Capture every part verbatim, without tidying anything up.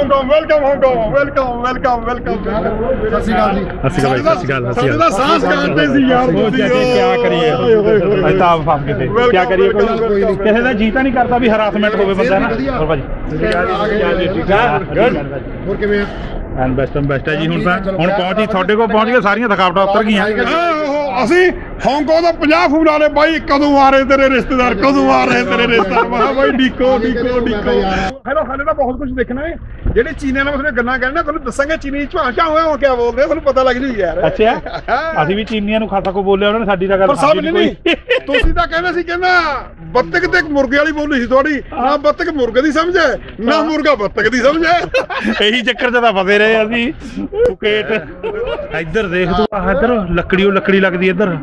Hong Kong welcome Hong Kong welcome welcome welcome ਸਤਿ ਸ਼੍ਰੀ ਅਕਾਲ ਜੀ ਸਤਿ ਸ਼੍ਰੀ ਅਕਾਲ ਸਤਿ ਸ਼੍ਰੀ ਅਕਾਲ ਸਾਡੇ ਦਾ ਸਾਂਸ ਕਰਦੇ ਸੀ ਯਾਰ ਕੀ ਕਰੀਏ ਅੱਜ ਤਾਂ ਆਪ ਫਸ ਗਏ ਕੀ ਕਰੀਏ ਕਿਸੇ ਦਾ ਜੀ ਤਾਂ ਨਹੀਂ ਕਰਦਾ ਵੀ ਹਰਾਸਮੈਂਟ ਹੋਵੇ ਬੰਦਾ ਨਾ ਹੋਰ ਭਾਜੀ ਠੀਕ ਆ ਹੋਰ ਕਿਵੇਂ ਆ ਐਂਡ ਬੈਸਟ ਬੈਸਟ ਹੈ ਜੀ ਹੁਣ ਤਾਂ ਹੁਣ ਪਹੁੰਚੀ ਤੁਹਾਡੇ ਕੋਲ ਪਹੁੰਚ ਗਏ ਸਾਰੀਆਂ ਥਕਾਵਟਾਂ ਉਤਰ ਗਈਆਂ ਅਸੀਂ ਹਾਂਗਕਾਂਗ ਦਾ ਪੰਜਾਹ ਫੂਟ ਵਾਲੇ ਬਾਈ ਕਦੋਂ ਆ ਰਹੇ ਤੇਰੇ ਰਿਸ਼ਤੇਦਾਰ ਕਦੋਂ ਆ ਰਹੇ ਤੇਰੇ ਰਿਸ਼ਤੇਦਾਰ ਮਹਾ ਬਾਈ ਡੀਕੋ ਡੀਕੋ ਡੀਕੋ ਹੈਲੋ ਹਾਲੇ ਤਾਂ ਬਹੁਤ ਕੁਝ ਦੇਖਣਾ ਹੈ ਜਿਹੜੇ ਚੀਨੀਆਂ ਨਾਲ ਉਸਨੇ ਗੱਲਾਂ ਕਹਿਣਾ ਤੁਹਾਨੂੰ ਦੱਸਾਂਗੇ ਚੀਨੀ ਝਾਂਚਾ ਹੋਇਆ ਉਹ ਕਿਆ ਬੋਲਦੇ ਤੁਹਾਨੂੰ ਪਤਾ ਲੱਗ ਜੂ ਯਾਰ ਅੱਛਾ ਅਸੀਂ ਵੀ ਚੀਨੀਆਂ ਨੂੰ ਖਾਸਾ ਕੋ ਬੋਲਿਆ ਉਹਨਾਂ ਨੇ ਸਾਡੀ ਤਾਂ ਗੱਲ ਪਰ ਸਭ ਨਹੀਂ ਤੁਸੀਂ ਤਾਂ ਕਹਿੰਦੇ ਸੀ ਕਹਿੰਦਾ ਬੱਤਕ ਤੇ ਮੁਰਗੇ ਵਾਲੀ ਬੋਲੀ ਸੀ ਤੁਹਾਡੀ ਨਾ ਬੱਤਕ ਮੁਰਗੇ ਦੀ ਸਮਝੇ ਨਾ ਮੁਰਗਾ ਬੱਤਕ ਦੀ ਸਮਝੇ ਇਹੀ ਚੱਕਰ ਚ ਤਾਂ ਫਸੇ ਰਹੇ ਅਸੀਂ ਫੁਕੇਟ ਇੱਧਰ ਦੇਖ ਤੂੰ ਆਹ ਇੱਧਰ ਲੱਕੜੀ ਉਹ ਲੱਕੜੀ ਲੱਗਦੀ ਇੱਧਰ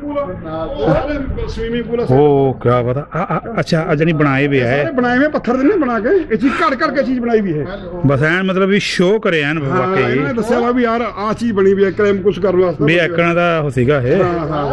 ਸਵੀਮਿੰਗ ਪੂਲ ਉਹ ਕਿਆ ਪਤਾ ਅੱਛਾ ਅਜਾ ਨਹੀਂ ਬਣਾਏ ਵੀ ਹੈ ਬਣਾਏ ਹੋਏ ਪੱਥਰ ਦੇ ਨਹੀਂ ਬਣਾ ਕੇ ਇਹ ਚੀਜ਼ ਘੜ ਘੜ ਕੇ ਚੀਜ਼ ਬਣਾਈ ਵੀ ਹੈ ਬਸ ਐਨ ਮਤਲਬ ਵੀ ਸ਼ੋਅ ਕਰੇ ਐਨ ਵਾਕਈ ਇਹਨੇ ਦੱਸਿਆ ਵਾ ਵੀ ਯਾਰ ਆਹ ਚੀਜ਼ ਬਣੀ ਵੀ ਹੈ ਕ੍ਰਾਈਮ ਕੁਝ ਕਰਨ ਵਾਸਤੇ ਵੀ ਐਕਣਾ ਦਾ ਉਹ ਸੀਗਾ ਇਹ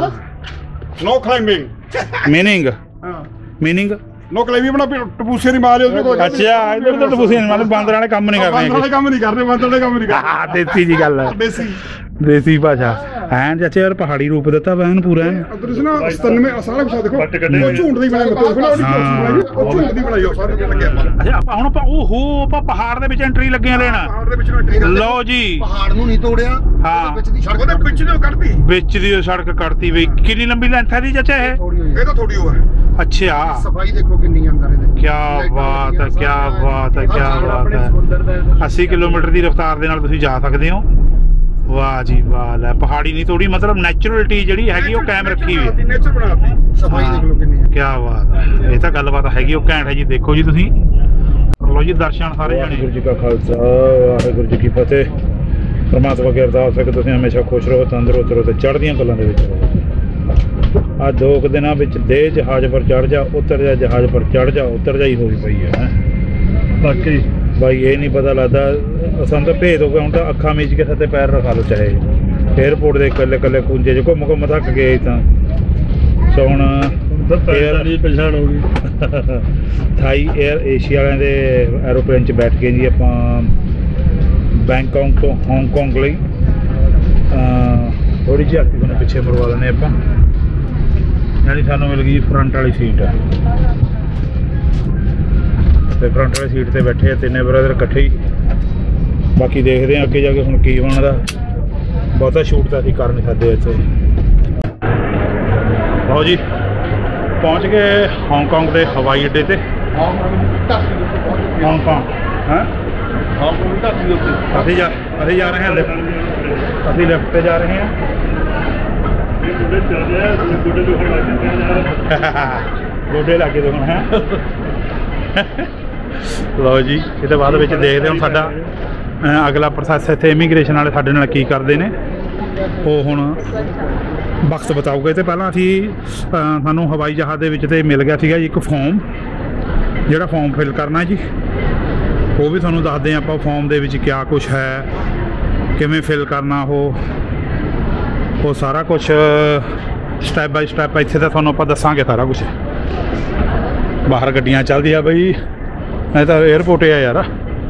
ਨੋ ਕਲਾਈਮਿੰਗ ਮੀਨਿੰਗ ਹਾਂ ਮੀਨਿੰਗ ਨੋ ਕਲਾਈਮਿੰਗ ਬਣਾ ਟਪੂਸੇ ਨਹੀਂ ਮਾਰੇ ਉਹਦੇ ਕੋਲ ਅੱਛਾ ਇੱਧਰ ਤਾਂ ਟਪੂਸੇ ਨਹੀਂ ਮਾਰੇ ਬਾਂਦਰ ਵਾਲੇ ਕੰਮ ਨਹੀਂ ਬਾਂਦਰ ਵਾਲੇ ਕੰਮ ਨਹੀਂ ਕਰਦੇ ਬਾਂਦਰ ਵਾਲੇ ਕੰਮ ਨਹੀਂ ਕਰਦੇ ਹਾਂ ਦੇਸੀ ਜੀ ਗੱਲ ਹੈ ਦੇਸੀ ਦੇਸੀ ਭਾਸ਼ਾ ਐਨ ਚਾਚੇ ਯਾਰ ਪਹਾੜੀ ਰੂਪ ਦਿੱਤਾ ਵੈਨ ਪੂਰਾ ਅਦਰ ਇਸ ਨਾ ਸਤਾਨਵੇਂ ਸਾਰਾ ਕੁਝ ਦੇਖੋ ਉਹ ਝੂੰਡ ਦੀ ਬਣਾਈ ਮਤਲਬ ਉਹ ਝੂੰਡ ਦੀ ਬਣਾਈ ਉਹ ਸਾਰੇ ਲੱਗਿਆ ਅੱਛਾ ਆਪਾਂ ਹੁਣ ਆਪਾਂ ਓਹੋ ਆਪਾਂ ਪਹਾੜ ਦੇ ਵਿੱਚ ਐਂਟਰੀ ਲੱਗੇ ਆ ਲੈਣਾ ਪਹਾੜ ਦੇ ਵਿੱਚ ਐਂਟਰੀ ਲਓ ਜੀ ਪਹਾੜ ਨੂੰ ਨਹੀਂ ਤੋੜਿਆ ਹਾਂ ਵਿੱਚ ਦੀ ਸੜਕ ਉਹਦੇ ਵਿੱਚ ਦੀ ਕੱਢਤੀ ਵਿੱਚ ਦੀ ਉਹ ਸੜਕ ਕੱਢਤੀ ਬਈ ਕਿੰਨੀ ਲੰਬੀ ਲੈਂਥ ਹੈ ਦੀ ਚਾਚਾ ਇਹ ਇਹ ਤਾਂ ਥੋੜੀ ਉਹ ਹੈ ਅੱਛਾ ਸਫਾਈ ਦੇਖੋ ਕਿੰਨੀ ਅੰਦਰ ਇਹਦੇ ਕੀ ਬਾਤ ਹੈ ਕੀ ਬਾਤ ਹੈ ਕੀ ਬਾਤ ਹੈ ਅੱਸੀ ਕਿਲੋਮੀਟਰ ਦੀ ਰਫ਼ਤਾਰ ਦੇ ਨਾਲ ਤੁਸੀਂ ਜਾ ਸਕਦੇ ਹੋ ਵਾਹ ਜੀ ਵਾਹ ਲੈ ਪਹਾੜੀ ਨਹੀਂ ਤੋੜੀ ਮਤਲਬ ਨੈਚੁਰਲਿਟੀ ਜਿਹੜੀ ਹੈਗੀ ਉਹ ਕਾਇਮ ਰੱਖੀ ਹੋਈ ਹੈ ਨੇਚਰ ਬਣਾਤੀ ਸਫਾਈ ਦੇਖ ਲਓ ਕਿੰਨੀ ਕੀ ਬਾਤ ਹੈ ਇਹ ਤਾਂ ਗੱਲਬਾਤ ਹੈਗੀ ਉਹ ਘੈਂਟ ਹੈ ਜੀ ਦੇਖੋ ਜੀ ਤੁਸੀਂ ਲਓ ਜੀ ਦਰਸ਼ਨ ਸਾਰੇ ਜਾਣੇ ਵਾਹਿਗੁਰੂ ਜੀ ਕਾ ਖਾਲਸਾ ਵਾਹਿਗੁਰੂ ਜੀ ਕੀ ਫਤਿਹ ਪਰਮਾਤਮਾ ਕੀ ਅਰਦਾਸ ਹੈ ਕਿ ਤੁਸੀਂ ਹਮੇਸ਼ਾ ਖੁਸ਼ ਰਹੋ ਤੰਦਰੁਸਤ ਰਹੋ ਤੇ ਚੜ੍ਹਦੀਆਂ ਕਲਾਂ ਦੇ ਵਿੱਚ ਰਹੋ ਅੱਜ ਦੋ ਕੁ ਦਿਨਾਂ ਵਿੱਚ ਦੇ ਜਹਾਜ਼ ਪਰ ਚੜ੍ਹ ਜਾ ਉਤਰ ਜਾ ਜਹਾਜ਼ ਪਰ ਚੜ੍ਹ ਜਾ ਉਤਰ ਜਾਈ ਹੋਈ ਪਈ ਹੈ ਬਾਕੀ ਬਾਈ ਇਹ ਨਹੀਂ ਪਤਾ ਲੱਗਦਾ ਸਾਨੂੰ ਤਾਂ ਭੇਦ ਹੋ ਗਿਆ ਹੁਣ ਤਾਂ ਅੱਖਾਂ ਮੀਚ ਕੇ ਸੱਤੇ ਪੈਰ ਰਖਾ ਲਓ ਚਾਹੇ ਏਅਰਪੋਰਟ ਦੇ ਇਕੱਲੇ ਇਕੱਲੇ ਕੁੰਜੇ 'ਚ ਘੁੰਮ ਘੁੰਮ ਥੱਕ ਗਏ ਤਾਂ ਸੋ ਹੁਣ ਏਅਰ ਦੀ ਪਛਾਣ ਹੋ ਗਈ ਥਾਈ ਏਅਰ ਏਸ਼ੀਆ ਵਾਲਿਆਂ ਦੇ ਐਰੋਪਲੇਨ 'ਚ ਬੈਠ ਕੇ ਜੀ ਆਪਾਂ ਬੈਂਕਾਕ ਤੋਂ ਹਾਂਗਕਾਂਗ ਲਈ ਥੋੜ੍ਹੀ ਜਿਹੀ ਹੱਥੀ ਨੂੰ ਪਿੱਛੇ ਮਰਵਾ ਲੈਂਦੇ ਆਪਾਂ ਯਾਨੀ ਸਾਨੂੰ ਮਿਲ ਗਈ ਫਰੰਟ ਵਾਲੀ ਸੀਟ ਤੇ ਫਰੰਟ ਵਾਲੀ ਸੀਟ ਤੇ ਬੈਠੇ ਆ ਤਿੰਨੇ ਬ੍ਰਦਰ ਇਕੱਠੇ ਹੀ ਬਾਕੀ ਦੇਖਦੇ ਆ ਅੱਗੇ ਜਾ ਕੇ ਹੁਣ ਕੀ ਬਣਦਾ ਬਹੁਤਾ ਸ਼ੂਟ ਤਾਂ ਅਸੀਂ ਕਰ ਨਹੀਂ ਸਕਦੇ ਇੱਥੇ ਲਓ ਜੀ ਪਹੁੰਚ ਗਏ ਹਾਂਗਕਾਂਗ ਦੇ ਹਵਾਈ ਅੱਡੇ ਤੇ ਹਾਂਗਕਾਂਗ ਹੈ ਅਸੀਂ ਜਾ ਅਸੀਂ ਜਾ ਰਹੇ ਹਾਂ ਲਿਫਟ ਅਸੀਂ ਲਿਫਟ ਤੇ ਜਾ ਰਹੇ ਹਾਂ ਗੋਡੇ ਲੱਗੇ ਦੁਖਣ ਹੈ ਲਓ ਜੀ ਇਹਦੇ ਬਾਅਦ ਵਿੱਚ ਦੇਖਦੇ ਹੁਣ ਸਾਡਾ ਅਗਲਾ ਪ੍ਰੋਸੈਸ ਇੱਥੇ ਇਮੀਗ੍ਰੇਸ਼ਨ ਵਾਲੇ ਸਾਡੇ ਨਾਲ ਕੀ ਕਰਦੇ ਨੇ ਉਹ ਹੁਣ ਵਕਤ ਬਤਾਊਗੇ ਤੇ ਪਹਿਲਾਂ ਅਸੀਂ ਸਾਨੂੰ ਹਵਾਈ ਜਹਾਜ਼ ਦੇ ਵਿੱਚ ਤੇ ਮਿਲ ਗਿਆ ਸੀਗਾ ਜੀ ਇੱਕ ਫਾਰਮ ਜਿਹੜਾ ਫਾਰਮ ਫਿਲ ਕਰਨਾ ਜੀ ਉਹ ਵੀ ਤੁਹਾਨੂੰ ਦੱਸਦੇ ਆਪਾਂ ਫਾਰਮ ਦੇ ਵਿੱਚ ਕਿਆ ਕੁਛ ਹੈ ਕਿਵੇਂ ਫਿਲ ਕਰਨਾ ਉਹ ਉਹ ਸਾਰਾ ਕੁਛ ਸਟੈਪ ਬਾਈ ਸਟੈਪ ਇੱਥੇ ਤਾਂ ਤੁਹਾਨੂੰ ਆਪਾਂ ਦੱਸਾਂਗੇ ਸਾਰਾ ਕੁਛ ਬਾਹਰ ਗੱਡੀਆਂ ਚੱਲਦੀਆਂ ਬਈ ਇਹ ਤਾਂ ਏਅਰਪੋਰਟ ਹੈ ਯਾਰ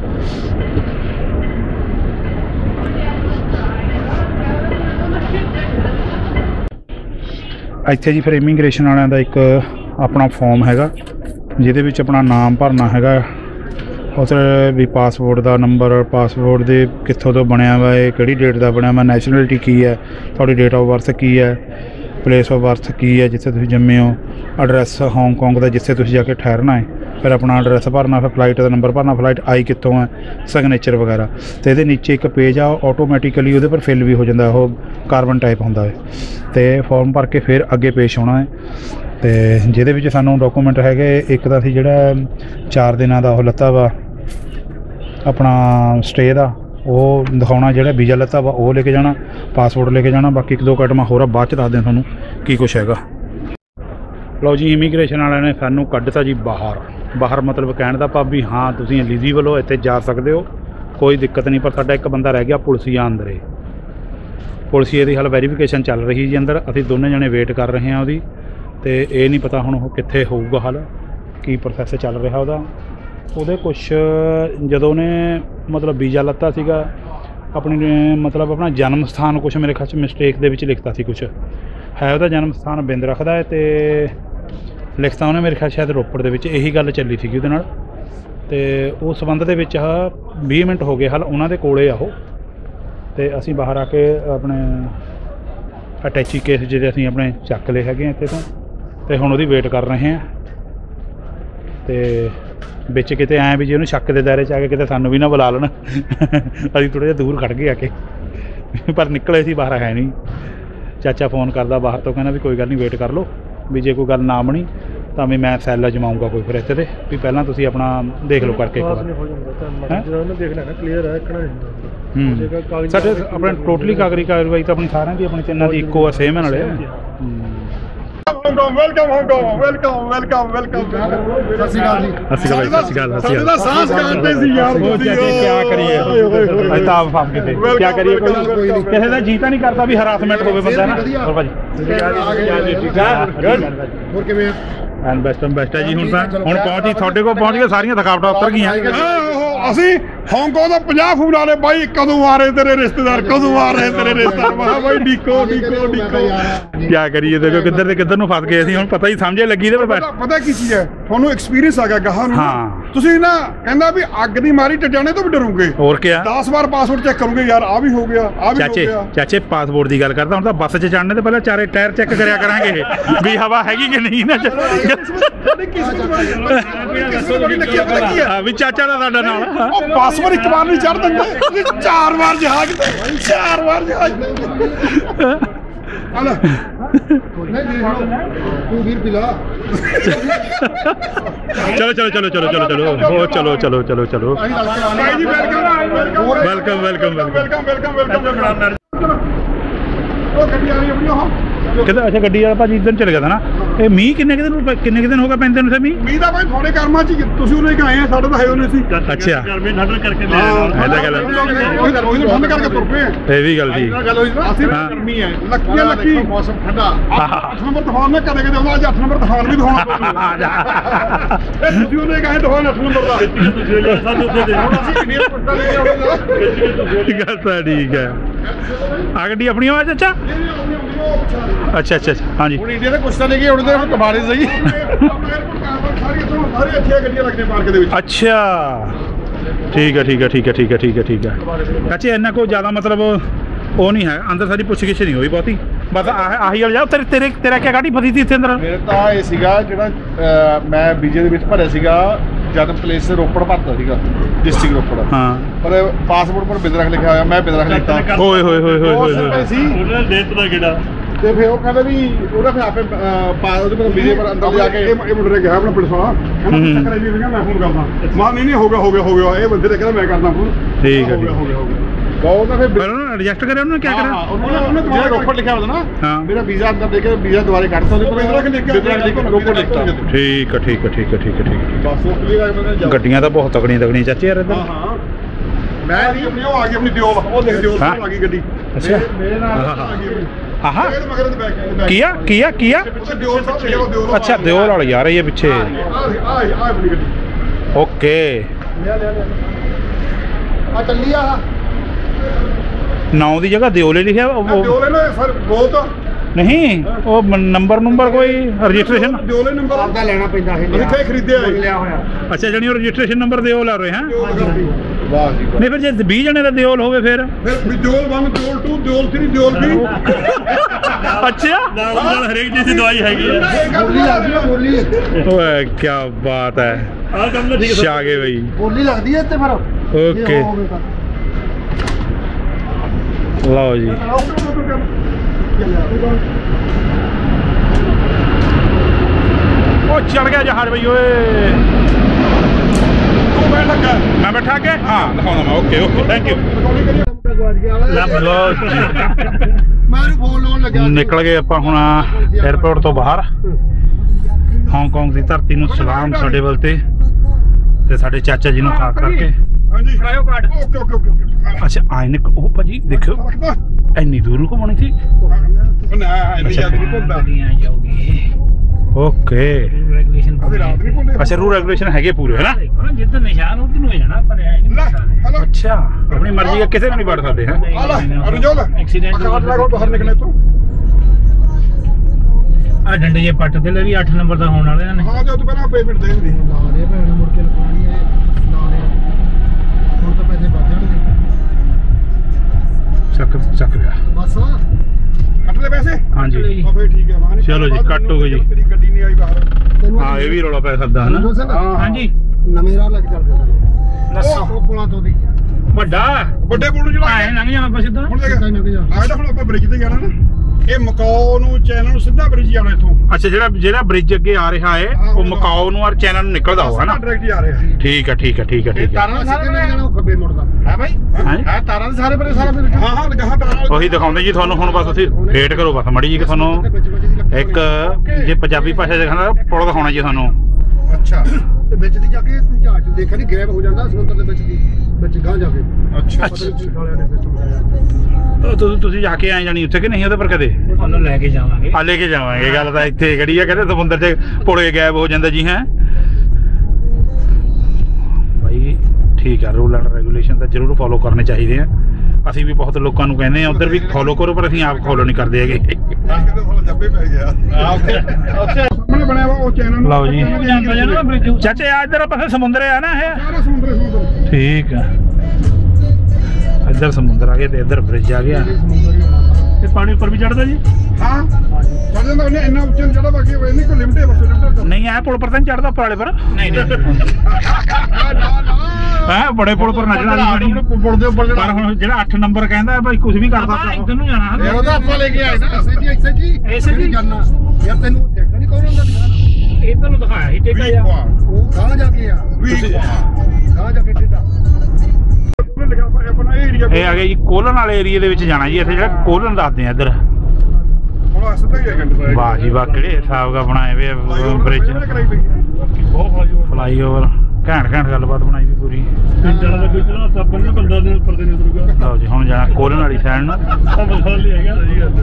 ਇੱਥੇ ਜੀ ਫਿਰ ਇਮੀਗ੍ਰੇਸ਼ਨ ਵਾਲਿਆਂ ਦਾ ਇੱਕ ਆਪਣਾ ਫਾਰਮ ਹੈਗਾ ਜਿਹਦੇ ਵਿੱਚ ਆਪਣਾ ਨਾਮ ਭਰਨਾ ਹੈਗਾ ਉਸ ਵੀ ਪਾਸਪੋਰਟ ਦਾ ਨੰਬਰ ਪਾਸਪੋਰਟ ਦੇ ਕਿੱਥੋਂ ਤੋਂ ਬਣਿਆ ਵਾ ਇਹ ਕਿਹੜੀ ਡੇਟ ਦਾ ਬਣਿਆ ਵਾ ਨੈਸ਼ਨੈਲਿਟੀ ਕੀ ਹੈ ਤੁਹਾਡੀ ਡੇਟ ਆਫ ਬਰਥ ਕੀ ਹੈ ਪਲੇਸ ਆਫ ਬਰਥ ਕੀ ਹੈ ਜਿੱਥੇ ਤੁਸੀਂ ਜੰਮੇ ਹੋ ਐਡਰੈਸ ਹਾਂਗਕਾਂਗ ਦਾ ਜਿੱਥੇ ਤੁਸੀਂ ਜਾ ਕੇ ਠਹਿਰਨਾ ਹੈ ਫਿਰ ਆਪਣਾ ਐਡਰੈਸ ਭਰਨਾ ਫਿਰ ਫਲਾਈਟ ਦਾ ਨੰਬਰ ਭਰਨਾ ਫਲਾਈਟ ਆਈ ਕਿੱਥੋਂ ਹੈ ਸਿਗਨੇਚਰ ਵਗੈਰਾ ਅਤੇ ਇਹਦੇ ਨੀਚੇ ਇੱਕ ਪੇਜ ਆ ਆਟੋਮੈਟਿਕਲੀ ਉਹਦੇ ਪਰ ਫਿਲ ਵੀ ਹੋ ਜਾਂਦਾ ਉਹ ਕਾਰਬਨ ਟਾਈਪ ਹੁੰਦਾ ਹੈ ਅਤੇ ਫੋਰਮ ਭਰ ਕੇ ਫਿਰ ਅੱਗੇ ਪੇਸ਼ ਹੋਣਾ ਹੈ ਅਤੇ ਜਿਹਦੇ ਵਿੱਚ ਸਾਨੂੰ ਡਾਕੂਮੈਂਟ ਹੈਗੇ ਇੱਕ ਤਾਂ ਅਸੀਂ ਜਿਹੜਾ ਚਾਰ ਦਿਨਾਂ ਦਾ ਉਹ ਲੱਤਾ ਵਾ ਆਪਣਾ ਸਟੇ ਦਾ ਉਹ ਦਿਖਾਉਣਾ ਜਿਹੜਾ ਵੀਜ਼ਾ ਲੱਤਾ ਵਾ ਉਹ ਲੈ ਕੇ ਜਾਣਾ ਪਾਸਪੋਰਟ ਲੈ ਕੇ ਜਾਣਾ ਬਾਕੀ ਇੱਕ ਦੋ ਆਈਟਮਾਂ ਹੋਰ ਆ ਬਾਅਦ 'ਚ ਦੱਸਦੇ ਹਾਂ ਤੁਹਾਨੂੰ ਕੀ ਕੁਛ ਹੈਗਾ ਲਓ ਜੀ ਇਮੀਗ੍ਰੇਸ਼ਨ ਵਾਲਿਆਂ ਨੇ ਸਾਨੂੰ ਕੱਢਤਾ ਜੀ ਬਾਹਰ ਬਾਹਰ ਮਤਲਬ ਕਹਿਣ ਦਾ ਭਾਵ ਵੀ ਹਾਂ ਤੁਸੀਂ ਐਲੀਜੀਬਲ ਹੋ ਇੱਥੇ ਜਾ ਸਕਦੇ ਹੋ ਕੋਈ ਦਿੱਕਤ ਨਹੀਂ ਪਰ ਸਾਡਾ ਇੱਕ ਬੰਦਾ ਰਹਿ ਗਿਆ ਪੁਲਿਸੀਆ ਅੰਦਰੇ ਪੁਲਿਸੀਏ ਦੀ ਹਾਲ ਵੈਰੀਫਿਕੇਸ਼ਨ ਚੱਲ ਰਹੀ ਜੀ ਅੰਦਰ ਅਸੀਂ ਦੋਨੇ ਜਣੇ ਵੇਟ ਕਰ ਰਹੇ ਹਾਂ ਉਹਦੀ ਅਤੇ ਇਹ ਨਹੀਂ ਪਤਾ ਹੁਣ ਉਹ ਕਿੱਥੇ ਹੋਊਗਾ ਹਾਲ ਕੀ ਪ੍ਰੋਸੈਸ ਚੱਲ ਰਿਹਾ ਉਹਦਾ ਉਹਦੇ ਕੁਛ ਜਦੋਂ ਉਹਨੇ ਮਤਲਬ ਵੀਜ਼ਾ ਲੱਤਾ ਸੀਗਾ ਆਪਣੀ ਨੇ ਮਤਲਬ ਆਪਣਾ ਜਨਮ ਸਥਾਨ ਕੁਛ ਮੇਰੇ ਖਿਆਲ 'ਚ ਮਿਸਟੇਕ ਦੇ ਵਿੱਚ ਲਿਖਤਾ ਸੀ, ਕੁਛ ਹੈ ਉਹਦਾ ਜਨਮ ਸਥਾਨ ਬਿੰਦ ਰੱਖਦਾ ਹੈ ਅਤੇ ਲਿਖਤਾ ਉਹਨੇ ਮੇਰੇ ਖਿਆਲ ਸ਼ਾਇਦ ਰੋਪੜ ਦੇ ਵਿੱਚ। ਇਹੀ ਗੱਲ ਚੱਲੀ ਸੀਗੀ ਉਹਦੇ ਨਾਲ, ਅਤੇ ਉਸ ਸੰਬੰਧ ਦੇ ਵਿੱਚ ਆਹ ਵੀਹ ਮਿੰਟ ਹੋ ਗਏ ਹਾਲ ਉਹਨਾਂ ਦੇ ਕੋਲੇ ਆ ਉਹ, ਅਤੇ ਅਸੀਂ ਬਾਹਰ ਆ ਕੇ ਆਪਣੇ ਅਟੈਚੀ ਕੇਸ ਜਿਹੜੇ ਅਸੀਂ ਆਪਣੇ ਚੱਕ ਲਏ ਹੈਗੇ ਇੱਥੇ ਤੋਂ, ਅਤੇ ਹੁਣ ਉਹਦੀ ਵੇਟ ਕਰ ਰਹੇ ਹਾਂ। ਅਤੇ ਵਿੱਚ ਕਿਤੇ ਐਂ ਵੀ ਜੇ ਉਹਨੂੰ ਸ਼ੱਕ ਦੇ ਦਾਇਰੇ 'ਚ ਆ ਕੇ ਕਿਤੇ ਸਾਨੂੰ ਵੀ ਨਾ ਬੁਲਾ ਲੈਣ ਅਸੀਂ ਥੋੜ੍ਹਾ ਜਿਹਾ ਦੂਰ ਖੜ੍ਹ ਗਏ ਆ ਕੇ, ਪਰ ਨਿਕਲੇ ਸੀ ਬਾਹਰ ਹੈ ਨਹੀਂ। ਚਾਚਾ ਫੋਨ ਕਰਦਾ ਬਾਹਰ ਤੋਂ, ਕਹਿੰਦਾ ਵੀ ਕੋਈ ਗੱਲ ਨਹੀਂ ਵੇਟ ਕਰ ਲਓ, ਵੀ ਜੇ ਕੋਈ ਗੱਲ ਨਾ ਬਣੀ ਤਾਂ ਵੀ ਮੈਂ ਸੈੱਲ ਅਜਮਾਊਂਗਾ ਕੋਈ ਫਿਰ ਇੱਥੇ 'ਤੇ, ਵੀ ਪਹਿਲਾਂ ਤੁਸੀਂ ਆਪਣਾ ਦੇਖ ਲਓ ਕਰਕੇ ਇੱਕ ਵਾਰ। ਹੂੰ ਸਾਡੇ ਆਪਣੇ ਟੋਟਲੀ ਕਾਗਰੀ ਕਾਰਵਾਈ ਤਾਂ ਆਪਣੀ ਸਾਰਿਆਂ ਦੀ ਆਪਣੀ ਤਿੰਨਾਂ ਦੀ ਇੱਕੋ ਆ, ਸੇਮ ਹੈ ਨਾਲੇ। Welcome welcome welcome welcome welcome ਸਤਿ ਸ਼੍ਰੀ ਅਕਾਲ ਜੀ। ਸਤਿ ਸ਼੍ਰੀ ਅਕਾਲ, ਸਤਿ ਸ਼੍ਰੀ ਅਕਾਲ, ਸਤਿ ਸ਼੍ਰੀ ਸਾਡੇ ਦਾ ਸਾਂਸ ਕਾਟਦੇ ਸੀ ਯਾਰ। ਉਹ ਚਾਚੇ ਕਿਆ ਕਰੀਏ, ਅਸੀਂ ਤਾਂ ਆਪ ਫਸ ਗਏ ਤੇ ਕਿਆ ਕਰੀਏ, ਕੋਈ ਕਿਸੇ ਦਾ ਜੀ ਤਾਂ ਨਹੀਂ ਕਰਦਾ ਵੀ ਹਰਾਸਮੈਂਟ ਹੋਵੇ ਬੰਦਾ ਨਾ। ਹੋਰ ਭਾਜੀ ਠੀਕ ਠਾਕ, ਹੋਰ ਕਿਵੇਂ ਆ? ਐਂਡ ਬੈਸਟ ਬੈਸਟ ਹੈ ਜੀ। ਹੁਣ ਤਾਂ ਹੁਣ ਪਹੁੰਚੀ ਤੁਹਾਡੇ ਕੋਲ ਪਹੁੰਚ ਗਏ, ਸਾਰੀਆਂ ਥਕਾਵਟਾਂ ਉਤਰ ਗਈਆਂ। ਅਸੀਂ ਹਾਂਗਕਾਂਗ ਦਾ ਪੰਜਾਹ ਫੂਟ ਵਾਲੇ ਬਾਈ ਕਦੋਂ ਆ ਰਹੇ ਤੇਰੇ ਰਿਸ਼ਤੇਦਾਰ, ਕਦੋਂ ਆ ਰਹੇ ਤੇਰੇ ਰਿਸ਼ਤੇਦਾਰ। ਮੈਂ ਕਿਹਾ ਬਾਈ ਡੀਕੋ ਡੀਕੋ ਡੀਕੋ ਕਿਆ ਕਰੀਏ, ਦੇਖੋ ਕਿੱਧਰ ਦੇ ਕਿੱਧਰ ਨੂੰ ਫਸ ਗਏ ਅਸੀਂ। ਹੁਣ ਪਤਾ ਹੀ ਸਮਝੇ ਲੱਗੀ ਤੇ ਪਤਾ ਕੀ ਚੀਜ਼ ਹੈ ਤੁਹਾਨੂੰ, ਐਕਸਪੀਰੀਅੰਸ ਆ ਗਿਆ ਗਾਹਾਂ ਨੂੰ। ਹਾਂ ਤੁਸੀਂ ਨਾ ਕਹਿੰਦਾ ਵੀ ਅੱਗ ਦੀ ਮਾਰੀ ਟਿਕਾਣੇ ਤੋਂ ਵੀ ਡਰੋਗੇ। ਹੋਰ ਕਿਆ, ਦਸ ਵਾਰ ਪਾਸਪੋਰਟ ਚੈੱਕ ਕਰੋਗੇ ਯਾਰ, ਆ ਵੀ ਹੋ ਗਿਆ ਆ ਵੀ ਹੋ ਚਾਚੇ ਗਿਆ। ਚਾਚੇ ਪਾਸਪੋਰਟ ਦੀ ਗੱਲ ਕਰਦਾ, ਹੁਣ ਤਾਂ ਬੱਸ 'ਚ ਚੜ੍ਹਨੇ ਤੋਂ ਪਹਿਲਾਂ ਚਾਰੇ ਟਾਇਰ ਚੈੱਕ ਕਰਿਆ ਕਰਾਂਗੇ ਵੀ ਹਵਾ ਹੈਗੀ ਕਿ ਨਹੀਂ ਨਾ। ਹਾਂ ਵੀ ਚਾਚਾ ਦਾ ਸਾਡਾ ਨਾਲ ਉਹ ਬੱਸ ਪਰ ਇੱਕ ਵਾਰ ਨਹੀਂ ਚੜ੍ਹ ਦਿੰਦੇ, ਚਾਰ ਵਾਰ ਜਹਾਜ਼ ਤੇ ਚਾਰ ਵਾਰ ਜਹਾਜ਼ ਤੇ। ਹਲਾ ਤੂੰ ਵੀਰ ਪਿਲਾ। ਚਲੋ ਚਲੋ ਚਲੋ ਚਲੋ ਚਲੋ ਚਲੋ ਹੋ ਚਲੋ ਚਲੋ ਚਲੋ ਚਲੋ ਭਾਈ ਜੀ welcome welcome welcome welcome welcome welcome. ਉਹ ਗੱਡੀ ਆ ਰਹੀ ਆਪਣੀ ਉਹ ਕਿਤੇ ਅੱਛਾ ਗੱਡੀ ਵਾਲਾ ਭਾਜੀ ਇੱਧਰ ਚਲੇ ਗਿਆ ਨਾ। ਇਹ ਮੀਂਹ ਕਿੰਨੇ ਕੁ ਦਿਨ ਕਿੰਨੇ ਕੁ ਦਿਨ ਹੋ ਗਏ ਪੈਂਦੇ ਨੂੰ? ਮੀਂਹ ਮੀਂਹ ਦਾ ਭਾਈ ਥੋੜੇ ਕਰਮਾਂ ਚ ਤੁਸੀਂ ਉਹਨੇ ਗਾਏ ਆ, ਸਾਡੇ ਤਾਂ ਹੈ ਉਹਨੇ ਸੀ। ਅੱਛਾ ਗਰਮੀ ਠੰਡ ਕਰਕੇ ਲੈ ਐਦਾ ਗੱਲ ਉਹੀ ਤਾਂ ਉਹੀ ਠੰਡ ਕਰਕੇ ਤੁਰ ਪਏ। ਇਹ ਵੀ ਗੱਲ ਠੀਕ। ਗੱਲ ਹੋਈ ਨਾ, ਅਸੀਂ ਗਰਮੀ ਹੈ ਲੱਕੀ ਲੱਕੀ ਮੌਸਮ ਠੰਡਾ। ਅੱਠ ਨੰਬਰ ਤੂਫਾਨ ਨੇ ਕਦੇ ਕਦੇ ਆਉਂਦਾ, ਅੱਜ ਅੱਠ ਨੰਬਰ ਤੂਫਾਨ ਵੀ ਦਿਖਾਉਣਾ ਇਹ ਤੁਸੀਂ ਉਹਨੇ ਗਾਏ ਤੂਫਾਨ ਅੱਠ ਨੰਬਰ ਦਾ। ਸਾਨੂੰ ਉੱਥੇ ਦੇ ਗੱਲ ਤਾਂ ਠੀਕ ਹੈ। ਆ ਗੱਡੀ ਆਪਣੀ ਆਵਾਜ਼ ਚਾਚਾ? ਅੱਛਾ ਅੱਛਾ ਅੱਛਾ ਹਾਂਜੀ। ਹੁਣ ਇੰਡੀਆ ਦੇ ਕੁਛ ਤਾਂ ਨਹੀਂ ਗਏ, ਹੁਣ ਤੇ ਕਮਾਰੇ ਸਹੀ। ਸਾਰੀ ਅੱਛੀਆਂ ਗੱਡੀਆਂ ਲੱਗਦੀਆਂ ਪਾਰਕ ਦੇ ਵਿੱਚ। ਅੱਛਾ ਠੀਕ ਹੈ ਠੀਕ ਹੈ ਠੀਕ ਹੈ ਠੀਕ ਹੈ ਠੀਕ ਹੈ ਠੀਕ ਹੈ ਚਾਚੇ ਇੰਨਾ ਕੋਈ ਜ਼ਿਆਦਾ ਮਤਲਬ ਉਹ ਨਹੀਂ ਹੈ ਅੰਦਰ, ਸਾਡੀ ਪੁੱਛ ਗਿੱਛ ਨਹੀਂ ਹੋਈ ਬਹੁਤੀ, ਬਸ ਆਹ ਆਹੀ ਵਾਲ ਜਾ। ਤੇਰੇ ਤੇਰੇ ਤੇਰਾ ਕਿਆ ਗਾੜੀ ਫਸੀ ਸੀ ਇੱਥੇ ਅੰਦਰ? ਮੇਰੇ ਤਾਂ ਇਹ ਸੀਗਾ ਜਿਹੜਾ ਮੈਂ ਬੀਜੇ ਦੇ ਵਿੱਚ ਭਰਿਆ ਸੀਗਾ, ਜਨਮ ਪਲੇਸ ਰੋਪੜ ਭਰਤਾ ਸੀਗਾ, ਡਿਸਟ੍ਰਿਕਟ ਰੋਪੜ। ਹਾਂ ਪਰ ਪਾਸਪੋਰਟ ਪਰ ਬਿੰਦਰਖ ਲਿਖਿਆ ਹੋਇਆ, ਮੈਂ ਬਿੰਦਰਖ ਲਿਖਤਾ। ਓਏ ਹੋਏ ਹੋਏ ਹੋਏ ਹੋਏ ਹੋਏ ਸੀ ਉਹਨਾਂ ਦੇ ਦੇਤ ਦਾ ਕਿਹੜਾ ਤੇ ਫਿਰ ਉਹ ਕਹਿੰਦਾ ਵੀ ਉਹਦਾ ਫਿਰ ਆਪੇ ਪਾ ਉਹਦੇ ਪਰ ਬੀਜੇ ਪਰ ਅੰਦਰ ਜਾ ਕੇ ਇਹ ਮੁੰਡੇ ਨੇ ਕਿਹਾ ਆਪਣਾ ਪੁਲਿਸ ਵਾਲਾ, ਕਹਿੰਦਾ ਚੱਕਰ ਜੀ ਮੈਂ ਫੋਨ ਕਰਦਾ। ਮਾਂ ਨਹੀਂ ਨਹੀਂ ਹੋ ਗਿਆ ਹੋ ਗਿਆ ਹੋ ਗਿਆ, ਇਹ ਬੰਦੇ ਨੇ ਕਹਿੰਦਾ ਮੈਂ ਕਰਦਾ ਫੋਨ। ਠੀਕ ਹੈ ਹੋ ਗਿਆ ਹੋ ਗਿਆ ਹੋ ਗਿਆ। ਬਹੁਤ ਤਾਂ ਫਿਰ ਪਰ ਉਹਨੂੰ ਐਡਜਸਟ ਕਰਿਆ ਉਹਨੇ ਕਿਆ ਕਰਿਆ? ਉਹਨੇ ਜਿਹੜਾ ਰੋਪੜ ਲਿਖਿਆ ਹੁੰਦਾ ਨਾ, ਹਾਂ ਮੇਰਾ ਵੀਜ਼ਾ ਅੰਦਰ ਦੇ ਕੇ ਵੀਜ਼ਾ ਦੁਬਾਰੇ ਕੱਢਤਾ ਉਹਦੇ ਪਰ ਬਿੰਦਰਖ ਲਿਖ ਕੇ ਰੋਪੜ ਲਿਖਤਾ। ਠੀਕ ਹੈ ਠੀਕ ਹੈ ਠੀਕ ਹੈ ਠੀਕ ਹੈ ਠੀਕ ਹੈ। ਬਸ ਉਹ ਕਲੀਅਰ ਆ ਕੇ ਮੈਂ ਗੱਡੀਆਂ ਤਾਂ ਬਹੁਤ ਤਕੜੀਆਂ ਤਕੜੀਆਂ ਚਾਚੇ ਯਾਰ ਇੱਧਰ। ਹਾਂ ਹਾਂ ਮੈਂ ਨਹੀਂ ਆਪਣੀ ਉਹ ਆ ਗਈ ਆਪਣੀ ਦਿਓਲ, ਉਹ ਦੇਖ ਦਿਓਲ ਆ ਗਈ ਗੱਡੀ। ਅੱਛਾ ਮੇਰੇ ਨਾਲ ਆ ਗਈ ਆਪਣੀ। ਆਹਾ ਇਹਦੇ ਮਗਰ ਦੇ ਬੈਕ ਕੀਆ ਕੀਆ ਕੀਆ ਪਿੱਛੇ ਦਿਓਲ ਸਾਹਿਬ ਪਿੱਛੇ ਉਹ ਦਿਓਲ। ਅੱਛਾ ਦਿਓਲ ਵਾਲੀ ਯਾਰ ਇਹ ਪਿੱਛੇ। ਆ ਆ ਆ ਆਪਣੀ ਗੱਡੀ। ਓਕੇ ਆ ਚੱਲੀ ਆ ਨੌ ਦੀ ਜਗ੍ਹਾ ਦਿਓਲੇ ਲਿਖਿਆ ਉਹ- ਦਿਓਲੇ ਨੇ ਸਰ ਬਹੁਤ ਨਹੀਂ ਉਹ ਨੰਬਰ ਨੰਬਰ ਕੋਈ ਰਜਿਸਟ੍ਰੇਸ਼ਨ? ਦਿਓਲੇ ਨੰਬਰ ਆਪਦਾ ਲੈਣਾ ਪੈਂਦਾ ਹੈ। ਅਸੀਂ ਕਿਹ ਖਰੀਦਿਆ ਹੈ ਲਿਆ ਹੋਇਆ। ਅੱਛਾ ਜਣੀ ਉਹ ਰਜਿਸਟ੍ਰੇਸ਼ਨ ਨੰਬਰ ਦਿਓ ਲਾ ਰਹੇ ਹਾਂ। ਵਾਹ ਜੀ ਨਹੀਂ ਫਿਰ ਜੇ ਵੀਹ ਜਣੇ ਦਾ ਦਿਓਲ ਹੋਵੇ ਫਿਰ? ਫਿਰ ਵੀ ਦਿਓਲ ਇੱਕ, ਦਿਓਲ ਦੋ, ਦਿਓਲ ਤਿੰਨ, ਦਿਓਲ ਵੀ। ਅੱਛਾ ਨਾਲ ਨਾਲ ਹਰੇਕ ਚੀਜ਼ ਦੀ ਦਵਾਈ ਹੈਗੀ ਆ। ਬੋਲੀ ਲੱਗਦੀ ਹੈ, ਬੋਲੀ ਓਏ ਕੀ ਬਾਤ ਹੈ, ਆਹ ਕੰਮ ਤਾਂ ਠੀਕ ਹੈ। ਸ਼ਾਗੇ ਬਈ। ਬੋਲੀ ਲੱਗਦੀ ਹੈ ਇੱਥੇ ਫਿਰ। ਓਕੇ ਲਓ ਜੀ ਉਹ ਚੜ ਗਿਆ ਜਹਾਜ਼ ਬਈ ਓਏ। ਤੂੰ ਬੈਠ ਲੱਗਾ ਮੈਂ ਬੈਠਾ ਕੇ ਹਾਂ ਦਿਖਾਉਂਦਾ ਮੈਂ। Okay okay thank you. ਲਓ ਜੀ ਮੈਂ ਉਹਨੂੰ ਫੋਨ ਲਾਉਣ ਲੱਗਾ। ਨਿਕਲ ਗਏ ਆਪਾਂ ਹੁਣ 에ਅਰਪੋਰਟ ਤੋਂ ਬਾਹਰ। ਹਾਂਗਕਾਂਗ ਦੀ ਧਰਤੀ ਨੂੰ ਸਲਾਮ ਸਾਡੇ ਵੱਲ ਤੇ ਤੇ ਸਾਡੇ ਚਾਚਾ ਜੀ ਨੂੰ ਖਾਸ ਕਰਕੇ। ਹਾਂਜੀ ਖੜਾਇਓ ਕਾਰਡ। Okay okay okay. ਅੱਛਾ ਆਏ ਨੇ ਉਹ ਭਾਜੀ ਦੇਖਿਓ ਇੰਨੀ ਦੂਰ ਨੂੰ ਘੁੰਮਣੀ ਸੀ। ਨਾ ਇੰਨੀ ਯਾਦ ਨਹੀਂ ਭੁੱਲਦਾ। ਓਕੇ ਰੈਗੂਲੇਸ਼ਨ ਅਭੀ ਰਾਤ ਨਹੀਂ ਭੁੱਲੇ ਅੱਛਾ ਰੂਲ ਰੈਗੂਲੇਸ਼ਨ ਹੈਗੇ ਪੂਰੇ ਹੈ ਨਾ ਜਿੱਦਾਂ ਨਿਸ਼ਾਨ ਉਧਰ ਨੂੰ ਹੋ ਜਾਣਾ ਪਰ ਐ ਨਹੀਂ ਲੈ ਹਲੋ ਅੱਛਾ ਆਪਣੀ ਮਰਜ਼ੀ ਹੈ ਕਿਸੇ ਨੂੰ ਨਹੀਂ ਵੜ ਸਕਦੇ ਹੈ ਆ ਲੈ ਅਰਜੋਲ ਐਕਸੀਡੈਂਟ ਅਕਾਟ ਲਾ ਕੇ ਬਾਹਰ ਨਿਕਲੇ ਤੂੰ ਆ ਡੰਡੇ ਜੇ ਪੱਟ ਤੇ ਲੈ ਵੀ ਅੱਠ ਨੰਬਰ ਦਾ ਹੋਣ ਵਾਲੇ ਨੇ ਹਾਂ ਤੇ ਉਹ ਤੋਂ ਪਹਿਲਾਂ ਪੇਮੈਂਟ ਦੇ ਦਿੰਦੀ ਲਾ ਦੇ ਭੈਣ ਮੁੜ ਕੇ ਲਗਾਣੀ ਹੈ ਲਾ ਦੇ ਹੁਣ ਤਾਂ ਪੈਸੇ ਵੱਧ ਜਾਣਗੇ ਚੱਕ ਚੱਕ ਲਿਆ ਬਸ ਕੱਟ ਲੈ ਪੈਸੇ ਹਾਂਜੀ ਆ ਫੇਰ ਠੀਕ ਹੈ ਮਾਂ ਚਲੋ ਜੀ, ਕੱਟ ਹੋ ਗਈ ਜੀ। ਤੇਰੀ ਗੱਡੀ ਨਹੀਂ ਆਈ ਬਾਹਰ ਤੈਨੂੰ ਹਾਂ ਇਹ ਵੀ ਰੌਲਾ ਪੈ ਸਕਦਾ ਹੈ ਨਾ ਹਾਂ ਹਾਂਜੀ ਨਵੇਂ ਰਾਹ ਲੱਗ ਚੱਲਦੇ ਸਾਰੇ ਦੱਸੋ ਉਹ ਪੁਲਾਂ ਤੋਂ ਦੀ ਵੱਡਾ ਵੱਡੇ ਪੁਲ ਨੂੰ ਜਿਹੜਾ ਐ ਲੰਘ ਜਾਣਾ ਆਪਾਂ ਸਿੱਧਾ ਹੁਣ ਦੇਖ ਸਿੱਧਾ ਹੀ ਲੰਘ ਜਾ ਆ ਤਾਂ ਹੁਣ ਆਪਾਂ ਬ੍ਰਿਜ ਤੇ ਜਾਣਾ ਨਾ ਇਹ ਮਕਾਓ ਨੂੰ ਚੈਨਲ ਨੂੰ ਸਿੱਧਾ ਬ੍ਰਿਜ ਜਾਣਾ ਇੱਥੋਂ ਅੱਛਾ ਜਿਹੜਾ ਜਿਹੜਾ ਬ੍ਰਿਜ ਅੱਗੇ ਆ ਰਿਹਾ ਹੈ ਉਹ ਮਕਾਓ ਨੂੰ ਔਰ ਚੈਨਲ ਨੂੰ ਨਿਕਲਦਾ ਹੋਗਾ ਨਾ ਡਾਇਰੈਕਟ ਹੀ ਆ ਰਿਹਾ ਠੀਕ ਹੈ ਠੀਕ ਹੈ ਠੀਕ ਹੈ ਠੀਕ ਹੈ ਤਾਰਾਂ ਸਾਰੇ ਲੱਗ ਜਾਣਾ ਉਹ ਖੱਬੇ ਮੁੜਦਾ ਹੈ ਭਾਈ ਹਾਂਜੀ ਹੈ ਤਾਰਾਂ ਦੇ ਸਾਰੇ ਪਰੇ ਸਾਰਾ ਫਿਰ ਹਾਂ ਹਾਂ ਲਗਾ ਹਾਂ ਉਹੀ ਦਿਖਾਉਂਦੇ ਜੀ ਤੁਹਾਨੂੰ ਹੁਣ ਬਸ ਤੁਸੀਂ ਵੇਟ ਕਰੋ ਬਸ ਮੜੀ ਜੀ ਕਿ ਤੁਹਾਨੂੰ ਇੱਕ ਜੇ ਪੰਜਾਬੀ ਭਾਸ਼ਾ ਦਿਖਾਣਾ ਪੁਲ ਦਿਖਾਉਣਾ ਜੀ ਤੁਹਾਨੂੰ ਅੱਛਾ ਤੇ ਵਿੱਚ ਦੀ ਜਾ ਕੇ ਜਹਾਜ਼ ਚ ਦੇਖਿਆ ਨਹੀਂ ਗਾਇਬ ਹੋ ਜਾਂਦਾ ਸਮੁੰਦਰ ਦੇ ਵਿੱਚ ਦੀ ਵਿੱਚ ਗਾਂ ਜਾ ਕੇ ਅੱਛਾ ਪਤਾ ਨਹੀਂ ਕੀ ਸਾਲਿਆਂ ਨੇ ਸਿਸਟਮ ਲਾਇਆ ਉਹ ਤੁਸੀਂ ਤੁਸੀਂ ਜਾ ਕੇ ਆਏ ਜਾਣੀ ਉੱਥੇ ਕਿ ਨਹੀਂ ਉਹਦੇ ਪਰ ਕਦੇ ਉਹਨੂੰ ਲੈ ਕੇ ਜਾਵਾਂਗੇ ਆ ਲੈ ਕੇ ਜਾਵਾਂਗੇ ਗੱਲ ਤਾਂ ਇੱਥੇ ਕਿਹੜੀ ਆ ਕਹਿੰਦੇ ਸਮੁੰਦਰ 'ਚ ਪੁਲੇ ਗਾਇਬ ਹੋ ਜਾਂਦਾ ਜੀ ਹੈ ਭਾਈ ਠੀਕ ਆ ਰੂਲ ਐਂਡ ਰੈਗੂਲੇਸ਼ਨ ਤਾਂ ਜ਼ਰੂਰ ਫੋਲੋ ਕਰਨੇ ਚਾਹੀਦੇ ਆ ਅਸੀਂ ਵੀ ਬਹੁਤ ਲੋਕਾਂ ਨੂੰ ਕਹਿੰਦੇ ਆ ਉਧਰ ਵੀ ਫੋਲੋ ਕਰੋ ਪਰ ਅਸੀਂ ਆਪ ਫੋਲੋ ਨਹੀਂ ਕਰਦੇ ਹੈਗੇ ਕਿਤੇ ਥੋੜਾ ਜੱਬੇ ਪੈ ਗਿਆ ਆ ਉੱਥੇ ਉੱਥੇ ਸਾਹਮਣੇ ਬਣਿਆ ਵਾ ਉਹ ਚੈਨਲ ਲਓ ਜੀ। ਜਾਂਦਾ ਜਾਣਾ ਬ੍ਰਿਜ ਚਾਚੇ ਆ ਇੱਧਰ ਪਾਸੇ ਸਮੁੰਦਰ ਆ ਨਾ ਇਹ ਸਾਰਾ ਸਮੁੰਦਰ ਸਮੁੰਦਰ ਠੀਕ ਆ ਇੱਧਰ ਸਮੁੰਦਰ ਆ ਗਿਆ ਤੇ ਇੱਧਰ ਬ੍ਰਿਜ ਆ ਗਿਆ ਤੇ ਪਾਣੀ ਉੱਪਰ ਵੀ ਚੜਦਾ ਜੀ ਹਾਂ ਚੜ ਜਾਂਦਾ ਉਹਨੇ ਇੰਨਾ ਉੱਚਾ ਚੜਾ ਬਾਕੀ ਉਹ ਨਹੀਂ ਕੋਈ ਲਿਮਟ ਹੈ ਬਸ ਲਿਮਟ ਨਹੀਂ ਆ ਪੁਲ ਪਰ ਤਾਂ ਨੀ ਚੜਦਾ ਉੱਪਰ ਵਾਲੇ ਪਰ ਨਹੀਂ ਨਹੀਂ ਹੈ ਬੜੇ ਪੁਲ ਪਰ ਨਜ਼ਰ ਆਣੀ ਪੁਲ ਦੇ ਉੱਪਰ ਪਰ ਹੁਣ ਜਿਹੜਾ ਅੱਠ ਨੰਬਰ ਕਹਿੰਦਾ ਭਾਈ ਕੁਝ ਵੀ ਕਰਦਾ ਆਪਾਂ ਇੱਧਰ ਨੂੰ ਜਾਣਾ ਇਹ ਉਹਦਾ ਆਪਾਂ ਲੈ ਕੇ ਆਏ ਨਾ ਐਸੇ ਜੀ ਐਸੇ ਜੀ ਐਸੇ ਜੀ? ਜਾਨਾ ਯਾਰ ਤੈਨੂੰ ਦੇਖਦਾ ਨਹੀਂ ਕੌਣ ਹੁੰਦਾ ਦਿਖਾਣਾ ਇੱਧਰ ਨੂੰ ਦਿਖਾਇਆ ਸੀ ਟੇਕਾ ਜਾ ਉਹ ਗਾਂ ਜਾ ਕੇ ਆ ਵੀ ਗਾਂ ਜਾ ਕੇ ਟੇਡਾ ਲਿਖਿਆ ਆਪਣਾ ਏਰੀਆ ਇਹ ਆ ਗਿਆ ਜੀ ਕੋਲਨ ਵਾਲੇ ਏਰੀਆ ਦੇ ਵਿੱਚ ਜਾਣਾ ਜੀ ਇੱਥੇ ਜਿਹੜਾ ਕੋਲਨ ਦੱਸਦੇ ਆ ਇੱਧਰ ਹੁਣ ਅਸਲ ਤਾਂ ਹੀ ਹੈ ਘੰਟੇ ਵਾਹ ਜੀ ਵਾਹ ਕਿਹੜੇ ਹਿਸਾਬ ਦਾ ਬਣਾਏ ਵੇ ਬ੍ਰਿਜ ਫਲਾਈਓਵਰ ਘੈਂਟ ਘੈਂਟ ਗੱਲਬਾਤ ਬਣਾਈ ਵੀ ਪੂਰੀ ਪਿੰਡਾਂ ਦਾ ਕੋਈ ਚਲਾ ਤਾਂ ਬੰਦਾ ਬੰਦਾ ਦੇ ਉੱਪਰ ਦੇ ਨਹੀਂ ਉਤਰੂਗਾ ਲਓ ਜੀ ਹੁਣ ਜਾਣਾ ਕੋਲਨ ਵਾਲੀ ਸਾਈਡ ਨੂੰ ਆ ਮਖੌਲ ਹੀ ਹੈਗਾ ਸਹੀ ਗੱਲ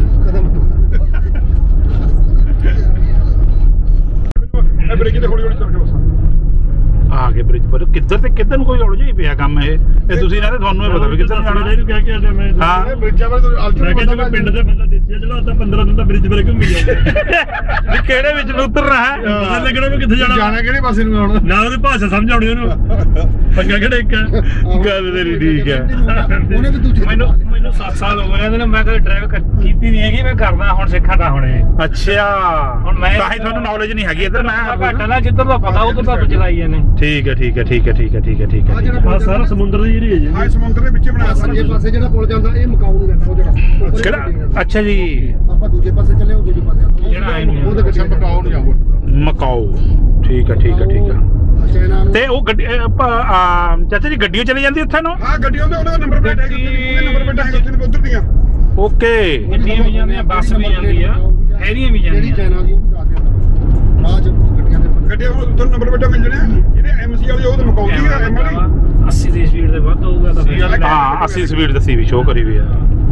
ਇਹ ਬ੍ਰੇਕ ਤੇ ਹੌਲੀ ਹੌਲੀ ਚੱਲ ਕੇ ਬਸ ਆ ਕੇ ਬ੍ਰਿਜ ਪਰ ਕਿੱਧਰ ਤੇ ਕਿੱਧਰ ਨੂੰ ਕੋਈ ਉਲਝ ਹੀ ਪਿਆ ਕੰਮ ਇਹ ਇਹ ਤੁਸੀਂ ਨਾ ਤੁਹਾਨੂੰ ਇਹ ਪਤਾ ਵੀ ਕਿੱਧਰ ਨੂੰ ਜਾਣਾ ਇਹਨੂੰ ਕਹਿ ਕੇ ਆਇਆ ਮੈਂ ਹਾਂ ਬ੍ਰਿਜਾਂ ਵਾਲੇ ਤੋਂ ਮੈਂ ਕਿਹਾ ਜਦੋਂ ਪਿੰਡ ਦੇ ਬੰਦਾ ਦੇਖਿਆ ਜਿਹੜਾ ਤਾਂ ਪੰਦਰਾਂ ਦਿਨ ਦਾ ਬ੍ਰਿਜ ਪਰ ਘੁੰਮੀ ਜਾਂਦਾ ਵੀ ਕਿਹੜੇ ਵਿੱਚ ਨੂੰ ਉਤਰਨਾ ਹੈ ਪਤਾ ਲੱਗਣਾ ਵੀ ਕਿੱਥੇ ਜਾਣਾ ਜਾਣਾ ਕਿਹੜੇ ਪਾਸੇ ਨੂੰ ਆਉਣਾ ਨਾ ਉਹਦੀ ਭਾਸ਼ਾ ਸਮਝ ਆਉਣੀ ਉਹਨੂੰ ਪੰਗਾ ਕਿਹੜਾ ਇੱਕ ਹੈ ਗੱਲ ਤੇਰੀ ਠੀਕ ਹੈ ਉਹਨੇ ਵੀ ਦੂਜੀ ਮੈਨੂੰ ਮੈਨੂੰ ਸੱਤ ਸਾਲ ਹੋ ਗਏ ਨੇ ਮੈਂ ਕਦੇ ਡਰਾਈਵ ਕੀਤੀ ਨਹੀਂ ਹੈਗੀ ਮੈਂ ਕਰਦਾ ਹੁਣ ਸਿੱਖਾਂ ਦਾ ਹੁਣੇ ਅੱਛਾ ਹੁਣ ਮੈਂ ਤਾਂ ਹੀ ਤੁਹਾਨੂੰ ਨੌਲੇਜ ਨਹੀਂ ਹੈਗੀ ਇੱਧਰ ਮੈਂ ਮੈਂ ਘੱਟ ਨਾ ਜਿੱਧਰ ਦਾ ਪਤਾ ਉਧਰ ਦਾ ਚਲਾਈ ਜਾਂਦੇ ਠੀਕ ਹੈ ਠੀਕ ਹੈ ਠੀਕ ਹੈ ਠੀਕ ਹੈ ਠੀਕ ਹੈ ਠੀਕ ਹੈ ਠੀਕ ਹੈ ਆ ਸਾਰਾ ਸਮੁੰਦਰ ਦੀ ਏਰੀਆ ਜੀ ਹਾਂ ਸਮੁੰਦਰ ਦੇ ਵਿੱਚ ਬਣਾਇਆ ਸੱਜੇ ਸਾਰਾ ਪਾਸੇ ਜਿਹੜਾ ਪੁਲ ਜਾਂਦਾ ਇਹ ਮਕਾਊ ਨੂੰ ਜਾਂਦਾ ਉਹ ਜਿਹੜਾ ਉੱਪਰ ਕਿਹੜਾ ਅੱਛਾ ਜੀ ਆਪਾਂ ਦੂਜੇ ਪਾਸੇ ਚੱਲੇ ਉਹ ਦੂਜੇ ਪਾਸੇ ਜਾਂਦਾ ਜਿਹੜਾ ਆਏ ਨੂੰ ਉਹਦੇ ਵਿੱਚ ਮਕਾਊ ਨੂੰ ਜਾਊਗਾ ਮਕਾਓ ਠੀਕ ਹੈ ਠੀਕ ਹੈ ਠੀਕ ਹੈ ਚਾਈਨਾ ਨੂੰ ਤੇ ਉਹ ਗੱਡੀ ਅਹ, ਆਪਾਂ, ਆ, ਚਾਚਾ ਜੀ ਗੱਡੀਓ ਚਲੀ ਜਾਂਦੀ ਉੱਥੇ ਨੂੰ ਹਾਂ ਗੱਡੀਆਂ ਦੇ ਉਹਦਾ ਨੰਬਰ ਪਲੇਟ ਹੈ ਉਹਦੇ ਨੰਬਰ ਪਲੇਟ ਹੈ ਉੱਥੇ ਉਧਰ ਦੀਆਂ ਓਕੇ ਗੱਡੀਆਂ ਵੀ ਜਾਂਦੀਆਂ ਬੱਸ ਵੀ ਜਾਂਦੀ ਆ ਹੈਰੀਆਂ ਵੀ ਜਿਹੜੀ ਜਾਂਦੀਆਂ ਚਾਈਨਾ ਦੀ ਉਹ ਵੀ ਦੱਸ ਦਿੰਦਾ ਰਾਹ ਚ ਗੱਡੀਆਂ ਦੇ ਗੱਡੀਆਂ ਉਧਰ ਨੰਬਰ ਪਲੇਟਾਂ ਮਿਲ ਜਾਣੇ ਜਿਹਦੇ ਐਮਸੀ ਵਾਲੀ ਉਹ ਤਾਂ ਮਕਾਉਂਦੀ ਹੈ ਐਮ ਵਾਲੀ ਅੱਸੀ ਦੀ ਸਪੀਡ ਦੇ ਵੱਧ ਹੋਊਗਾ ਤਾਂ ਫਿਰ ਹਾਂ ਅੱਸੀ ਸਪੀਡ ਦੱਸੀ ਵੀ ਸ਼ੋਅ ਕਰੀ ਵੀ ਆ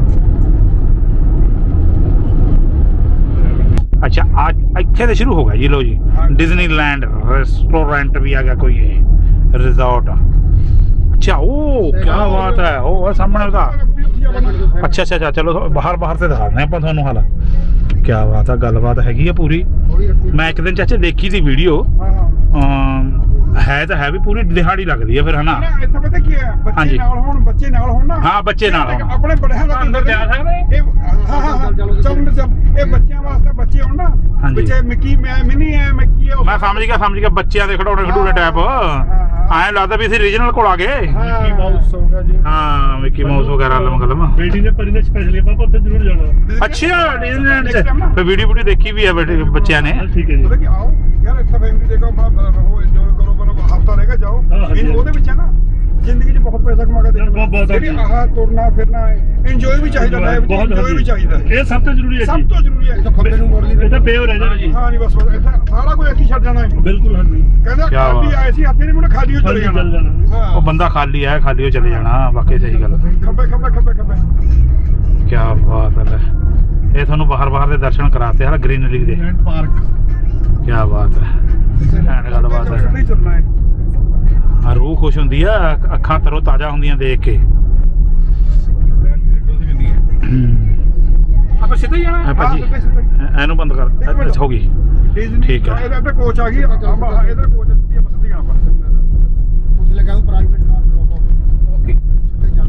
ਅੱਛਾ ਆ ਇੱਥੇ ਤੇ ਸ਼ੁਰੂ ਹੋ ਗਿਆ ਜੀ ਲੋ ਜੀ ਡਿਜ਼ਨੀਲੈਂਡ ਰੈਸਟੋਰੈਂਟ ਵੀ ਆ ਗਿਆ ਕੋਈ ਇਹ ਰਿਜ਼ੋਰਟ ਅੱਛਾ ਉਹ ਕੀ ਬਾਤ ਹੈ ਉਹ ਸਾਹਮਣੇ ਉਹਦਾ ਅੱਛਾ ਅੱਛਾ ਅੱਛਾ ਚਲੋ ਬਾਹਰ ਬਾਹਰ ਤੇ ਦਿਖਾਉਂਦੇ ਆਪਾਂ ਤੁਹਾਨੂੰ ਹਾਲ ਕੀ ਬਾਤ ਆ ਗੱਲਬਾਤ ਹੈਗੀ ਆ ਪੂਰੀ ਮੈਂ ਇੱਕ ਦਿਨ ਚਾਚੇ ਦੇਖੀ ਸੀ ਵੀਡੀਓ ਹਾਂ ਹਾਂ ਹੈ ਤਾਂ ਹੈ ਵੀ ਪੂਰੀ ਦਿਹਾੜੀ ਲੱਗਦੀ ਆ ਫਿਰ ਹਨਾ ਇੱਥੇ ਪਤਾ ਕੀ ਹੈ ਹਾਂਜੀ। ਬੱਚੇ ਨਾਲ ਹੋਣ ਬੱਚੇ ਨਾਲ ਹੋਣ ਨਾ ਹਾਂ ਬੱਚੇ ਨਾਲ ਹੋਣ ਆਪਣੇ ਬੜਿਆਂ ਦਾ ਅੰਦਰ ਜਾ ਸਕਦੇ ਇਹ ਹਾਂ ਹਾਂ ਹਾਂ ਚੱਲ ਅੰਦਰ ਚੱਲ ਇਹ ਬੱਚਿਆਂ ਵਾਸਤੇ ਬੱਚੇ ਹੋਣ ਨਾ ਹਾਂਜੀ। ਬੱਚੇ ਮਿੱਕੀ ਮੈਂ ਮਿਨੀ ਹੈ ਮਿੱਕੀ ਹੈ ਮੈਂ ਸਮਝ ਗਿਆ ਸਮਝ ਗਿਆ ਬੱਚਿਆਂ ਦੇ ਖਿਡੌਣੇ ਖਿਡੂਣੇ ਟਾਈਪ ਐਂ ਲੱਗਦਾ ਵੀ ਅਸੀਂ ਰੀਜਨਲ ਕੋਲ ਆ ਗਏ ਮਿੱਕੀ ਮਾਊਸ ਹੋ ਗਿਆ ਜੀ ਹਾਂ ਮਿੱਕੀ ਮਾਊਸ ਵਗੈਰਾ ਲਮਕਲਮ ਬੇਟੀ ਨੇ ਪਰੀ ਨੇ ਸਪੈਸ਼ਲੀ ਪਾਪਾ ਉੱਥੇ ਜ਼ਰੂਰ ਜਾਣਾ ਅੱਛਾ ਡਿਜ਼ਨੀਲੈਂਡ ਚ ਫਿਰ ਵੀਡੀਓ ਵੀਡੀਓ ਦੇਖੀ ਵੀ ਹੈ ਬੇਟੇ ਬੱਚਿਆਂ ਨੇ ਠੀਕ ਹੈ ਜੀ ਪਤਾ ਕੀ ਆਓ ਯਾਰ ਇੱਥੇ ਫੈਮਿਲੀ ਦੇਖੋ ਬੜਾ ਰਹੋ ਇੰਜੋਏ ਕਰੋ ਬੜਾ ਹਫਤਾ ਰਹਿ ਕੇ ਜਾਓ ਹਾਂ, ਇਹ ਉਹਦੇ ਵਿੱਚ ਹੈ ਨਾ ਜ਼ਿੰਦਗੀ 'ਚ ਬਹੁਤ ਪੈਸਾ ਕਮਾ ਕੇ ਬਹੁਤ- ਬਹੁਤ ਦੇਖੋ ਆ ਜਿਹੜੀ ਜੀ। ਆਹ ਤੁਰਨਾ ਫਿਰਨਾ ਇੰਜੋਏ ਵੀ ਚਾਹੀਦਾ ਲਾਈਫ 'ਚ ਬਹੁਤ ਇੰਜੋਏ ਵੀ ਚਾਹੀਦਾ ਇਹ ਸਭ ਤੋਂ ਜ਼ਰੂਰੀ ਹੈ ਸਭ ਜੀ ਤੋਂ ਜ਼ਰੂਰੀ ਹੈ ਇਹ ਤਾਂ ਖੱਬੇ ਨੂੰ ਮੋੜ ਲਈ ਇਹ ਤਾਂ ਬੇਵ ਰਹਿ ਜਾਣਾ ਜੀ ਹਾਂ ਨਹੀਂ ਬਸ ਬਸ ਇੱਥੇ ਸਾਰਾ ਕੁਝ ਇੱਥੇ ਹੀ ਛੱਡ ਜਾਣਾ ਹੈ ਬਿਲਕੁਲ ਹਾਂਜੀ ਕਹਿੰਦਾ ਕਿਆ ਖਾਲੀ ਬਾਤ। ਆਏ ਸੀ ਹੱਥੇ ਨਹੀਂ ਮੁੰਡਾ ਖਾਲੀ ਹੋ ਚਲੇ ਚੱਲ ਜਾਣਾ ਜਾਣਾ ਹਾਂ ਉਹ ਬੰਦਾ ਖਾਲੀ ਹੈ ਖਾਲੀ ਹੋ ਚਲੇ ਜਾਣਾ ਵਾਕਈ ਸਹੀ ਗੱਲ ਖੱਬੇ ਖੱਬੇ ਖੱਬੇ ਖੱਬੇ ਕੀ ਬਾਤ ਹੈ ਲੈ। ਇਹ ਤੁਹਾਨੂੰ ਬਾਹਰ ਬਾਹਰ ਦੇ ਦਰਸ਼ਨ ਕਰਾਤੇ ਹਨ ਗ੍ਰੀਨਰੀ ਦੇ ਪਾਰਕ ਕੀ ਬਾਤ ਹੈ, ਘੈਂਟ ਗੱਲਬਾਤ ਹੈ। ਸਿੱਧਾ ਹੀ ਚੱਲਣਾ ਹੈ। ਆ ਰੂਹ ਖੁਸ਼ ਹੁੰਦੀ ਆ, ਅੱਖਾਂ ਤਰੋ ਤਾਜ਼ਾ ਹੁੰਦੀਆਂ ਦੇਖ ਕੇ। ਆਪਾਂ ਸਿੱਧਾ ਹੀ ਜਾਣਾ। ਆ ਭਾਜੀ ਇਹਨੂੰ ਬੰਦ ਕਰ, ਅੱਛਾ ਹੋ ਗਈ। ਠੀਕ ਹੈ। ਇਹਦਾ ਕੋਚ ਆ ਗਈ, ਇਹਦਾ ਕੋਚ ਸਿੱਧੀ ਆਪਾਂ ਸਿੱਧੀ ਜਾਣਾ ਉੱਥੇ ਲਗਾਉ private car drop off. Okay ਸਿੱਧਾ ਚੱਲ।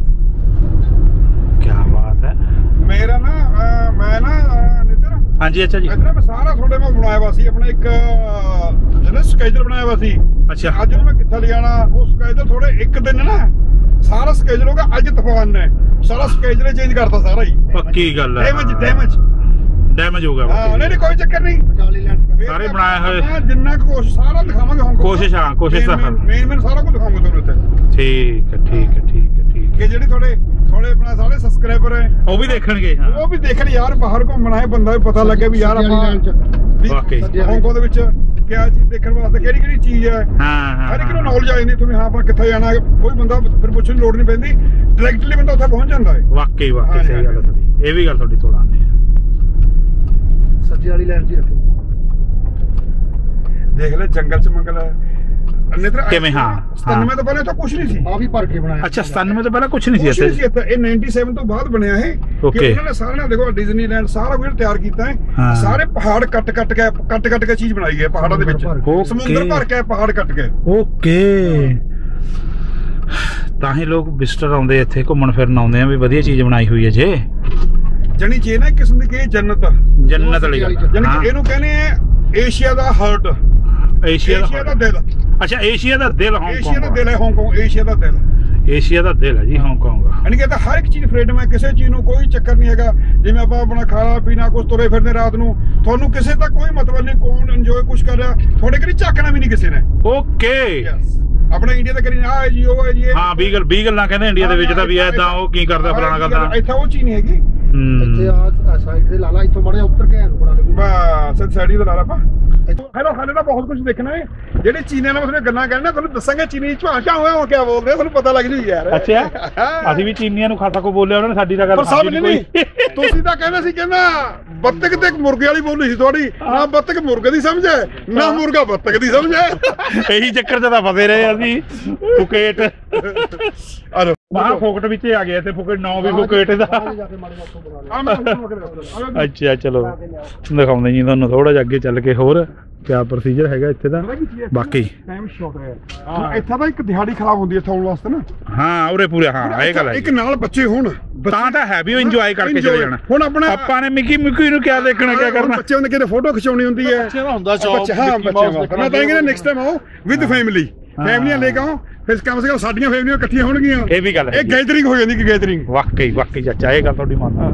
ਕੀ ਬਾਤ ਹੈ। ਮੇਰਾ ਨਾ ਅਹ, ਮੈਂ ਨਾ ਅਹ, ਨਿੱਤਰ ਹਾਂਜੀ ਅੱਛਾ ਜੀ। ਇਧਰ ਮੈਂ ਸਾਰਾ ਤੁਹਾਡੇ ਮੈਂ ਬਣਾਇਆ ਵਾ ਸੀ ਆਪਣਾ ਇੱਕ ਜਿਹੜਾ ਸਕੇਜੂਲ ਬਣਾਇਆ ਵਾ ਸੀ। ਅੱਛਾ ਅੱਜ ਨੂੰ ਮੈਂ ਕਿੱਥੇ ਲਿਜਾਣਾ ਉਹ ਸਕੇਜੂਲ ਥੋੜੇ ਇੱਕ ਦਿਨ ਨਾ ਸਾਰਾ ਸਕੇਜੂਲ ਹੋ ਗਿਆ। ਅੱਜ ਤੂਫਾਨ ਨੇ ਸਾਰਾ ਸਕੇਜੂਲ ਚੇਂਜ ਕਰਤਾ ਸਾਰਾ ਹੀ। ਪੱਕੀ ਗੱਲ ਹੈ। ਡੈਮੇਜ ਡੈਮੇਜ ਡੈਮੇਜ ਹੋ ਗਿਆ ਹਾਂ ਬਾਕੀ। ਨਹੀਂ ਨਹੀਂ ਕੋਈ ਚੱਕਰ ਨਹੀਂ। ਬਟਾਲੀ ਲੈਂਡ ਸਾਰੇ ਬਣਾਏ ਹੋਏ। ਹਾਂ, ਜਿੰਨਾ ਕੁ ਕੋਸ਼ਿਸ਼ ਸਾਰਾ ਦਿਖਾਵਾਂਗੇ ਹੁਣ ਕੋਸ਼ਿਸ਼, ਹਾਂ, ਕੋਸ਼ਿਸ਼ ਤਾਂ ਕਰ। ਮੇਨ ਮੇਨ ਸਾਰਾ ਕੁਝ ਦਿਖਾਵਾਂਗੇ ਤੁਹਾਨੂੰ ਇੱਥੇ ਠੀਕ ਹੈ ਠੀਕ ਹੈ ਠੀਕ ਹੈ ਠੀਕ ਕਿ ਜਿਹੜੇ ਤੁਹਾਡੇ ਥੋੜੇ ਆਪਣਾ ਸਾਰੇ ਸਬਸਕ੍ਰਾਈਬਰ ਹੈ ਹੈ। ਉਹ ਵੀ ਦੇਖਣਗੇ ਹਾਂ। ਉਹ ਵੀ ਦੇਖਣ ਯਾਰ ਬਾਹਰ ਘੁੰਮਣਾ ਹੈ ਬੰਦਾ ਵੀ ਪਤਾ ਲੱਗੇ ਵੀ ਯਾਰ ਆਪਾਂ ਵਾਕਈ। ਹਾਂਗਕਾਂਗ ਦੇ ਵਿੱਚ ਕਿਆ ਚੀਜ਼ ਦੇਖਣ ਵਾਸਤੇ ਕਿਹੜੀ ਕਿਹੜੀ ਚੀਜ਼ ਹੈ। ਹਾਂ ਹਾਂ ਹਰ ਇੱਕ ਨੂੰ ਨੌਲੇਜ ਆ ਜਾਂਦੀ ਤੁਸੀਂ ਹਾਂ ਆਪਾਂ ਕਿੱਥੇ ਜਾਣਾ ਕੋਈ ਬੰਦਾ ਫਿਰ ਪੁੱਛਣ ਦੀ ਲੋੜ ਨਹੀਂ ਪੈਂਦੀ ਡਾਇਰੈਕਟਲੀ ਬੰਦਾ ਉੱਥੇ ਪਹੁੰਚ ਜਾਂਦਾ ਹੈ। ਵਾਕਈ ਵਾਕਈ ਸਹੀ ਗੱਲ ਹੈ ਤੁਹਾਡੀ। ਇਹ ਵੀ ਗੱਲ ਤੁਹਾਡੀ ਥੋੜਾ ਆਨੇ ਸੱਜੇ ਵਾਲੀ ਲਾਈਨ 'ਚ ਰੱਖੋ। ਦੇਖ ਲੈ ਜੰਗਲ ਚ ਮੰਗਲ ਹੈ ਨਿੱਤਰ ਕਿਵੇਂ? ਹਾਂ, ਸਤਾਨਵੇਂ ਤੋਂ ਪਹਿਲਾਂ ਤਾਂ ਕੁਝ ਨਹੀਂ ਸੀ। ਆ ਵੀ ਭਰ ਕੇ ਬਣਾਇਆ। ਅੱਛਾ ਸਤਾਨਵੇਂ ਤੋਂ ਪਹਿਲਾਂ ਕੁਝ ਨਹੀਂ ਕੁਛ ਸੀ ਨਹੀਂ ਸੀ ਇੱਥੇ। ਇੱਥੇ। ਇਹ ਸੱਤਾਨਵੇਂ ਤੋਂ ਬਾਅਦ ਬਣਿਆ ਹੈ ਕਿ Okay. ਉਹਨਾਂ ਨੇ ਸਾਰਿਆਂ ਨੇ ਦੇਖੋ ਡਿਜ਼ਨੀਲੈਂਡ ਸਾਰਾ ਕੁਝ ਤਿਆਰ ਕੀਤਾ ਹੈ। ਹਾਂ। ਸਾਰੇ ਪਹਾੜ ਕੱਟ ਕੱਟ ਕੇ ਕੱਟ ਕੱਟ ਕੇ ਚੀਜ਼ ਬਣਾਈ ਹੈ ਪਹਾੜਾਂ ਦੇ ਵਿੱਚ। Okay. ਸਮੁੰਦਰ ਭਰ ਕੇ ਪਹਾੜ ਕੱਟ ਕੇ। ਓਕੇ। ਤਾਂ ਹੀ ਲੋਕ ਵਿਜ਼ਟਰ ਆਉਂਦੇ ਇੱਥੇ ਘੁੰਮਣ ਫਿਰਨ ਆਉਂਦੇ ਆ ਵੀ ਵਧੀਆ ਚੀਜ਼ ਬਣਾਈ ਹੋਈ ਹੈ ਜੇ। ਜਾਨੀ ਜੇ ਨਾ ਇੱਕ ਕਿਸਮ ਦੀ ਕਿ ਜੰਨਤ ਜੰਨਤ ਵਾਲੀ ਗੱਲ। ਜਾਨੀ ਹਾਂ। ਕਿ ਇਹਨੂੰ ਕਹਿੰਦੇ ਆ ਏਸ਼ੀਆ ਦਾ ਹਾਰਟ, ਏਸ਼ੀਆ ਏਸ਼ੀਆ ਦਾ ਦਾ ਦਿਲ। ਅੱਛਾ ਏਸ਼ੀਆ ਦਾ ਦਿਲ ਏਸ਼ੀਆ ਦਾ ਹਾਂਗਕਾਂਗ। ਦਿਲ ਹੈ ਹਾਂਗਕਾਂਗ, ਏਸ਼ੀਆ ਦਾ ਦਿਲ। ਏਸ਼ੀਆ ਦਾ ਦਿਲ ਹੈ ਜੀ ਹਾਂਗਕਾਂਗ। ਯਾਨੀ ਕਿ ਤਾਂ ਹਰ ਇੱਕ ਚੀਜ਼ ਫਰੀडम ਹੈ, ਕਿਸੇ ਚੀਜ਼ ਨੂੰ ਕੋਈ ਚੱਕਰ ਨਹੀਂ ਹੈਗਾ। ਜਿਵੇਂ ਆਪਾਂ ਆਪਣਾ ਖਾਣਾ ਪੀਣਾ ਕੁਝ ਤੁਰੇ ਫਿਰਦੇ ਰਾਤ ਨੂੰ, ਤੁਹਾਨੂੰ ਕਿਸੇ ਦਾ ਕੋਈ ਮਤਲਬ ਨਹੀਂ ਕੌਣ ਇੰਜੋਏ ਕੁਝ ਕਰ ਰਿਹਾ, ਤੁਹਾਡੇ ਕਰੀ ਝਾਕਣਾ ਵੀ ਨਹੀਂ ਕਿਸੇ ਨੇ। ਓਕੇ। ਆਪਣੇ ਇੰਡੀਆ ਦਾ ਕਰੀ ਆ ਹੈ ਜੀ ਉਹ ਹੈ ਜੀ ਇਹ। ਹਾਂ ਵੀਹ ਗੱਲ ਵੀਹ ਗੱਲਾਂ ਕਹਿੰਦੇ ਇੰਡੀਆ ਦੇ ਵਿੱਚ ਤਾਂ ਵੀ ਐਦਾਂ ਉਹ ਕੀ ਕਰਦਾ ਫਲਾਣਾ ਕਰਦਾ। ਇੱਥੇ ਉਹ ਚੀਜ਼ ਨਹੀਂ ਹੈਗੀ। ਇੱਥੇ ਹੂੰ ਆ ਸਾਈਡ ਤੇ ਲਾ ਲਾ, ਇੱਥੋਂ ਮੜਿਆ ਉੱਤਰ ਕੇ ਇਹਨੂੰ ਬਣਾ ਲੈ। ਬਸ ਸਾਈਡ ਹੀ ਦਾ ਲਾ ਲਾ ਆਪਾਂ। ਹੈਲੋ ਹਾਲੇ ਤਾਂ ਬਹੁਤ ਕੁਝ ਦੇਖਣਾ ਹੈ। ਜਿਹੜੇ ਚੀਨੀਆਂ ਨਾਲ ਮੈਂ ਗੱਲਾਂ ਕਰਨਾ ਤੁਹਾਨੂੰ ਦੱਸਾਂਗੇ ਚੀਨੀ ਝਾਂਝਾ ਹੋਇਆ ਉਹ ਕਿਆ ਬੋਲਦੇ ਤੁਹਾਨੂੰ ਪਤਾ ਲੱਗ ਜੂ ਯਾਰ। ਅੱਛਾ ਅਸੀਂ ਵੀ ਚੀਨੀਆਂ ਨੂੰ ਖਾਸਾ ਕੋ ਬੋਲਿਆ ਉਹਨਾਂ ਨੇ ਸਾਡੀ ਤਾਂ ਗੱਲ ਪਰ ਸਭ ਸਮਝੀ ਨਹੀਂ ਤੁਸੀਂ ਤਾਂ ਕਹਿੰਦੇ ਸੀ ਕਹਿੰਦਾ ਬੱਤਕ ਤੇ ਮੁਰਗੇ ਵਾਲੀ ਬੋਲੀ ਸੀ ਤੁਹਾਡੀ। ਨਾ ਬੱਤਕ ਮੁਰਗੇ ਦੀ ਸਮਝ ਹੈ ਨਾ ਮੁਰਗਾ ਬੱਤਕ ਦੀ ਸਮਝ ਹੈ। ਇਹੀ ਚੱਕਰ ਚ ਤਾਂ ਫਸੇ ਰਹੇ ਅਸੀਂ। ਫੁਕੇਟ ਆਲੋ ਮਹਾ ਫੋਕਟ ਵਿੱਚ ਹੀ ਆ ਗਿਆ ਤੇ ਫੁਕੇਟ ਨੌ ਵੀ ਫੁਕੇਟ ਦਾ। ਜਾ ਕੇ ਮਾੜੇ ਉੱਥੋਂ ਬਣਾ ਲੈ। ਆ ਮੈਂ ਤੁਹਾਨੂੰ ਅੱਛਾ ਚਲੋ ਦਿਖਾਉਂਦੇ ਜੀ ਤੁਹਾਨੂੰ ਥੋੜਾ ਜਿਹਾ ਅੱਗੇ ਚੱਲ ਕੇ ਹੋਰ ਕਿਆ ਪ੍ਰੋਸੀਜਰ ਹੈਗਾ ਇੱਥੇ ਦਾ ਬਾਕੀ। ਟਾਈਮ ਸ਼ਾਰਟ ਹੈ। ਹਾਂ ਇੱਥੇ ਤਾਂ ਇੱਕ ਦਿਹਾੜੀ ਖਰਾਬ ਹੁੰਦੀ ਹੈ ਥਾਉਣ ਵਾਸਤੇ ਨਾ। ਹਾਂ ਉਰੇ ਪੂਰੇ ਹਾਂ ਇਹ ਗੱਲ ਹੈ ਇੱਕ ਨਾਲ ਬੱਚੇ ਹੋਣ ਤਾਂ ਤਾਂ ਹੈ ਵੀ ਉਹ ਇੰਜੋਏ ਕਰਕੇ ਚਲੇ ਜਾਣਾ। ਹੁਣ ਆਪਣਾ ਆਪਾਂ ਨੇ ਮਿੱਕੀ ਮਿੱਕੀ ਨੂੰ ਕਿਆ ਦੇਖਣਾ ਕਿਆ ਕਰਨਾ। ਬੱਚਿਆਂ ਨੇ ਕਿਤੇ ਫੋਟੋ ਖਿਚਾਉਣੀ ਹੁੰਦੀ ਹੈ। ਬੱਚੇ ਦਾ ਹੁੰਦਾ ਸ਼ੌਕ। ਬੱਚੇ ਹਾਂ ਬੱਚਿਆਂ ਵਾਸਤੇ ਮੈਂ ਤਾਂ ਕਹਿੰਦਾ ਨੈਕਸਟ ਟਾਈਮ ਆਓ ਵਿਦ ਫੈਮਿਲੀ ਫੈਮਲੀਆਂ ਲੈ ਕੇ ਆਓ ਫਿਰ ਕਮ ਸੇ ਕਮ ਸਾਡੀਆਂ ਫੈਮਲੀਆਂ ਇਕੱਠੀਆਂ ਹੋਣਗੀਆਂ। ਇਹ ਵੀ ਗੱਲ ਹੈ ਇਹ ਗੈਦਰਿੰਗ ਹੋ ਜਾਂਦੀ ਕਿ ਗੈਦਰਿੰਗ। ਵਾਕਈ ਵਾਕਈ ਚਾਚਾ ਇਹ ਗੱਲ ਤੁਹਾਡੀ ਮੰਨਦਾ।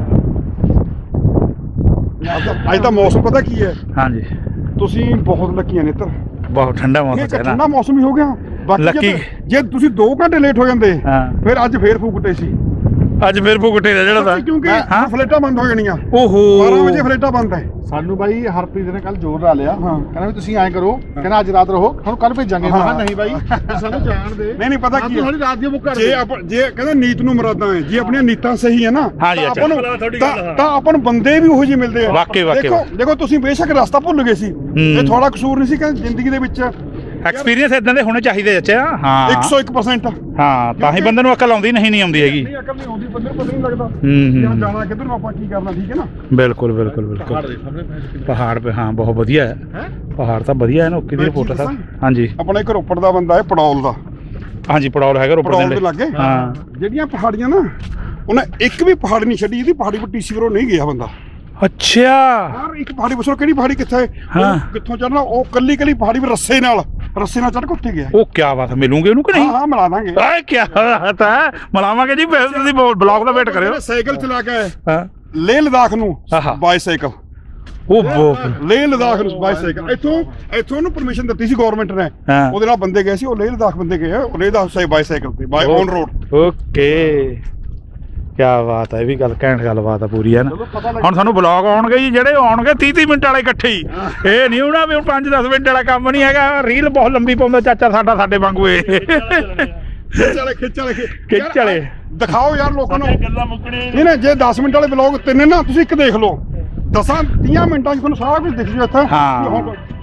ਅੱਜ ਤਾਂ ਮੌਸਮ ਪਤਾ ਕੀ ਹੈ ਹਾਂਜੀ ਤੁਸੀਂ ਬਹੁਤ ਲੱਕੀਆਂ ਨੇ ਇੱਧਰ। ਬਹੁਤ ਠੰਡਾ ਮੌਸਮ ਇਹ ਹੈ ਨਾ। ਠੰਡਾ ਮੌਸਮ ਹੀ ਹੋ ਗਿਆ। ਬਾਕੀ ਲੱਕੀ। ਜੇ- ਜੇ ਤੁਸੀਂ ਦੋ ਘੰਟੇ ਲੇਟ ਹੋ ਜਾਂਦੇ ਹਾਂ ਫਿਰ ਅੱਜ ਫੇਰ ਫੂਕਟੇ ਸੀ ਅੱਜ ਫਿਰ ਭੁਗਟੇ ਦਾ ਜਿਹੜਾ ਤਾਂ ਕਿਉਂਕਿ ਹਾਂ। ਫਲੇਟਾਂ ਬੰਦ ਹੋ ਜਾਣੀਆਂ। ਓਹੋ ਬਾਰਾਂ ਵਜੇ ਫਲੇਟਾਂ ਬੰਦ ਹੈ। ਸਾਨੂੰ ਬਾਈ ਹਰਪ੍ਰੀਤ ਨੇ ਕੱਲ ਜ਼ੋਰ ਲਾ ਲਿਆ। ਹਾਂ। ਕਹਿੰਦਾ ਵੀ ਤੁਸੀਂ ਐਂ ਕਰੋ, ਕਹਿੰਦਾ ਅੱਜ ਰਾਤ ਰਹੋ ਤੁਹਾਨੂੰ ਕੱਲ ਭੇਜਾਂਗੇ। ਮੈਂ ਹਾਂ। ਕਿਹਾ ਨਹੀਂ ਬਾਈ ਤੂੰ ਸਾਨੂੰ ਜਾਣ ਦੇ। ਨਹੀਂ ਨਹੀਂ ਪਤਾ ਕੀ ਹੈ ਥੋੜੀ ਰਾਤ ਦੀ ਬੁੱਕ ਕਰ ਜੇ ਆਪਾਂ ਜੇ ਕਹਿੰਦਾ ਨੀਤ ਨੂੰ ਮੁਰਾਦਾਂ ਹੈ ਜੇ ਆਪਣੀਆਂ ਨੀਤਾਂ ਸਹੀ ਹੈ ਨਾ ਹਾਂ ਜੀ, ਤਾਂ ਅੱਛਾ। ਆਪਾਂ ਨੂੰ ਤੁਹਾਡੀ ਤਾਂ- ਗੱਲ ਹਾਂ। ਤਾਂ ਆਪਾਂ ਨੂੰ ਬੰਦੇ ਵੀ ਉਹੋ ਜਿਹੇ ਮਿਲਦੇ ਆ। ਵਾਕਈ, ਵਾਕਈ, ਦੇਖੋ ਦੇਖੋ ਤੁਸੀਂ ਬੇਸ਼ੱਕ ਰਸਤਾ ਭੁੱਲ ਗਏ ਸੀ ਇਹ ਤੁਹਾਡਾ ਕਸੂਰ ਨਹੀਂ ਸੀ ਕਿ ਜ਼ਿੰਦਗੀ ਦੇ ਵਿੱਚ ਐਕਸਪੀਰੀਅੰਸ ਇਦਾਂ ਦੇ ਹੋਣੇ ਚਾਹੀਦੇ ਅੱਛਾ। ਹਾਂ ਇੱਕ ਸੌ ਇੱਕ ਪਰਸੈਂਟ ਹਾਂ ਤਾਂ ਹੀ ਬੰਦੇ ਨੂੰ ਅਕਲ ਆਉਂਦੀ ਨਹੀਂ ਨਹੀਂ ਆਉਂਦੀ ਹੈਗੀ। ਨਹੀਂ ਅਕਲ ਨਹੀਂ ਆਉਂਦੀ ਬੰਦੇ ਨੂੰ ਪਤਾ ਨਹੀਂ ਲੱਗਦਾ ਹੂੰ ਜਾਂ ਹੂੰ ਜਾਣਾ ਕਿੱਧਰ ਨੂੰ ਆਪਾਂ ਕੀ ਕਰਨਾ ਠੀਕ ਹੈ ਨਾ। ਬਿਲਕੁਲ ਬਿਲਕੁਲ ਬਿਲਕੁਲ ਪਹਾੜ ਪੇ ਹਾਂ ਬਹੁਤ ਵਧੀਆ ਹੈ। ਹੈ ਪਹਾੜ ਤਾਂ ਵਧੀਆ ਹੈ ਨਾ ਓਕੇ ਦੀ ਮੈਂ ਰਿਪੋਰਟ ਕੀ ਸਰ। ਦੱਸਾਂ? ਹਾਂਜੀ ਆਪਣਾ ਇੱਕ ਰੋਪੜ ਦਾ ਬੰਦਾ ਹੈ ਪੜੌਲ ਦਾ। ਹਾਂਜੀ ਪੜੌਲ ਹੈਗਾ ਰੋਪੜ ਪੜੌਲ ਦੇ ਦੇ ਲਾਗੇ ਹਾਂ ਜਿਹੜੀਆਂ ਪਹਾੜੀਆਂ ਨਾ ਉਹਨੇ ਇੱਕ ਵੀ ਪਹਾੜ ਨਹੀਂ ਛੱਡੀ ਇਹਦੀ ਪਹਾੜੀ ਪਰ ਟੀਸੀ ਵਰੋਂ ਨਹੀਂ ਗਿਆ ਬੰਦਾ। ਅੱਛਾ ਯਾਰ ਇੱਕ ਪਹਾੜੀ ਬਸਰੋ ਕਿਹੜੀ ਪਹਾੜੀ ਕਿੱਥੇ ਹੈ? ਹਾਂ। ਉਹ ਕਿੱਥੋਂ ਚੜਨਾ ਉਹ ਕੱਲੀ ਕੱਲੀ ਪਹਾੜੀ ਪਰ ਰੱਸੇ ਨਾਲ ਰੱਸੇ ਨਾਲ ਚੜ ਕੇ ਉੱਥੇ ਗਿਆ। ਉਹ ਕੀ ਬਾਤ ਹੈ ਮਿਲੂਗੇ ਉਹਨੂੰ ਕਿ ਨਹੀਂ? ਹਾਂ ਹਾਂ ਮਿਲਾ ਦਾਂਗੇ। ਆਏ ਕੀ ਬਾਤ ਹੈ ਮਿਲਾਵਾਂਗੇ ਜੀ ਫਿਰ ਤੁਸੀਂ ਬਲੌਗ ਦਾ ਵੇਟ ਕਰਿਓ। ਸਾਈਕਲ ਚਲਾ ਕੇ ਆਏ ਹਾਂ ਲੇਹ ਲਦਾਖ ਨੂੰ ਆਹਾ। ਬਾਈਸਾਈਕਲ ਉਹ ਬੋ ਲੇਹ ਲਦਾਖ ਨੂੰ ਬਾਈਸਾਈਕਲ ਇੱਥੋਂ ਇੱਥੋਂ ਉਹਨੂੰ ਪਰਮਿਸ਼ਨ ਦਿੱਤੀ ਸੀ ਗਵਰਨਮੈਂਟ ਨੇ। ਹਾਂ। ਉਹਦੇ ਨਾਲ ਬੰਦੇ ਗਏ ਸੀ ਉਹ ਲੇਹ ਲਦਾਖ ਬੰਦੇ ਗਏ ਉਹ ਲੇਹ ਲਦਾਖ ਸਾਈ ਬਾਈਸਾਈਕਲ ਤੇ ਬਾਈ ਔਨ ਰੋਡ। ਓਕੇ ਕੀ ਬਾਤ ਹੈ ਇਹ ਵੀ ਗੱਲ ਘੈਂਟ ਗੱਲਬਾਤ ਆ ਪੂਰੀ ਹੈ ਨਾ। ਹੁਣ ਸਾਨੂੰ ਬਲੌਗ ਆਉਣਗੇ ਜੀ ਜਿਹੜੇ ਆਉਣਗੇ ਤੀਹ ਤੀਹ ਮਿੰਟ ਵਾਲੇ ਇਕੱਠੇ ਹੀ। ਇਹ ਨਹੀਂ ਹੋਣਾ ਵੀ ਹੁਣ ਪੰਜ ਦਸ ਮਿੰਟ ਵਾਲਾ ਕੰਮ ਨਹੀਂ ਹੈਗਾ। ਰੀਲ ਬਹੁਤ ਲੰਬੀ ਪਾਉਂਦਾ ਚਾਚਾ ਸਾਡਾ ਸਾਡੇ ਵਾਂਗੂ ਇਹ ਖਿੱਚ ਵਾਲੇ ਖਿੱਚ ਵਾਲੇ ਖਿੱਚ ਵਾਲੇ ਦਿਖਾਓ ਯਾਰ ਲੋਕਾਂ ਨੂੰ। ਗੱਲਾਂ ਮੁੱਕਣੇ ਨਹੀਂ ਨਾ ਜੇ ਦਸ ਮਿੰਟ ਵਾਲੇ ਬਲੌਗ ਤਿੰਨ ਨਾ ਤੁਸੀਂ ਇੱਕ ਦੇਖ ਲਓ ਦਸਾਂ ਤੀਹਾਂ ਮਿੰਟਾਂ 'ਚ ਤੁਹਾਨੂੰ ਸਾਰਾ ਕੁਝ ਦਿਖ ਜੂ ਇੱਥੇ। ਹਾਂ। ਵੀ ਹੁਣ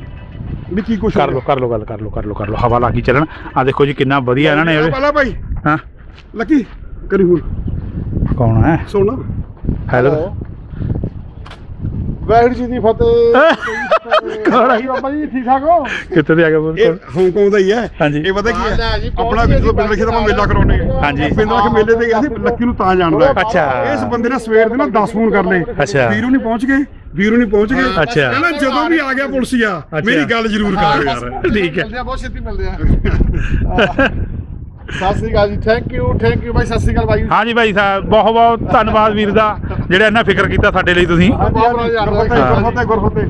ਵੀ ਕੀ ਕੁਛ ਕਰ ਲਓ ਕਰ ਲਓ ਗੱਲ ਕਰ ਲਓ ਕਰ ਲਓ ਕਰ ਲਓ ਹਵਾ ਲਾ ਕੇ ਚੱਲਣ ਆ ਦੇਖੋ ਜੀ ਕਿੰਨਾ ਵਧੀਆ ਇਹਨਾਂ ਨੇ ਪਹਿਲਾਂ ਭਾਈ ਹਾਂ ਲੱਕੀ ਕਰੀ ਹੁਣ ਕੌਣ ਹੈ ਸੋਨਾ ਹੈਲੋ ਵਾਹਿਗੁਰੂ ਜੀ ਦੀ ਫਤਿਹ ਕੌਣ ਹੈ ਬਾਬਾ ਜੀ ਠੀਕ ਠਾਕ ਹੋ ਕਿੱਥੇ ਦੇ ਆ ਗਿਆ ਬੋਲ ਇਹ ਹਾਂਗਕਾਂਗ ਦਾ ਹੀ ਹੈ ਹਾਂਜੀ। ਇਹ ਪਤਾ ਕੀ ਹੈ ਆਪਣਾ ਜਦੋਂ ਪਿੰਡ ਲਿਖੇ ਤਾਂ ਮੇਲਾ ਕਰਾਉਣੇ ਹਾਂਜੀ। ਪਿੰਡ ਲਿਖੇ ਮੇਲੇ ਤੇ ਗਿਆ ਸੀ ਲੱਕੀ ਨੂੰ ਤਾਂ ਜਾਣਦਾ ਹੈ। ਅੱਛਾ। ਇਸ ਬੰਦੇ ਨੇ ਸਵੇਰ ਦੇ ਨਾ ਦਸ ਫੋਨ ਕਰ ਲਏ ਅੱਛਾ। ਵੀਰੂ ਨਹੀਂ ਪਹੁੰਚ ਗਏ ਵੀਰੂ ਨਹੀਂ ਪਹੁੰਚ ਗਏ ਅੱਛਾ। ਕਹਿੰਦਾ ਜਦੋਂ ਵੀ ਆ ਗਿਆ ਪੁਲਿਸੀਆ ਮੇਰੀ ਗੱਲ ਜ਼ਰੂਰ ਕਰਿਓ ਯਾਰ ਠੀਕ ਹੈ ਮਿਲਦੇ ਆ ਬਹੁਤ ਛੇਤੀ ਮਿਲਦੇ ਆ ਸਤਿ ਸ੍ਰੀ ਅਕਾਲ ਜੀ thank you thank you bye ਸਤਿ ਸ੍ਰੀ ਅਕਾਲ ਬਾਈ ਹਾਂਜੀ ਭਾਈ ਸਾਹਿਬ ਬਹੁਤ ਬਹੁਤ ਧੰਨਵਾਦ ਵੀਰ ਦਾ ਜਿਹੜਾ ਇੰਨਾ ਫਿਕਰ ਕੀਤਾ ਸਾਡੇ ਲਈ ਤੁਸੀਂ ਗੁਰਫਤਿਹ ਗੁਰਫਤਿਹ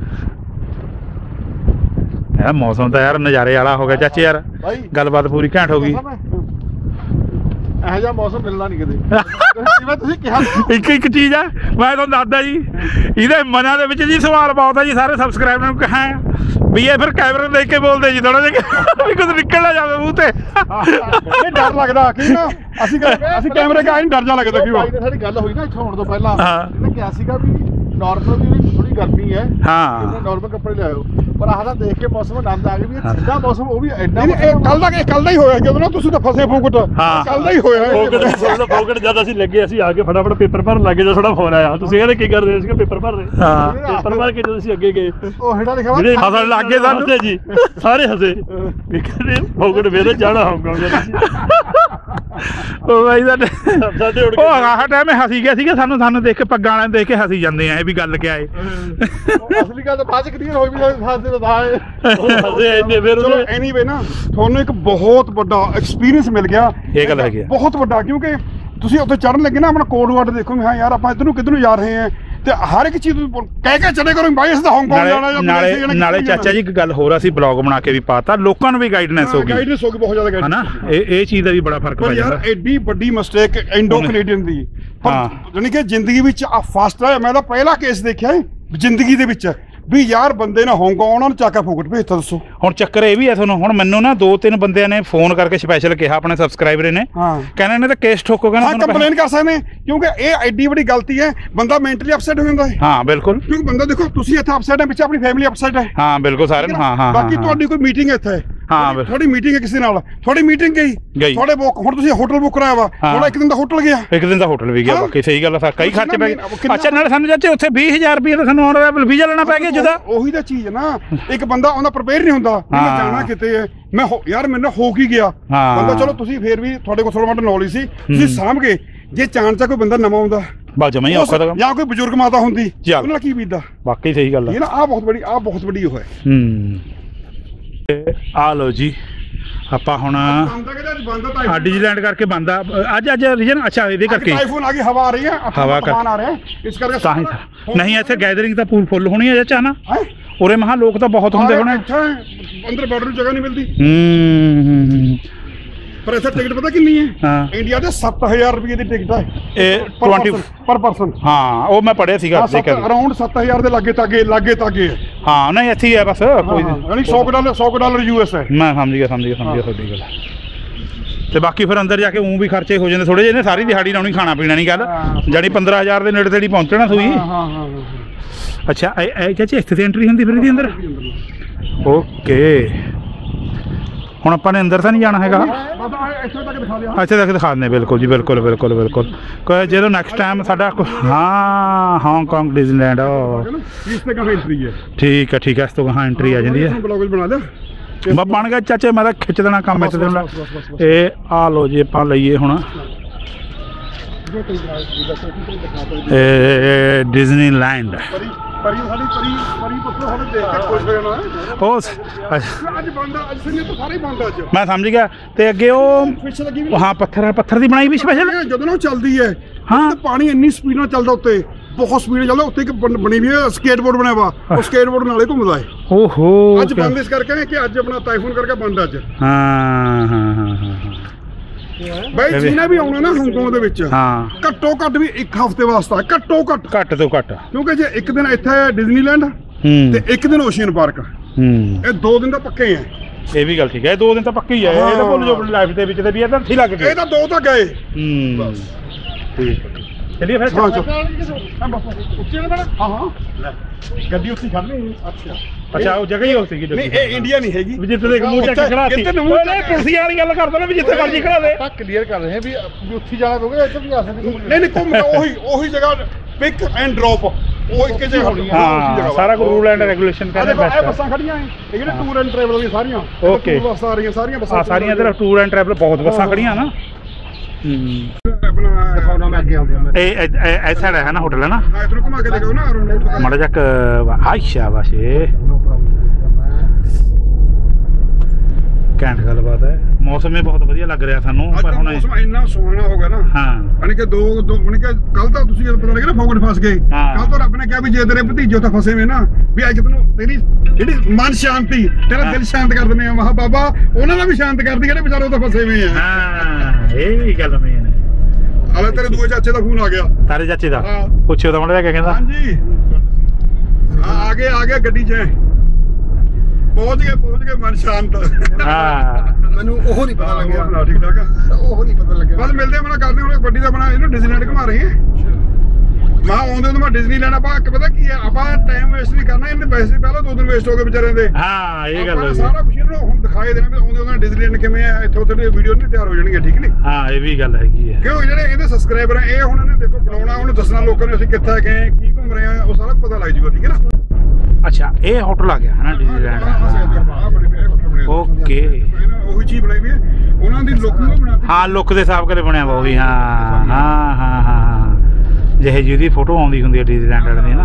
ਯਾਰ ਮੌਸਮ ਤਾਂ ਯਾਰ ਨਜ਼ਾਰੇ ਵਾਲਾ ਹੋ ਗਿਆ ਚਾਚੇ ਯਾਰ ਬਾਈ ਗੱਲਬਾਤ ਪੂਰੀ ਘੈਂਟ ਹੋ ਗਈ ਇਹੋ ਜਿਹਾ ਮੌਸਮ ਮਿਲਣਾ ਨਹੀਂ ਕਿਤੇ ਜਿਵੇਂ ਤੁਸੀਂ ਕਿਹਾ ਇੱਕ ਇੱਕ ਚੀਜ਼ ਆ ਮੈਂ ਤੁਹਾਨੂੰ ਦੱਸਦਾ ਜੀ ਇਹਦੇ ਮਨਾਂ ਦੇ ਵਿੱਚ ਜੀ ਸਵਾਲ ਬਹੁਤ ਆ ਜੀ ਸਾਰੇ ਸਬਸਕ੍ਰਾਈਬਰ ਨੂੰ ਕਹਾਂ ਵੀ ਇਹ ਫਿਰ ਕੈਮਰੇ ਦੇਖ ਕੇ ਬੋਲਦੇ ਜੀ ਥੋੜਾ ਜਿਹਾ ਵੀ ਕੁਝ ਨਿਕਲ ਨਾ ਜਾਵੇ ਮੂੰਹ ਤੇ ਇਹ ਡਰ ਲੱਗਦਾ ਕਿ ਨਾ ਅਸੀਂ ਅਸੀਂ ਕੈਮਰੇ ਕਾ ਨਹੀਂ ਡਰ ਜਾ ਲੱਗਦਾ ਕਿ ਬਾਈ ਨੇ ਸਾਡੀ ਗੱਲ ਹੋਈ ਨਾ ਇੱਥੋਂ ਆਉਣ ਤੋਂ ਪਹਿਲਾਂ ਹਾਂ। ਇਹਨੇ ਕਿਹਾ ਸੀਗਾ ਵੀ ਨਾਰਮਲ ਵੀ ਥੋੜੀ ਗਰਮੀ ਹੈ ਹਾਂ ਨਾਰਮਲ ਕੱਪੜੇ ਲਿਆਓ ਪਰ ਆਹ ਤਾਂ ਦੇਖ ਕੇ ਮੌਸਮ ਆਨੰਦ ਆ ਗਿਆ ਵੀ ਇਹ ਠੰਡਾ ਮੌਸਮ ਉਹ ਵੀ ਐਡਾ ਨਹੀਂ ਇਹ ਕੱਲ ਦਾ ਇਹ ਕੱਲ ਦਾ ਹੀ ਹੋਇਆ ਜਦੋਂ ਨਾ ਤੁਸੀਂ ਤਾਂ ਫਸੇ ਫੋਕਟ ਹਾਂ। ਕੱਲ ਦਾ ਹੀ ਹੋਇਆ ਇਹ। ਫੋਕਟ ਵੀ ਸੁਣ ਲਓ ਫੋਕਟ ਜਦ ਅਸੀਂ ਲੱਗੇ ਅਸੀਂ ਆ ਕੇ ਫਟਾਫਟ ਪੇਪਰ ਭਰਨ ਲੱਗੇ ਜਦੋਂ ਸਾਡਾ ਫੋਨ ਆਇਆ ਤੁਸੀਂ ਕਹਿੰਦੇ ਕੀ ਕਰਦੇ ਸੀਗੇ ਪੇਪਰ ਭਰ ਰਹੇ ਹਾਂ ਪੇਪਰ ਭਰ ਕੇ ਜਦੋਂ ਅਸੀਂ ਅੱਗੇ ਗਏ ਉਹ ਹੇਠਾਂ ਲਿਖਿਆ ਜਿਹੜੇ ਵਾ ਹੱਸਣ ਲੱਗ ਗਏ ਸਾਨੂੰ। ਹੱਸੇ ਜੀ ਸਾਰੇ ਹੱਸੇ ਵੀ ਕਹਿੰਦੇ ਫੋਕਟ ਵੇਲੇ ਜਾਣਾ ਹਾਂਗਕਾਂਗ ਉਹ ਬਾਈ ਦਾ ਸਾਡੇ ਉੜ ਉਹ ਆਹ ਟਾਈਮ ਹੱਸੀ ਗਿਆ ਸੀਗਾ ਸਾਨੂੰ ਸਾਨੂੰ ਦੇਖ ਕੇ ਪੱਗਾਂ ਵਾਲਿਆਂ ਨੂੰ ਦੇਖ ਕੇ ਹੱਸੀ ਜਾਂਦੇ ਆ ਇਹ ਵੀ ਗੱਲ ਕਿਆ ਏ ਅਸਲੀ ਗੱਲ ਤਾਂ ਬਾਅਦ ਚ ਕਲੀਅਰ ਹੋਈ ਵੀ ਸਾਡੇ ਦਾ ਥਾ ਹੱਸੇ ਇੰਨੇ ਫਿਰ ਚਲੋ ਐਨੀਵੇ ਨਾ ਤੁਹਾਨੂੰ ਇੱਕ ਬਹੁਤ ਵੱਡਾ ਐਕਸਪੀਰੀਅੰਸ ਮਿਲ ਗਿਆ ਇਹ ਗੱਲ ਹੈਗੀ ਆ। ਬਹੁਤ ਵੱਡਾ ਕਿਉਂਕਿ ਤੁਸੀਂ ਉੱਥੇ ਚੜਨ ਲੱਗੇ ਨਾ ਆਪਣਾ ਕੋਡ ਵਾਰਡ ਦੇਖੋ ਵੀ ਹਾਂ ਯਾਰ ਆਪਾਂ ਇੱਧਰ ਨੂੰ ਕਿੱਧਰ ਨੂੰ ਜਾ ਰਹੇ ਹਾਂ ਤੇ ਹਰ ਇੱਕ ਚੀਜ਼ ਨੂੰ ਕਹਿ ਕੇ ਚਲੇ ਕਰੋ ਬਾਈ ਇਸ ਦਾ ਹਾਂਗਕਾਂਗ ਜਾਣਾ ਜਾਂ ਨਾਲੇ ਮਲੇਸ਼ੀਆ ਜਾਣਾ, ਨਾਲੇ ਕਿੱਥੇ ਚਾਚਾ ਜੀ ਇੱਕ ਗੱਲ ਹੋਰ ਅਸੀਂ ਬਲੌਗ ਬਣਾ ਕੇ ਵੀ ਪਾਤਾ ਲੋਕਾਂ ਨੂੰ ਵੀ ਗਾਈਡਨੈਸ ਹੋ ਗਈ ਗਾਈਡਨੈਸ ਹੋ ਗਈ ਬਹੁਤ ਜ਼ਿਆਦਾ ਹਨਾ ਗਾਈਡਨੈਸ ਇਹ ਇਹ ਚੀਜ਼ ਦਾ ਵੀ ਬੜਾ ਫਰਕ ਪਰ ਪੈ ਯਾਰ ਜਾਂਦਾ ਐਡੀ ਵੱਡੀ ਮਿਸਟੇਕ ਇੰਡੋ ਕੈਨੇਡੀਅਨ ਦੀ ਪਰ ਹਾਂ। ਜਾਨੀ ਕਿ ਜ਼ਿੰਦਗੀ ਵਿੱਚ ਆ ਫਸਟ ਹੈ ਮੈਂ ਤਾਂ ਪਹਿਲਾ ਕੇਸ ਦੇਖਿਆ ਹੈ ਜ਼ਿੰਦਗੀ ਦੇ ਵਿੱਚ ਵੀ ਯਾਰ ਬੰਦੇ ਨੇ ਹਾਂਗਕਾਂਗ ਉਹਨਾਂ ਨੂੰ ਚਾਕਾ ਫੋਕਟ ਭੇਜਤਾ ਦੱਸੋ ਹੁਣ ਚੱਕਰ ਇਹ ਵੀ ਹੈ ਤੁਹਾਨੂੰ ਹੁਣ ਮੈਨੂੰ ਨਾ ਦੋ ਤਿੰਨ ਬੰਦਿਆਂ ਨੇ ਫੋਨ ਕਰਕੇ ਸਪੈਸ਼ਲ ਕਿਹਾ ਆਪਣੇ ਸਬਸਕ੍ਰਾਈਬਰ ਨੇ ਹਾਂ ਕਹਿੰਦੇ ਇਹਨੇ ਤਾਂ ਕੇਸ ਠੋਕੋਗੇ ਨਾ ਹਾਂ ਤੁਹਾਨੂੰ ਕੰਪਲੇਨ ਕਰ ਸਕਦੇ ਹਾਂ, ਕਿਉਂਕਿ ਇਹ ਐਡੀ ਵੱਡੀ ਗਲਤੀ ਹੈ ਬੰਦਾ ਮੈਂਟਲੀ ਅਪਸੈਟ ਹੋ ਜਾਂਦਾ ਹੈ ਪੈਸੇ- ਹਾਂ ਬਿਲਕੁਲ ਕਿਉਂਕਿ ਬੰਦਾ ਦੇਖੋ ਤੁਸੀਂ ਇੱਥੇ ਅਪਸੈਟ ਹੈ ਵਿੱਚ ਆਪਣੀ ਫੈਮਿਲੀ ਅਪਸੈਟ ਹੈ ਹਾਂ ਬਿਲਕੁਲ ਸਾਰਿਆਂ ਨੂੰ ਹਾਂ ਹਾਂ ਬਾਕੀ ਹਾਂ, ਤੁਹਾਡੀ ਕੋਈ ਮੀਟਿੰਗ ਇੱਥੇ ਹੈ ਹਾਂ, ਤੁਹਾਡੀ- ਬਿਲਕੁਲ। ਤੁਹਾਡੀ ਮੀਟਿੰਗ ਹੈ ਕਿਸੇ ਨਾਲ ਤੁਹਾਡੀ ਮੀਟਿੰਗ ਗਈ ਗਈ। ਤੁਹਾਡੇ ਬੁੱਕ ਹੁਣ ਤੁਸੀਂ ਹੋਟਲ ਬੁੱਕ ਕਰਾਇਆ ਵਾ ਹਾਂ। ਥੋੜਾ ਇੱਕ ਦਿਨ ਦਾ ਹੋਟਲ ਗਿਆ ਇੱਕ ਦਿਨ ਦਾ ਹੋਟਲ ਵੀ ਗਿਆ ਹਾਂ। ਬਾਕੀ ਸਹੀ ਗੱਲ ਆ ਕਈ ਤੁਸੀਂ ਖਰਚੇ ਨਾ ਪੈ ਉਹ ਗਏ ਕਿੰਨਾ- ਅੱਛਾ ਨਾਲ ਸਾਨੂੰ ਚਾਚੇ ਉੱਥੇ ਵੀਹ ਹਜ਼ਾਰ ਰੁਪਏ ਦਾ ਸਾਨੂੰ ਆਨਰੇਬਲ ਵੀਜ਼ਾ ਲੈਣਾ ਪੈ ਗਿਆ ਜਦਾ ਉਹੀ ਤਾਂ ਚੀਜ਼ ਹੈ ਨਾ ਇੱਕ ਬੰਦਾ ਉਹਦਾ ਪ੍ਰਪੇਅਰ ਨਹੀਂ ਹੁੰਦਾ ਵੀ ਮੈਂ ਹਾਂ। ਜਾਣਾ ਕਿਤੇ ਹੈ ਮੈਂ ਹੋ- ਯਾਰ ਮੈਨੂੰ ਹੋ ਕੀ ਗਿਆ ਹਾਂ। ਬੰਦਾ ਚਲੋ ਤੁਸੀਂ ਫੇਰ ਵੀ ਤੁਹਾਡੇ ਕੋਲ ਥੋੜਾ ਮੋਟਾ ਨੌਲੇਜ ਸੀ ਤੁਸੀਂ ਸਾਂਭ ਕੇ ਜੇ ਚਾਂਚਾ ਕੋਈ ਬੰਦਾ ਨਵਾਂ ਆਉਂਦਾ ਬਾ ਜਮਾ ਹੀ ਉਸ- ਔਖਾ ਤਾਂ ਕੰਮ। ਜਾਂ ਕੋਈ ਬਜ਼ੁਰਗ ਮਾਤਾ ਹੁੰਦੀ ਚੱਲ। ਉਹਨਾਂ ਨਾਲ ਕੀ ਬੀਤਦਾ ਵਾਕਈ ਸਹੀ ਗੱਲ ਆ ਇਹ ਨਾ ਆ ਬਹੁਤ ਬੜੀ ਆ ਬਹੁਤ ਵੱਡੀ ਉਹ ਹੈ ਹੂੰ ਤੇ ਆ ਲਓ ਜੀ ਆਪਾਂ ਹੁਣ ਬੰਦਾ ਕਹਿੰਦਾ ਅੱਜ ਬੰਦਾ ਤਾਂ ਆ ਡਿਜ਼ਨੀਲੈਂਡ ਕਰਕੇ ਬੰਦ ਆ ਅੱਜ ਅੱਜ ਰੀਜਨ ਅੱਛਾ ਇਹਦੇ ਕਰਕੇ ਆਈਫੋਨ ਆ ਗਈ ਹਵਾ ਆ ਰਹੀ ਹੈ ਆਪਣਾ ਹਵਾ ਤੂਫਾਨ ਆ ਰਿਹਾ ਹੈ, ਇਸ ਕਰਕੇ ਤਾਂ ਹੀ ਨਹੀਂ ਇੱਥੇ ਗੈਦਰਿੰਗ ਤਾਂ ਪੂਲ ਫੁੱਲ ਹੋਣੀ ਹੈ ਚਾਚਾ ਨਾ ਹੈਂ? ਉਰੇ ਮਹਾ ਲੋਕ ਤਾਂ ਬਹੁਤ ਹੁੰਦੇ ਹੋਣੇ ਇੱਥੇ ਅੰਦਰ ਬਾਰਡਰ ਨੂੰ ਜਗ੍ਹਾ ਨਹੀਂ ਮਿਲਦੀ ਹੂੰ ਪਰ ਇੱਥੇ ਟਿਕਟ ਪਤਾ ਕਿੰਨੀ ਹੈ ਹਾਂ ਇੰਡੀਆ ਦੇ ਸੱਤ ਹਜ਼ਾਰ ਰੁਪਏ ਦੀ ਟਿਕਟ ਹੈ ਇਹ ਵੀਹ ਪਰ ਪਰਸਨ ਹਾਂ ਉਹ ਮੈਂ ਪੜਿਆ ਸੀਗਾ ਦੇਖਿਆ ਸੀ। ਅਰਾਊਂਡ ਸੱਤ ਹਜ਼ਾਰ ਦੇ ਲਾਗੇ ਤਾਗੇ ਲਾਗੇ ਤਾਗੇ ਹਾਂ ਨਹੀਂ ਇੱਥੇ ਹੀ ਹੈ ਬਸ ਕੋਈ ਯਾਨੀ ਸੌ ਡਾਲਰ ਸੌ ਡਾਲਰ ਯੂ ਐਸ ਹੈ ਮੈਂ ਸਮਝ ਗਿਆ ਸਮਝ ਗਿਆ ਸਮਝ ਗਿਆ ਤੁਹਾਡੀ ਗੱਲ ਤੇ ਬਾਕੀ ਫਿਰ ਅੰਦਰ ਜਾ ਕੇ ਉਂ ਵੀ ਖਰਚੇ ਹੋ ਜਾਂਦੇ ਥੋੜੇ ਜਿਹੇ ਨੇ ਸਾਰੀ ਦਿਹਾੜੀ ਲਾਉਣੀ ਖਾਣਾ ਪੀਣਾ ਨਹੀਂ ਗੱਲ ਜਾਨੀ ਪੰਦਰਾਂ ਹਜ਼ਾਰ ਦੇ ਨੇੜੇ ਤੇੜੀ ਪਹੁੰਚਣਾ ਸੂਈ ਹਾਂ ਹਾਂ ਹਾਂ ਅੱਛਾ ਇਹ ਇਹ ਚਾਚੀ ਇੱਥੇ ਤੇ ਐਂਟਰੀ ਹੁੰਦੀ ਫਿਰ ਇਹਦੇ ਅੰਦਰ ਓਕੇ ਹੁਣ ਆਪਾਂ ਨੇ ਅੰਦਰ ਤਾਂ ਨਹੀਂ ਜਾਣਾ ਹੈਗਾ ਬਾਬਾ ਇੱਥੇ ਤੱਕ ਦਿਖਾ ਲਿਆ ਇੱਥੇ ਤੱਕ ਦਿਖਾ ਦਿੰਦੇ ਬਿਲਕੁਲ ਜੀ ਬਿਲਕੁਲ ਬਿਲਕੁਲ ਬਿਲਕੁਲ ਕੋਈ ਜਦੋਂ ਨੈਕਸਟ ਟਾਈਮ ਸਾਡਾ ਕੋ- ਹਾਂ ਹਾਂਗਕਾਂਗ ਡਿਜ਼ਨੀਲੈਂਡ ਇਸ ਤੇ ਕਹਾਂ ਐਂਟਰੀ ਹੈ ਠੀਕ ਹੈ ਠੀਕ ਹੈ ਇਸ ਤੋਂ ਹਾਂ ਐਂਟਰੀ ਆ ਜਾਂਦੀ ਹੈ ਬਲੌਗ ਬਣਾ ਲਿਆ ਬਾ ਬਣ ਗਿਆ ਚਾਚੇ ਮੈਂ ਤਾਂ ਖਿੱਚ ਦੇਣਾ ਕੰਮ ਇੱਥੇ ਦੇਣਾ ਇਹ ਆ ਲੋ ਜੀ ਆਪਾਂ ਲਈਏ ਹੁਣ ਇਹ ਡਿਜ਼ਨੀਲੈਂਡ ਪਰੀ ਪਰੀ ਸਾਡੀ ਪਰੀ ਪਰੀ ਪੁੱਤਰ ਹੁਣ ਦੇਖ ਕੇ ਖੁਸ਼ ਹੋ ਜਾਣਾ ਉਹ ਸ- ਅੱਛਾ, ਅੱਜ ਬੰਦ ਆ, ਅੱਜ ਸੰਨੀ ਤਾਂ ਸਾਰੇ ਬੰਦ ਆ ਅੱਜ ਮੈਂ ਸਮਝ ਗਿਆ ਤੇ ਅੱਗੇ ਉਹ ਫਿਸ਼ ਲੱਗੀ ਵੀ ਉਹ ਹਾਂ ਪੱਥਰ ਪੱਥਰ ਦੀ ਬਣਾਈ ਵੀ ਸਪੈਸ਼ਲ ਜਦੋਂ ਨਾ ਉਹ ਚੱਲਦੀ ਹੈ ਹਾਂ। ਤੇ ਪਾਣੀ ਇੰਨੀ ਸਪੀਡ ਨਾਲ ਚੱਲਦਾ ਉੱਤੇ ਬਹੁਤ ਸਪੀਡ ਨਾਲ ਚੱਲਦਾ ਉੱਤੇ ਇੱਕ ਬਣ- ਬਣੀ ਵੀ ਹੈ ਸਕੇਟਬੋਰਡ ਬਣਿਆ ਵਾ ਉਹ ਸਕੇਟਬੋਰਡ ਨਾਲੇ ਘੁੰਮਦਾ ਹੈ ਓਹੋ ਅੱਜ ਬੰਦ ਇਸ ਕਰਕੇ ਹੈ ਕਿ ਅੱਜ ਆਪਣਾ ਟਾਈਫੂਨ ਕਰਕੇ ਬੰਦ ਅੱਜ ਹਾਂ ਹਾਂ ਹਾਂ ਹਾਂ ਹਾਂ ਬਾਈ ਜਿਹਨੇ ਵੀ ਆਉਣਾ ਨਾ ਹਾਂਗਕਾਂਗ ਦੇ ਵਿੱਚ ਹਾਂ ਘੱਟੋ ਘੱਟ ਵੀ ਇੱਕ ਹਫ਼ਤੇ ਵਾਸਤਾ ਘੱਟੋ ਘੱਟ ਘੱਟ ਤੋਂ ਘੱਟ ਕਿਉਂਕਿ ਜੇ ਇੱਕ ਦਿਨ ਇੱਥੇ ਡਿਜ਼ਨੀਲੈਂਡ ਹੂੰ ਤੇ ਇੱਕ ਦਿਨ ਓਸ਼ੀਅਨ ਪਾਰਕ ਹੂੰ ਇਹ ਦੋ ਦਿਨ ਤਾਂ ਪੱਕੇ ਹੈ ਇਹ ਵੀ ਗੱਲ ਠੀਕ ਹੈ ਇਹ ਦੋ ਦਿਨ ਤਾਂ ਪੱਕੀ ਹੈ ਇਹ ਤਾਂ ਭੁੱਲ ਜਾਓ ਆਪਣੀ ਲਾਈਫ ਦੇ ਵਿੱਚ ਤੇ ਵੀ ਇਹ ਤਾਂ ਇੱਥੇ ਲੱਗ ਗਏ ਇਹ ਤਾਂ ਦੋ ਤਾਂ ਗਏ ਹੂੰ ਠੀਕ ਹੈ ਚਲਿਏ ਫਿਰ ਹਾਂ ਚਲੋ ਉੱਚੇ ਨਾ ਬਣਾ ਹਾਂ ਹਾਂ ਗੱਡੀ ਉੱਥੇ ਖੜਨੀ ਅੱਛਾ ਅੱਛਾ ਉਹ ਜਗ੍ਹਾ ਹੀ ਹੋ ਸੀਗੀ ਨਹੀਂ ਇਹ ਇੰਡੀਆ ਨਹੀਂ ਹੈਗੀ ਵੀ ਜਿੱਥੇ ਦੇਖ ਮੂੰਹ ਚੱਕ ਖੜਾ ਸੀ ਇੱਥੇ ਮੂੰਹ ਉਹਨੇ ਕੁਰਸੀਆਂ ਵਾਲੀ ਗੱਲ ਕਰਦਾ ਨਾ ਵੀ ਜਿੱਥੇ ਮਰਜੀ ਖੜਾ ਦੇ ਆਪਾਂ ਕਲੀਅਰ ਕਰ ਰਹੇ ਹਾਂ ਵੀ ਵੀ ਉੱਥੇ ਜਾਣਾ ਪਊਗਾ ਇੱਥੇ ਵੀ ਆ ਸਕਦੇ ਨਹੀਂ ਨਹੀਂ ਘੁੰਮ ਕੇ ਉਹੀ ਉਹੀ ਜਗ੍ਹਾ ਪਿਕ ਐਂਡ ਡ੍ਰੌਪ ਉਹ ਇੱਕ ਜਗ੍ਹਾ ਹੋਣੀ ਹਾਂ ਸਾਰਾ ਕੁਝ ਰੂਲ ਐਂਡ ਰੈਗੂਲੇਸ਼ਨ ਕਹਿੰਦੇ ਇਹ ਬੈਸਟ ਬੱਸਾਂ ਖੜੀਆਂ ਇਹ ਜਿਹੜੇ ਟੂਰ ਐਂਡ ਟਰੈਵਲ ਦੀਆਂ ਸਾਰੀਆਂ Okay. ਬੱਸਾਂ ਆ ਰਹੀਆਂ ਸਾਰੀਆਂ ਬੱਸਾਂ ਆ ਸਾਰੀਆਂ ਇਧਰ ਟੂਰ ਐਂਡ ਟਰੈਵਲ ਬਹੁਤ ਬੱਸਾਂ ਖੜੀਆਂ ਨਾ ਆਪਣਾ ਦਿਖਾਉਣਾ ਮੈਂ ਅੱਗੇ ਆਉਂਦਾ ਇਹ ਐਸਾ ਹੈ ਨਾ ਹੋਟਲ ਹੈ ਨਾ ਹਾਂ ਇਧਰੋਂ ਘੁਮਾ ਕੇ ਦੇਖੋ ਨਾ ਰੋਡ ਮਾੜਾ ਜਿਹਾ ਆਇਸ਼ਾ ਵਾਸ਼ੇ ਘੈਂਟ ਗੱਲਬਾਤ ਹੈ ਮੌਸਮ ਵੀ ਬਹੁਤ ਵਧੀਆ ਲੱਗ ਰਿਹਾ ਸਾਨੂੰ ਅੱਜ ਪਰ ਤਾਂ ਹੁਣ ਮੌਸਮ ਇੰਨਾ ਸੁਹਾਣਾ ਹੋ ਗਿਆ ਨਾ ਹਾਂ ਯਾਨੀ ਕਿ ਦੋ ਦੋ ਯਾਨੀ ਕਿ ਕੱਲ ਤਾਂ ਤੁਸੀਂ ਪਤਾ ਲੱਗਿਆ ਨਾ ਫੌਗਟ ਫਸ ਗਏ ਹਾਂ। ਕੱਲ ਤਾਂ ਰੱਬ ਨੇ ਕਿਹਾ ਵੀ ਜੇ ਤੇਰੇ ਭਤੀਜੋ ਤਾਂ ਫਸੇ ਵੇ ਨਾ ਵੀ ਅੱਜ ਤੈਨੂੰ ਤੇਰੀ ਜਿਹੜੀ ਮਨ ਸ਼ਾਂਤੀ ਤੇਰਾ ਦਿਲ ਸ਼ਾਂਤ ਕਰ ਦਿੰਦੇ ਆ ਮਹਾ ਬਾਬਾ ਉਹਨਾਂ ਦਾ ਵੀ ਸ਼ਾਂਤ ਕਰਦੀ ਜਿਹੜੇ ਵਿਚਾਰੇ ਉਹ ਤਾਂ ਫਸੇ ਵੇ ਆ ਹਾਂ ਇਹ ਵੀ ਗੱਲ ਮੇਨ ਹੈ ਹਾਲੇ ਤੇਰੇ ਦੂਏ ਚਾਚੇ ਦਾ ਫੋਨ ਆ ਗਿਆ ਤਾਰੇ ਚਾਚੇ ਦਾ ਹਾਂ। ਪੁੱਛਿਓ ਤਾਂ ਮੁੰਡਾ ਕਿਆ ਕਹਿੰਦਾ ਹਾਂਜੀ ਆ ਆ ਗਏ ਆ ਗਏ ਗੱਡੀ 'ਚ ਪਹੁੰਚ ਗਏ ਪਹੁੰਚ ਗਏ ਮਨ ਸ਼ਾਂਤ ਹਾਂ ਮੈਨੂੰ ਉਹ ਨਹੀਂ ਪਤਾ ਲੱਗਿਆ ਲੱਗਿਆ ਠੀਕ ਠਾਕ ਆ ਉਹ ਨਹੀਂ ਪਤਾ ਲੱਗਿਆ ਬਸ ਮਿਲਦੇ ਮਨਾ ਕਰਦੇ ਹੁਣ ਗੱਡੀ ਦਾ ਬਣਾ ਇਹਨੂੰ ਡਿਜ਼ਨੀਲੈਂਡ ਘੁਮਾ ਰਹੇ ਆ ਮੈਂ ਆਉਂਦੇ ਤੋਂ ਮੈਂ ਡਿਜ਼ਨੀਲੈਂਡ ਆਪਾਂ ਪਤਾ ਕੀ ਹੈ ਆਪਾਂ ਟਾਈਮ ਵੇਸਟ ਨਹੀਂ ਕਰਨਾ ਇਹਨੇ ਪੈਸੇ ਪਹਿਲਾਂ ਦੋ ਦਿਨ ਵੇਸਟ ਹੋ ਗਏ ਵਿਚਾਰਿਆਂ ਦੇ ਹਾਂ ਇਹ ਗੱਲ ਆਪਾਂ ਹੈ ਸਾਰਾ ਕੁਝ ਇਹਨੂੰ ਹੁਣ ਦਿਖਾਈ ਦੇਣਾ ਵੀ ਆਉਂਦੇ ਉਹਨਾਂ ਡਿਜ਼ਨੀਲੈਂਡ ਕਿਵੇਂ ਆ ਇੱਥੋਂ ਉੱਥੇ ਦੀ ਵੀਡੀਓ ਨਹੀਂ ਤਿਆਰ ਹੋ ਜਾਣਗੀਆਂ ਠੀਕ ਨਹੀਂ ਹਾਂ ਇਹ ਵੀ ਗੱਲ ਹੈਗੀ ਹੈ ਕਿਉਂ ਜਿਹੜੇ ਇਹਦੇ ਸਬਸਕ੍ਰਾਈਬਰ ਆ ਇਹ ਹੁਣ ਇਹਨੇ ਦੇਖੋ ਬਣਾਉਣਾ ਉਹਨੂੰ ਦੱਸਣਾ ਲੋਕਾਂ ਨੂੰ ਅਸੀਂ ਕਿੱਥੇ ਗਏ ਕੀ ਘੁੰਮ ਰਹੇ ਆ ਉਹ ਸਾਰਾ ਪਤਾ ਲੱਗ ਜੂਗਾ ਠੀਕ ਹੈ ਨਾ ਅੱਛਾ ਇਹ ਹੋਟਲ ਆ ਗਿਆ ਹੈ ਨਾ ਡਿਜ਼ਨੀਲੈਂਡ ਓਕੇ ਉਹੀ ਚੀਜ਼ ਬਣਾਈ ਵੀ ਹੈ ਉਹਨਾਂ ਦੀ ਲੁੱਕ ਨੂੰ ਬਣਾਤੀ ਹਾਂ ਲੁੱਕ ਦੇ ਹਿਸਾਬ ਕਰੇ ਬਣਿਆ ਵਾ ਉਹ ਵੀ ਹਾਂ ਹਾਂ ਹਾਂ ਹਾਂ ਜਿਹੇ ਜਿਹਦੀ ਫੋਟੋ ਆਉਂਦੀ ਹੁੰਦੀ ਹੈ ਡਿਜ਼ਨੀਲੈਂਡ ਵਾਲੇ ਦੀ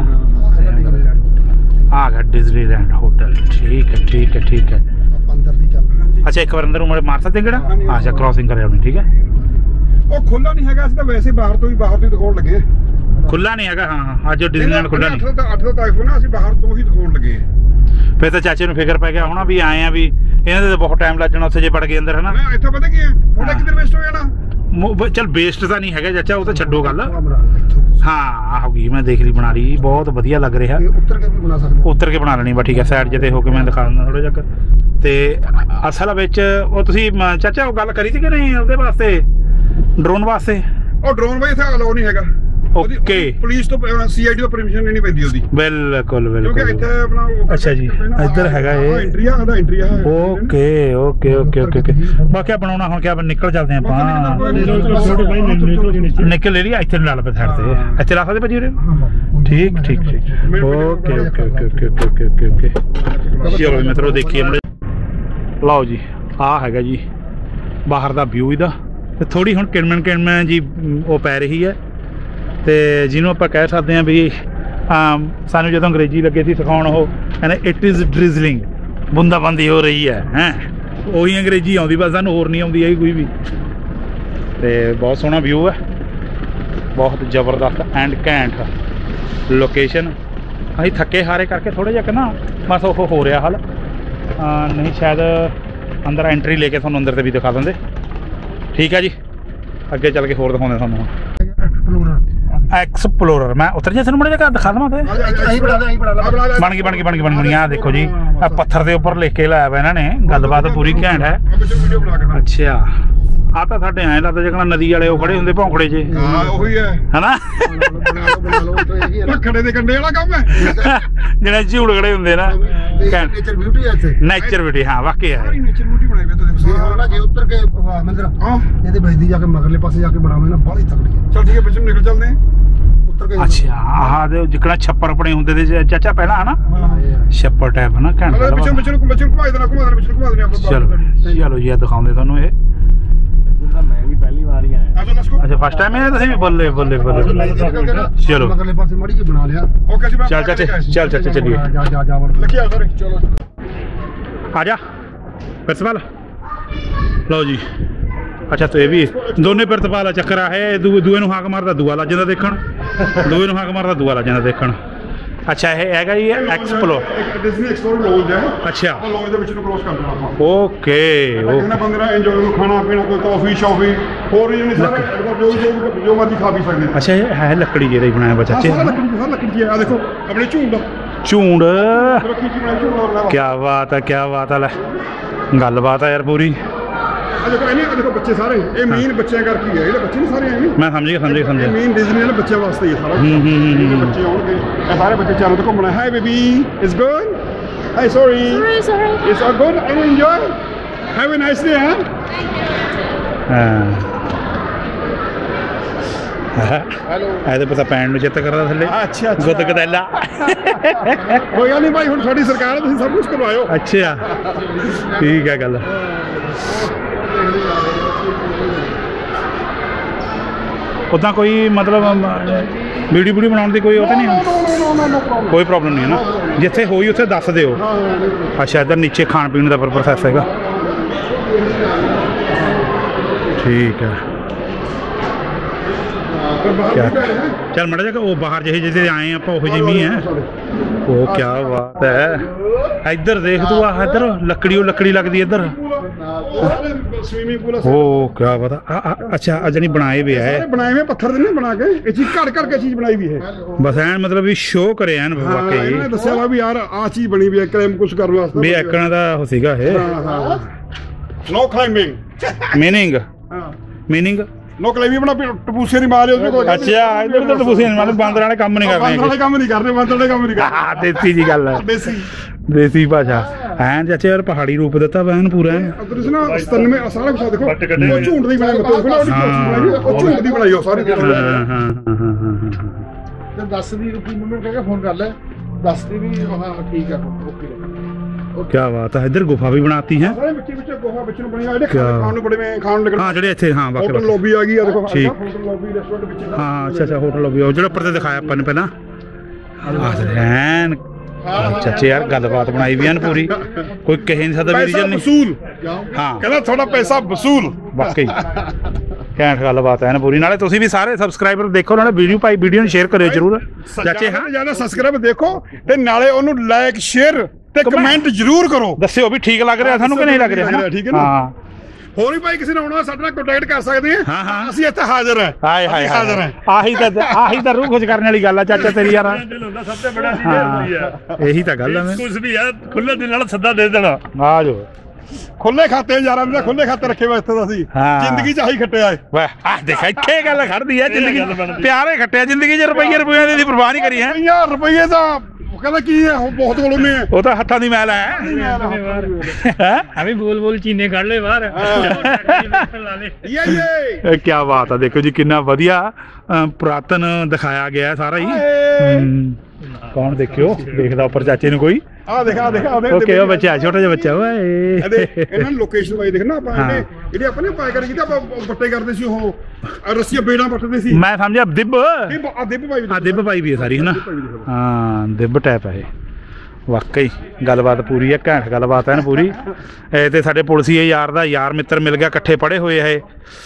ਨਾ ਆ ਗਿਆ ਡਿਜ਼ਨੀਲੈਂਡ ਹੋਟਲ ਠੀਕ ਹੈ ਠੀਕ ਹੈ ਠੀਕ ਹੈ ਅੰਦਰ ਦੀ ਚੱਲ ਅੱਛਾ ਇੱਕ ਵਾਰ ਅੰਦਰ ਨੂੰ ਮਾਰ ਸਕਦੇ ਕਿਹੜਾ ਅੱਛਾ ਕ੍ਰਾਸਿੰਗ ਕਰਿਆ ਉਹਨੇ ਠੀਕ ਹੈ ਉਹ ਖੁੱਲਾ ਨਹੀਂ ਹੈਗਾ ਅਸੀਂ ਤਾਂ ਵੈਸੇ ਬਾਹਰ ਤੋਂ ਹੀ ਬਾਹਰ ਤੋਂ ਹੀ ਦਿਖਾਉਣ ਲੱਗੇ ਖੁੱਲਾ ਨਹੀਂ ਹੈਗਾ ਹਾਂ ਹਾਂ ਅੱਜ ਡਿਜ਼ਨੀਲੈਂਡ ਖੁੱਲਾ ਨਹੀਂ ਅੱਠ ਤੋਂ ਅੱਠ ਤੋਂ ਤੱਕ ਨਾ ਅਸੀਂ ਬਾਹਰ ਤੋਂ ਹੀ ਦਿਖਾਉਣ ਲੱਗੇ ਫਿਰ ਤਾਂ ਚਾਚੇ ਨੂੰ ਫਿਕਰ ਪੈ ਗਿਆ ਹੋਣਾ ਵੀ ਆਏ ਆ ਵੀ ਇਹਨਾਂ ਦੇ ਤਾਂ ਬਹੁਤ ਟਾਈਮ ਲੱਗ ਜਾਣਾ ਉੱਥੇ ਜੇ ਵੜ ਗਏ ਅੰਦਰ ਹਨਾ ਨਾ ਇੱਥੋਂ ਪਤਾ ਕੀ ਹੈ ਥੋੜਾ ਕਿਧਰ ਵੇਸਟ ਹੋ ਜਾਣਾ ਚਲ ਬੇਸਟ ਤਾਂ ਨਹੀਂ ਹੈਗਾ ਚਾਚਾ ਉਹ ਤਾਂ ਛੱਡੋ ਗੱਲ ਹਾਂ ਹੋ ਗਈ ਮੈਂ ਦੇਖ ਲਈ ਬਣਾ ਲਈ ਬਹੁਤ ਵਧੀਆ ਲੱਗ ਰਿਹਾ ਉੱਤਰ ਕੇ ਵੀ ਬਣਾ ਸਕਦੇ ਉੱਤਰ ਕੇ ਬਣਾ ਲੈਣੀ ਬਾ ਠੀਕ ਹੈ ਸਾਈਡ ਜਿਹੇ ਤੇ ਹੋ ਕੇ ਮੈਂ ਦਿਖਾ ਦਿੰਦਾ ਥੋੜਾ ਜਿਹਾ ਤੇ ਅਸਲ ਵਿੱਚ ਉਹ ਤੁਸੀਂ ਮ- ਚਾਚਾ ਉਹ ਗੱਲ ਕਰੀ ਸੀ ਕਿ ਨਹੀਂ ਉਹਦੇ ਵਾਸਤੇ ਡਰੋਨ ਵਾਸਤੇ ਉਹ ਡਰੋਨ ਬਾਈ ਇੱਥੇ ਅਲਾਉ ਨਹੀਂ ਹੈਗਾ ਉਹਦੀ- Okay. ਉਹਦੀ ਪੁਲਿਸ ਤੋਂ ਸੀਆਈਡੀ ਤੋਂ ਪਰਮਿਸ਼ਨ ਲੈਣੀ ਪੈਂਦੀ ਉਹਦੀ ਬਿਲਕੁਲ ਕਿਉਂਕਿ ਬਿਲਕੁਲ ਇੱਥੇ ਆਪਣਾ ਉਹ ਅੱਛਾ ਜੀ, ਇੱਧਰ ਹੈਗਾ ਇਹ। ਐਂਟਰੀ ਆ ਉਹਦਾ ਐਂਟਰੀ ਆ okay okay okay okay okay ਬਾਕੀ ਬਣਾਉਣਾ ਹੁਣ ਕਿਆ ਨਿਕਲ ਚੱਲਦੇ ਆਪਾਂ ਨਿਕਲ ਲੈ ਲਈ ਇੱਥੇ ਲਾ ਲਵੇ ਸਾਈਡ ਤੇ ਇੱਥੇ ਲਾ ਸਕਦੇ ਭਾਜੀ ਉਰੇ ਠੀਕ ਠੀਕ ਠੀਕ okay okay okay okay okay okay okay ਚਲੋ ਜੀ ਮਿੱਤਰੋ ਦੇਖੀਏ ਮੁੰਡੇ ਲਓ ਜੀ ਆਹ ਹੈਗਾ ਜੀ ਬਾਹਰ ਦਾ ਵਿਊ ਇਹਦਾ ਤੇ ਥੋੜੀ ਹੁਣ ਕਿਣਮਣ ਕਿਣਮਣ ਜੀ ਉਹ ਪੈ ਰਹੀ ਹੈ ਤੇ ਜਿਹਨੂੰ ਆਪਾਂ ਕਹਿ ਸਕਦੇ ਹਾਂ ਵੀ ਆਮ ਸਾਨੂੰ ਜਦੋਂ ਅੰਗਰੇਜ਼ੀ ਲੱਗੇ ਸੀ ਸਿਖਾਉਣ ਉਹ ਕਹਿੰਦੇ ਇਟ ਇਜ਼ ਡ੍ਰਿਜ਼ਲਿੰਗ ਬੂੰਦਾਬਾਂਦੀ ਹੋ ਰਹੀ ਹੈ ਹੈਂ ਉਹੀ ਅੰਗਰੇਜ਼ੀ ਆਉਂਦੀ ਬਸ ਸਾਨੂੰ ਹੋਰ ਨਹੀਂ ਆਉਂਦੀ ਹੈਗੀ ਕੋਈ ਵੀ ਤੇ ਬਹੁਤ ਸੋਹਣਾ ਵਿਊ ਹੈ ਬਹੁਤ ਜ਼ਬਰਦਸਤ ਐਂਡ ਘੈਂਟ ਲੋਕੇਸ਼ਨ ਅਸੀਂ ਥੱਕੇ ਹਾਰੇ ਕਰਕੇ ਥੋੜ੍ਹਾ ਜਿਹਾ ਕਿ ਨਾ ਬਸ ਉਹ ਹੋ ਰਿਹਾ ਹਾਲ ਨਹੀਂ ਸ਼ਾਇਦ ਅੰਦਰ ਐਂਟਰੀ ਲੈ ਕੇ ਤੁਹਾਨੂੰ ਅੰਦਰ ਤੇ ਵੀ ਦਿਖਾ ਦਿੰਦੇ ਠੀਕ ਹੈ ਜੀ ਅੱਗੇ ਚੱਲ ਕੇ ਹੋਰ ਦਿਖਾਉਂਦੇ ਤੁਹਾਨੂੰ ਐਕਸਪਲੋਰਰ ਮੈਂ ਉਤਰ ਜਾ ਤੈਨੂੰ ਮੜੇ ਜਿਹਾ ਦਿਖਾ ਦੇਵਾਂ ਤੇ ਅਹੀਂ ਬਣਾ ਦੇ ਅਹੀਂ ਬਣਾ ਲਾ ਬਣ ਗਈ ਬਣ ਗਈ ਬਣ ਗਈ ਬਣ ਗਈ ਆਹ ਦੇਖੋ ਜੀ ਆਹ ਪੱਥਰ ਦੇ ਉੱਪਰ ਲਿਖ ਕੇ ਲਾਇਆ ਵਾ ਇਹਨਾਂ ਨੇ ਗੱਲਬਾਤ ਪੂਰੀ ਘੈਂਟ ਹੈ ਵੀਡੀਓ ਬਣਾ ਕੇ ਅੱਛਾ ਆ ਤਾਂ ਸਾਡੇ ਐਂ ਲੱਗਦਾ ਜਿਹਾ ਨਦੀ ਵਾਲੇ ਉਹ ਖੜੇ ਹੁੰਦੇ ਭੌਂਕੜੇ 'ਚ ਹਾਂ ਉਹੀ ਹੈ ਹਨਾ ਬਣਾ ਲਓ ਬਣਾ ਲਓ ਤਾਂ ਇਹੀ ਹੈ ਨਾ ਖੜੇ ਦੇ ਕੰਡੇ ਵਾਲਾ ਕੰਮ ਹੈ ਜਿਹੜੇ ਝੂੜ ਖੜੇ ਹੁੰਦੇ ਨਾ ਘੈਂਟ ਨੇਚਰ ਬਿਊਟੀ ਹੈ ਇੱਥੇ ਨੇਚਰ ਬਿਊਟੀ ਹਾਂ ਵਾਕਿਆ ਹੈ ਸਾਰੀ ਨੇਚਰ ਬਿਊਟੀ ਬਣਾਈ ਵੀ ਤੁਸੀਂ ਜੇ ਹੁਣ ਨਾ ਜੇ ਉੱਤਰ ਕੇ ਮੰਦਰ ਹਾਂ ਇਹਦੇ ਬਜਦੀ ਜਾ ਕੇ ਮਗਰਲੇ ਪਾਸੇ ਜਾ ਕੇ ਬਣਾਵੇਂ ਨਾ ਬਾਹਲੀ ਤਕੜੀ ਹੈ ਚੱਲ ਠੀਕ ਹੈ ਬੱਚੇ ਨੂੰ ਨਿਕਲ ਚੱਲਦੇ ਹਾਂ ਉੱਤਰ ਕੇ ਅੱਛਾ ਆਹ ਦੇ ਜਿਕਣਾ ਛੱਪਰ ਆਪਣੇ ਹੁੰਦੇ ਤੇ ਚਾਚਾ ਪਹਿਲਾਂ ਹਨਾ ਹਾਂ ਇਹ ਹੈ ਛੱਪਰ ਟਾਈਪ ਨਾ ਘੈਂਟ ਅਰੇ ਬੱਚੇ ਗੱਲਬਾਤ। ਬੱਚੇ ਨੂੰ ਬੱਚੇ ਨੂੰ ਘੁਮਾ ਦੇਣਾ ਘੁਮਾ ਦੇਣਾ ਬੱਚੇ ਨੂੰ ਘੁਮਾ ਦੇਣਾ ਆਪਾਂ ਚਲੋ ਚਲੋ ਜੀ ਇਹ ਦਿਖਾਉਂਦੇ ਤੁਹਾਨੂੰ ਇਹ ਮੈਂ ਵੀ ਪਹਿਲੀ ਵਾਰ ਹੀ ਆਇਆ ਆ ਜਾਓ ਲਸਕੋ ਅੱਛਾ ਫਸਟ ਟਾਈਮ ਇਹ ਤੁਸੀਂ ਵੀ ਬੱਲੇ ਬੱਲੇ ਬੱਲੇ ਚਲੋ। ਮਗਰਲੇ ਪਾਸੇ ਮੜੀ ਜੀ ਬਣਾ ਲਿਆ ਓਕੇ ਜੀ ਚੱਲ ਚਾਚੇ ਚੱਲ ਚਾਚੇ ਚੱਲੀਏ ਜਾ ਜਾ ਜਾ ਵੜ ਲੱਗੀ ਆ ਸਾਰੇ ਚਲੋ ਆ ਜਾ ਪ੍ਰਿੰਸੀਪਲ ਲਓ ਜੀ ਅੱਛਾ ਤੇ ਇਹ ਵੀ ਦੋਨੇ ਪ੍ਰਿੰਸੀਪਲ ਆ ਚੱਕਰ ਆ ਹੈ ਦੂਏ ਦੂਏ ਨੂੰ ਹਾਕ ਮਾਰਦਾ ਦੂਆ ਲੱਜ ਜਾਂਦਾ ਦੇਖਣ ਦੂਏ ਨੂੰ ਹਾਕ ਮਾਰਦਾ ਦੂਆ ਲੱਜ ਜਾਂਦਾ ਦੇਖਣ ਅੱਛਾ ਇਹ ਹੈਗਾ ਜੀ ਐਕਸਪਲੋਰ ਇੱਕ ਡਿਜ਼ਨੀ ਐਕਸਪਲੋਰ ਲੌਂਜ ਹੈ ਅੱਛਾ ਉਹ ਲੌਂਜ ਦੇ ਵਿੱਚ ਨੂੰ ਕ੍ਰੋਸ ਕਰਨਾ ਆਪਾਂ ਓਕੇ ਕਿੰਨਾ ਬੰਦੇ ਦਾ ਇੰਜੋਏ ਨੂੰ ਖਾਣਾ ਪੀਣਾ ਕੋਈ ਕਾਫੀ ਸ਼ਾਫੀ ਹੋਰ ਵੀ ਨਹੀਂ ਸਾਰਾ ਜੋ ਜੋ ਜੋ ਮਰਜ਼ੀ ਖਾ ਪੀ ਸਕਦੇ ਅੱਛਾ ਇਹ ਹੈ ਲੱਕੜੀ ਜਿਹਦਾ ਹੀ ਬਣਾਇਆ ਵਾ ਚਾਚੇ ਸਾਰਾ ਲੱਕੜੀ ਸਾਰਾ ਲੱਕੜੀ ਆ ਦੇਖੋ ਆਪਣੇ ਝੂੰਡ ਝੂੰਡ ਰੱਖੀ ਜੀ ਬਣਾਈ ਝੂੰਡ ਲਾਉਣਾ ਕੀ ਬਾਤ ਹੈ ਕੀ ਬਾਤ ਹੈ ਲੈ ਗੱਲਬਾਤ ਹੈ ਯਾਰ ਪੂਰੀ ਆ ਦੇਖੋ ਇਹਨੇ ਦੇਖੋ ਬੱਚੇ ਸਾਰੇ ਇਹ ਮੇਨ ਬੱਚਿਆਂ ਕਰਕੇ ਹੀ ਹੈ ਇਹਦੇ ਬੱਚੇ ਨਹੀਂ ਸਾਰੇ ਐਵੇਂ ਮੈਂ ਸਮਝ ਗਿਆ ਸਮਝ ਗਿਆ ਸਮਝ ਇਹ ਗਿਆ ਮੇਨ ਡਿਜ਼ਨੀ ਵਾਲੇ ਬੱਚਿਆਂ ਵਾਸਤੇ ਹੀ ਹੈ ਸਾਰਾ ਹੂੰ ਹੂੰ ਹੂੰ ਬੱਚੇ ਆਉਣਗੇ ਇਹ ਸਾਰੇ ਬੱਚੇ ਚਾਰੋਂ ਤੋਂ ਘੁੰਮਣਾ ਹੈ baby is good Hi, sorry. Sorry, sorry. It's all good. I enjoy. Have a nice day, huh? ਹਾਂ ਹੈਲੋ ਇਹਦੇ ਪਤਾ ਪੈਣ ਨੂੰ ਚਿੱਤ ਕਰਦਾ ਥੱਲੇ ਅੱਛਾ ਅੱਛਾ ਗੁੱਦ ਕਦੈਲਾ ਕੋਈ ਗੱਲ ਨਹੀਂ ਭਾਈ ਹੁਣ ਸਾਡੀ ਸਰਕਾਰ ਹੈ ਤੁਸੀਂ ਸਭ ਕੁਝ ਕਰਵਾਇਓ ਅੱਛਾ ਠੀਕ ਹੈ ਗੱਲ ਉਦਾਂ ਕੋਈ ਮਤਲਬ ਵੀਡੀਓ ਵੀਡੀਓ ਬਣਾਉਣ ਦੀ ਕੋਈ ਉਹ ਤਾਂ ਨਹੀਂ ਕੋਈ ਪ੍ਰੋਬਲਮ ਨਹੀਂ ਹੈ ਨਾ ਜਿੱਥੇ ਹੋਈ ਉੱਥੇ ਦੱਸ ਦਿਓ ਅੱਛਾ ਇੱਧਰ ਨੀਚੇ ਖਾਣ ਪੀਣ ਦਾ ਪ੍ਰੋਸੈਸ ਹੈਗਾ ਠੀਕ ਹੈ ਕਿਆ ਚੱਲ ਮੜਾ ਜਾ ਉਹ ਬਾਹਰ ਜਿਹੇ ਜਿਹੇ ਆਏ ਆਪਾਂ ਉਹ ਜਿਹੇ ਹੀ ਹੈ ਉਹ ਕਿਆ ਬਾਤ ਹੈ ਇੱਧਰ ਦੇਖ ਤੂੰ ਆ ਇੱਧਰ ਲੱਕੜੀ ਉਹ ਲੱਕੜੀ ਲੱਗਦੀ ਇੱਧਰ ਸਵੀਮਿੰਗ ਪੂਲ ਉਹ ਕਿਆ ਪਤਾ ਅੱਛਾ ਅੱਜ ਨਹੀਂ ਬਣਾਏ ਵੇ ਹੈ ਬਣਾਏ ਹੋਏ ਪੱਥਰ ਦੇ ਨੇ ਬਣਾ ਕੇ ਇਹ ਚੀਜ਼ ਘੜ ਘੜ ਕੇ ਚੀਜ਼ ਬਣਾਈ ਵੀ ਹੈ ਬਸ ਐਨ ਮਤਲਬ ਵੀ ਸ਼ੋਅ ਕਰੇ ਐਨ ਵਾਕਈ ਇਹਨੇ ਦੱਸਿਆ ਵਾ ਵੀ ਯਾਰ ਆ ਚੀਜ਼ ਬਣੀ ਵੀ ਹੈ ਕਲੈਮ ਕੁਝ ਕਰਨ ਵਾਸਤੇ ਵੀ ਐਕਣਾ ਦਾ ਉਹ ਸੀਗਾ ਇਹ no climbing meaning meaning no climbing ਬਣਾ ਟਪੂਸੇ ਨਹੀਂ ਮਾਰੇ ਉਹਦੇ ਕੋਲ ਅੱਛਾ ਇੱਧਰ ਤਾਂ ਟਪੂਸੇ ਨਹੀਂ ਮਾਰੇ ਬਾਂਦਰ ਵਾਲੇ ਕੰਮ ਨਹੀਂ ਕਰਨੇ ਬਾਂਦਰ ਵਾਲੇ ਕੰਮ ਨਹੀਂ ਕਰਨੇ ਬਾਂਦਰ ਵਾਲੇ ਕੰਮ ਨਹੀਂ ਕਰਨੇ ਦੇਸੀ ਜੀ ਗੱਲ ਹੈ ਦੇਸੀ ਦੇਸੀ ਭਾਸ਼ਾ ਐਨ ਚਾਚੇ ਯਾਰ ਪਹਾੜੀ ਰੂਪ ਦਿੱਤਾ ਵੈਨ ਪੂਰਾ ਅਦਰ ਇਸ ਨਾ ਸਤਨਵੇਂ ਸਾਰਾ ਕੁਝ ਦੇਖੋ ਉਹ ਝੂੰਡ ਦੀ ਬਣਾਈ ਮਤਲਬ ਉਹ ਝੂੰਡ ਦੀ ਬਣਾਈ ਉਹ ਸਾਰੀ ਹਾਂ ਹਾਂ ਹਾਂ ਹਾਂ ਤੇ ਦੱਸ ਦੀ ਕੀ ਮੈਨੂੰ ਕਹਿ ਕੇ ਫੋਨ ਕਰ ਲੈ ਦੱਸ ਦੀ ਵੀ ਹਾਂ ਠੀਕ ਆ ਓਕੇ क्या बात है इधर गुफा भी बनाती है ਸਾਰੇ ਬੱਚੇ ਬੱਚੇ ਗੋਹਾ ਵਿੱਚ ਨੂੰ ਬਣੀ ਆ ਜਿਹੜੇ ਖਾਣ ਨੂੰ ਬੜੇ ਮੈਂ ਖਾਣ ਨੂੰ ਲੱਗਣ हाँ ਜਿਹੜੇ ਇੱਥੇ ਹਾਂ ਬਾਕੀ ਹੋਟਲ ਲੌਬੀ ਆ ਗਈ ਆ ਦੇਖੋ ਠੀਕ। ਹੋਟਲ ਲੌਬੀ ਰੈਸਟੋਰੈਂਟ ਵਿੱਚ ਹਾਂ ਅੱਛਾ ਅੱਛਾ ਹੋਟਲ ਵੀ ਉਹ ਜਿਹੜਾ ਉੱਪਰ ਤੇ ਦਿਖਾਇਆ ਆਪਾਂ ਨੇ ਪਹਿਲਾਂ ਐਨ ਚਾਚੇ ਯਾਰ ਗੱਲਬਾਤ ਬਣਾਈ ਵੀ ਐਨ ਪੂਰੀ ਕੋਈ ਕਹਿ ਨਹੀਂ ਸਕਦਾ ਵੀ ਪੈਸਾ ਰੀਜਨ ਨਹੀਂ ਵਸੂਲ ਹਾਂ ਕਹਿੰਦਾ ਤੁਹਾਡਾ ਪੈਸਾ ਵਸੂਲ ਵਾਕਈ ਘੈਂਟ ਗੱਲਬਾਤ ਐਨ ਪੂਰੀ ਨਾਲੇ ਤੁਸੀਂ ਵੀ ਸਾਰੇ ਸਬਸਕ੍ਰਾਈਬਰ ਦੇਖੋ ਨਾਲੇ ਵੀਡੀਓ ਭਾਈ ਵੀਡੀਓ ਨੂੰ ਸ਼ੇਅਰ ਕਰਿਓ ਜਰੂਰ ਚਾਚੇ ਹਾਂ ਜਿਆਦਾ ਸਬਸਕ੍ਰਾਈਬ ਦੇਖੋ ਤੇ ਨਾਲੇ ਉਹਨੂੰ ਲਾਈਕ ਸ਼ੇਅਰ ਤੇ ਕਮੈਂਟ ਜ਼ਰੂਰ ਕਰੋ ਦੱਸਿਓ ਵੀ ਠੀਕ ਲੱਗ ਰਿਹਾ ਤੁਹਾਨੂੰ ਕਿ ਨਹੀਂ ਲੱਗ ਰਿਹਾ ਠੀਕ ਹੈ ਨਾ ਹਾਂ ਹੋਰ ਵੀ ਭਾਈ ਕਿਸੇ ਨੇ ਆਉਣਾ ਸਾਡੇ ਨਾਲ ਕੰਟੈਕਟ ਕਰ ਸਕਦੇ ਆ ਹਾਂ ਹਾਂ ਅਸੀਂ ਇੱਥੇ ਹਾਜ਼ਰ ਹਾਂ ਹਾਏ ਹਾਏ ਹਾਜ਼ਰ ਹਾਂ ਆਹੀ ਤਾਂ ਆਹੀ ਤਾਂ ਰੂਹ ਖੁਸ਼ ਕਰਨ ਵਾਲੀ ਗੱਲ ਆ ਚਾਚਾ ਤੇਰੀ ਯਾਰ ਦਿਲ ਹੁੰਦਾ ਸਭ ਤੋਂ ਬੜਾ ਸੀ ਹੁੰਦੀ ਆ ਇਹੀ ਤਾਂ ਗੱਲ ਆ ਮੈਂ ਕੁਝ ਵੀ ਆ ਖੁੱਲੇ ਦਿਲ ਨਾਲ ਸੱਦਾ ਦੇ ਦੇਣਾ ਆ ਜੋ ਖੁੱਲੇ ਖਾਤੇ ਯਾਰਾਂ ਦੇ ਖੁੱਲੇ ਖਾਤੇ ਰੱਖੇ ਹੋਏ ਇੱਥੇ ਤਾਂ ਅਸੀਂ ਹਾਂ। ਜ਼ਿੰਦਗੀ ਚ ਆਹੀ ਖੱਟਿਆ ਏ ਵਾਹ ਆ ਦੇਖ ਇੱਥੇ ਗੱਲ ਖੜਦੀ ਹੈ ਜ਼ਿੰਦਗੀ ਪਿਆਰੇ ਖੱਟਿਆ ਜ਼ਿੰਦਗੀ 'ਚ ਰੁਪਈਏ ਰੁਪਈਆਂ ਦੀ ਪਰਵਾਹ ਨਹੀਂ ਕਰੀ ਹੈ ਪੰਜਾਹ ਰੁਪਏ ਦਾ ਕਹਿੰਦਾ ਕੀ ਹੈ ਉਹ ਬਹੁਤ ਕੋਲੋਂ ਨੇ ਉਹ ਤਾਂ ਹੱਥਾਂ ਦੀ ਮੈਲ ਹੈ ਹੈ ਅਭੀ ਬੋਲ ਬੋਲ ਚੀਨੇ ਕੱਢ ਲੈ ਬਾਹਰ ਇਹ ਇਹ ਕੀ ਬਾਤ ਆ ਦੇਖੋ ਜੀ ਕਿੰਨਾ ਵਧੀਆ ਅ, ਪੁਰਾਤਨ ਦਿਖਾਇਆ ਗਿਆ ਸਾਰਾ ਹੀ ਹਮ, ਕੌਣ ਦੇਖਿਓ ਦੇਖਦਾ ਉੱਪਰ ਚਾਚੇ ਨੂੰ ਕੋਈ ਆ ਦੇਖ ਆ ਦੇਖ ਆ ਦੇਖ ਓਕੇ ਉਹ ਬੱਚਾ ਛੋਟਾ ਜਿਹਾ ਬੱਚਾ ਓਏ ਇਹਦੇ ਇਹਨਾਂ ਨੂੰ ਲੋਕੇਸ਼ਨ ਵਾਈ ਦੇਖਣਾ ਆਪਾਂ ਹਾਂ। ਇਹਨੇ ਜਿਹੜੇ ਆਪਾਂ ਨੇ ਪਾਏ ਕਰ ਕੀਤਾ ਆਪਾਂ ਪੱਟੇ ਕਰਦੇ ਸੀ ਉਹ ਆਹ ਰੱਸੀਆਂ ਬੇੜਾਂ ਪੱਟਦੇ ਸੀ ਮੈਂ ਸਮਝਿਆ ਦਿਬ ਇਹ ਆ ਦਿੱਬ ਭਾਈ ਆ ਦਿਬ ਪਾਈ ਵੀ ਹੈ ਸਾਰੀ ਹਨਾ ਹਾਂ ਦਿਬ ਟੈਪ ਹੈ ਇਹ ਵਾਕਈ ਗੱਲਬਾਤ ਪੂਰੀ ਹੈ ਘੈਂਟ ਗੱਲਬਾਤ ਹੈ ਨਾ ਪੂਰੀ ਇਹ ਤੇ ਸਾਡੇ ਪੁਲਸੀਏ ਯਾਰ ਦਾ ਯਾਰ ਮਿੱਤਰ ਮਿਲ ਗਿਆ ਇਕੱਠੇ ਪੜ੍ਹੇ ਹੋਏ ਇਹ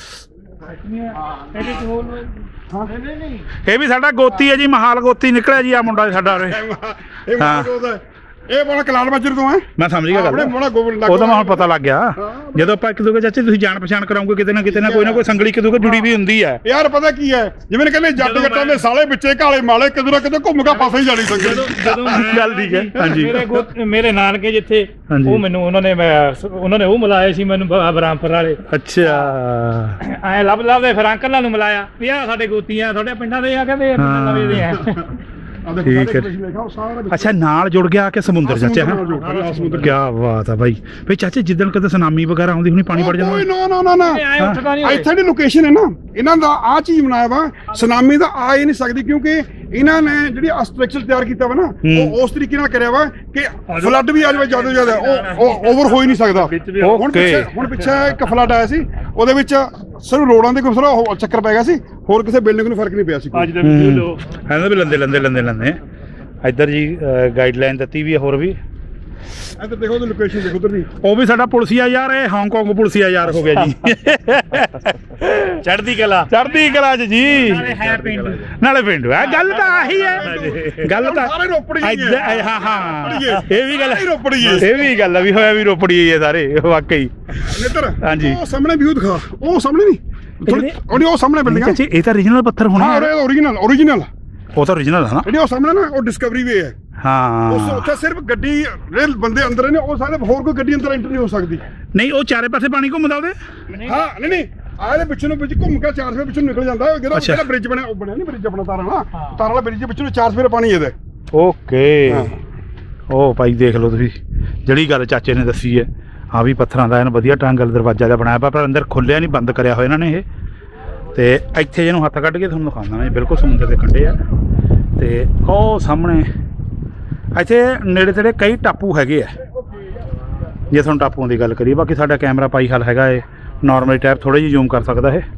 ਇਹ ਵੀ ਸਾਡਾ ਗੋਤੀ ਹੈ ਜੀ ਮਹਾਲ ਗੋਤੀ ਨਿਕਲਿਆ ਜੀ ਆ ਮੁੰਡਾ ਸਾਡਾ ਉਰੇ ਇਹ ਹਾਂ। ਬੋਲਦਾ ਇਹ ਬੜਾ ਕਲਾਲ ਮਾਜਰ ਤੋਂ ਹੈ ਮੈਂ ਸਮਝ ਗਿਆ ਆਪਣੇ ਗੱਲ ਬੜਾ ਗੋਬਰ ਲੱਗ ਉਹ ਤਾਂ ਮੈਂ ਹੁਣ ਪਤਾ ਲੱਗ ਗਿਆ ਜਦੋਂ ਆਪਾਂ ਇੱਕ ਦੂਜੇ ਚਾਚੇ ਤੁਸੀਂ ਜਾਣ ਪਛਾਣ ਕਰਾਉਂਗੇ ਕਿਤੇ ਨਾ ਕਿਤੇ ਨਾ ਕੋਈ ਨਾ ਕੋਈ ਸੰਗਲੀ ਇੱਕ ਦੂਜੇ ਜੁੜੀ ਵੀ ਹੁੰਦੀ ਹੈ ਯਾਰ ਪਤਾ ਕੀ ਹੈ ਜਿਵੇਂ ਕਹਿੰਦੇ ਜੱਟ ਜੱਟਾਂ ਦੇ ਸਾਲੇ ਵਿੱਚੇ ਕਾਲੇ ਮਾਲੇ ਕਿਤੇ ਨਾ ਕਿਤੇ ਘੁੰਮ ਕੇ ਫਸ ਹੀ ਜਾਣੀ ਸੰਗਲੀ ਜਦੋਂ ਗੱਲ ਠੀਕ ਹੈ ਹਾਂਜੀ ਮੇਰੇ ਗੋ- ਮੇਰੇ ਨਾਨਕੇ ਜਿੱਥੇ ਹਾਂਜੀ। ਉਹ ਮੈਨੂੰ ਉਹਨਾਂ ਨੇ ਮੈਂ ਉਹਨਾਂ ਨੇ ਉਹ ਮਿਲਾਏ ਸੀ ਮੈਨੂੰ ਬ- ਬਰਾਮਪੁਰ ਵਾਲੇ ਅੱਛਾ ਐ ਲੱਭ ਲੱਭਦੇ ਫਿਰ ਅੰਕਲਾਂ ਨੂੰ ਮਿਲਾਇਆ ਵੀ ਆ ਸਾਡੇ ਗੋਤੀਆਂ ਤੁਹਾਡੇ ਪਿੰਡਾਂ ਦੇ ਆ ਕਹਿੰਦੇ ਇਹ ਪਿੰਡਾਂ ਨਵੇਂ ਦੇ ਆ ਠੀਕ ਹੈ। ਅੱਛਾ ਨਾਲ ਜੁੜ ਗਿਆ ਕਿ ਸਮੁੰਦਰ ਚਾਚੇ ਹਾਂ ਕੀ ਬਾਤ ਆ ਬਾਈ ਬਈ ਚਾਚੇ ਜਿੱਦਣ ਕਦੇ ਸੁਨਾਮੀ ਵਗੈਰਾ ਆਉਂਦੀ ਹੁਣੀ ਪਾਣੀ ਵੜ ਜਾਂਦਾ ਓਏ ਨਾ ਨਾ ਨਾ ਨਾ ਐ ਉੱਠਦਾ ਨਹੀਂ ਹੋਏ ਇੱਥੇ ਦੀ ਲੋਕੇਸ਼ਨ ਹੈ ਨਾ ਇਹਨਾਂ ਦਾ ਆ ਚੀਜ਼ ਬਣਾਇਆ ਵਾ ਸੁਨਾਮੀ ਦਾ ਆ ਹੀ ਨਹੀਂ ਸਕਦੀ ਕਿਉਂਕਿ ਇਹਨਾਂ ਨੇ ਜਿਹੜੀ ਸਟਰਕਚਰ ਤਿਆਰ ਕੀਤਾ ਵਾ ਨਾ ਉਹ ਉਸ ਤਰੀਕੇ ਨਾਲ ਕਰਿਆ ਵਾ ਕਿ ਫਲੱਡ ਵੀ ਆ ਜਾਵੇ ਜ਼ਿਆਦਾ ਜ਼ਿਆਦਾ ਉਹ ਓਵਰ ਹੋ ਹੀ ਨਹੀਂ ਸਕਦਾ ਹੁਣ ਪਿੱਛੇ ਹੁਣ ਪਿੱਛੇ ਇੱਕ ਫਲੱਡ ਆਇਆ ਸੀ ਉਹਦੇ ਵਿੱਚ ਸਿਰਫ ਰੋਡਾਂ ਦੇ ਕੋਈ ਥੋੜਾ ਚੱਕਰ ਪੈ ਗਿਆ ਸੀ ਹੋਰ ਕਿਸੇ ਬਿਲਡਿੰਗ ਨੂੰ ਫਰਕ ਨਹੀਂ ਪਿਆ ਸੀ ਅੱਜ ਦਾ ਵੀਡੀਓ ਲੋ ਕਹਿੰਦਾ ਵੀ ਲੰਦੇ ਲੰਦੇ ਲੰਦੇ ਲੰਦੇ ਇੱਧਰ ਜੀ ਗਾਈਡਲਾਈਨ ਦਿੱਤੀ ਵੀ ਹੈ ਹੋਰ ਵੀ ਇੱਧਰ ਦੇਖੋ ਉਹਦੀ ਲੋਕੇਸ਼ਨ ਦੇਖੋ ਉਧਰ ਦੀ ਉਹ ਵੀ ਸਾਡਾ ਪੁਲਸੀਆ ਯਾਰ ਇਹ ਹਾਂਗਕਾਂਗ ਪੁਲਸੀਆ ਯਾਰ ਹੋ ਗਿਆ ਜੀ ਚੜ੍ਹਦੀ ਕਲਾ ਚੜ੍ਹਦੀ ਕਲਾ ਚ ਜੀ ਹੈ ਪਿੰਡ ਨਾਲੇ ਪਿੰਡ ਹੈ ਗੱਲ ਤਾਂ ਆਹੀ ਹੈ ਗੱਲ ਤਾਂ ਸਾਰੇ ਰੋਪੜੀ ਹੀ ਇੱਧਰ- ਹੈ। ਹਾਂ ਹਾਂ ਇਹ ਵੀ ਗੱਲ ਸਾਰੇ ਰੋਪੜੀ ਹੈ। ਇਹ ਵੀ ਗੱਲ ਆ ਵੀ ਹੋਇਆ ਵੀ ਰੋਪੜੀ ਹੀ ਹੈ ਸਾਰੇ ਵਾਕਈ ਨਿੱਤਰ ਹਾਂਜੀ। ਉਹ ਸਾਹਮਣੇ ਵਿਊ ਦਿਖਾ ਉਹ ਸਾਹਮਣੇ ਨਹੀਂ ਥੋੜੀ ਉਹਦੀ ਉਹ ਸਾਹਮਣੇ ਬਿਲਡਿੰਗ ਚਾਚੀ ਇਹ ਤਾਂ ਰੀਜਨਲ ਪੱਥਰ ਹੋਣਾ ਹਾਂ ਓਰੀਜਨਲ ਓਰੀਜਨਲ ਉਹ ਤਾਂ ਓਰੀਜਨਲ ਹੈ ਨਾ ਜਿਹੜੀ ਉਹ ਸਾਹਮਣੇ ਨਾ ਉਹ ਡਿਸਕਵਰੀ ਵੇ ਹੈ ਉਸ ਹਾਂ ਉੱਥੇ ਸਿਰਫ ਗੱਡੀ ਰੇਲ ਬੰਦੇ ਅੰਦਰ ਨੇ ਉਹ ਸਾਰੇ ਹੋਰ ਕੋਈ ਗੱਡੀ ਅੰਦਰ ਐਂਟਰ ਨਹੀਂ ਹੋ ਸਕਦੀ ਨਹੀਂ ਉਹ ਚਾਰੇ ਪਾਸੇ ਪਾਣੀ ਘੁੰਮਦਾ ਉਹਦੇ ਹਾਂ ਨਹੀਂ ਨਹੀਂ ਆਹ ਦੇ ਪਿੱਛੋਂ ਨੂੰ ਵਿੱਚ ਘੁੰਮ ਕੇ ਚਾਰ ਸਫੇਰੇ ਪਿੱਛੋਂ ਨਿਕਲ ਜਾਂਦਾ ਹੈ ਜਿਹੜਾ ਅੱਛਾ। ਜਿਹੜਾ ਬ੍ਰਿਜ ਬਣਿਆ ਉਹ ਬਣਿਆ ਨਹੀਂ ਬ੍ਰਿਜ ਆਪਣਾ ਤਾਰਾਂ ਵਾਲਾ ਤਾਰਾਂ ਵਾਲਾ ਬ੍ਰਿਜ ਦੇ ਪਿੱਛੋਂ ਚਾਰ ਸਫੇਰੇ ਪਾਣੀ ਇਹਦੇ ਓਕੇ ਹਾਂ। ਉਹ ਭਾਈ ਦੇਖ ਲਓ ਤੁਸੀਂ ਜਿਹੜੀ ਗੱਲ ਚਾਚੇ ਨੇ ਦੱਸੀ ਹੈ, ਆ ਵੀ ਪੱਥਰਾਂ ਦਾ ਐਨ ਵਧੀਆ ਢੰਗ ਨਾਲ ਦਰਵਾਜ਼ਾ ਜਿਹਾ ਬਣਾਇਆ ਪਿਆ, ਪਰ ਅੰਦਰ ਖੁੱਲਿਆ ਨਹੀਂ, ਬੰਦ ਕਰਿਆ ਹੋਇਆ ਇਹਨਾਂ ਨੇ ਇਹ। ਤੇ ਇੱਥੇ ਜਿਹਨੂੰ ਹੱਥ ਕੱਢ ਕੇ ਤੁਹਾਨੂੰ ਦਿਖਾਉਂਦਾ ਮੈਂ, ਬਿਲਕੁਲ ਸਮੁੰਦਰ ਦੇ ਕੰਢੇ ਆ। ਤੇ ਉਹ ਸਾਹਮਣੇ ਇੱਥੇ ਨੇੜੇ ਤੇੜੇ ਕਈ ਟਾਪੂ ਹੈਗੇ ਆ, ਜੇ ਤੁਹਾਨੂੰ ਟਾਪੂਆਂ ਦੀ ਗੱਲ ਕਰੀਏ। ਬਾਕੀ ਸਾਡਾ ਕੈਮਰਾ ਪਾਈ ਹਾਲ ਹੈਗਾ ਇਹ ਨੋਰਮਲੀ ਟੈਪ, ਥੋੜ੍ਹੀ ਜਿਹੀ ਜ਼ੂਮ ਕਰ ਸਕਦਾ ਇਹ।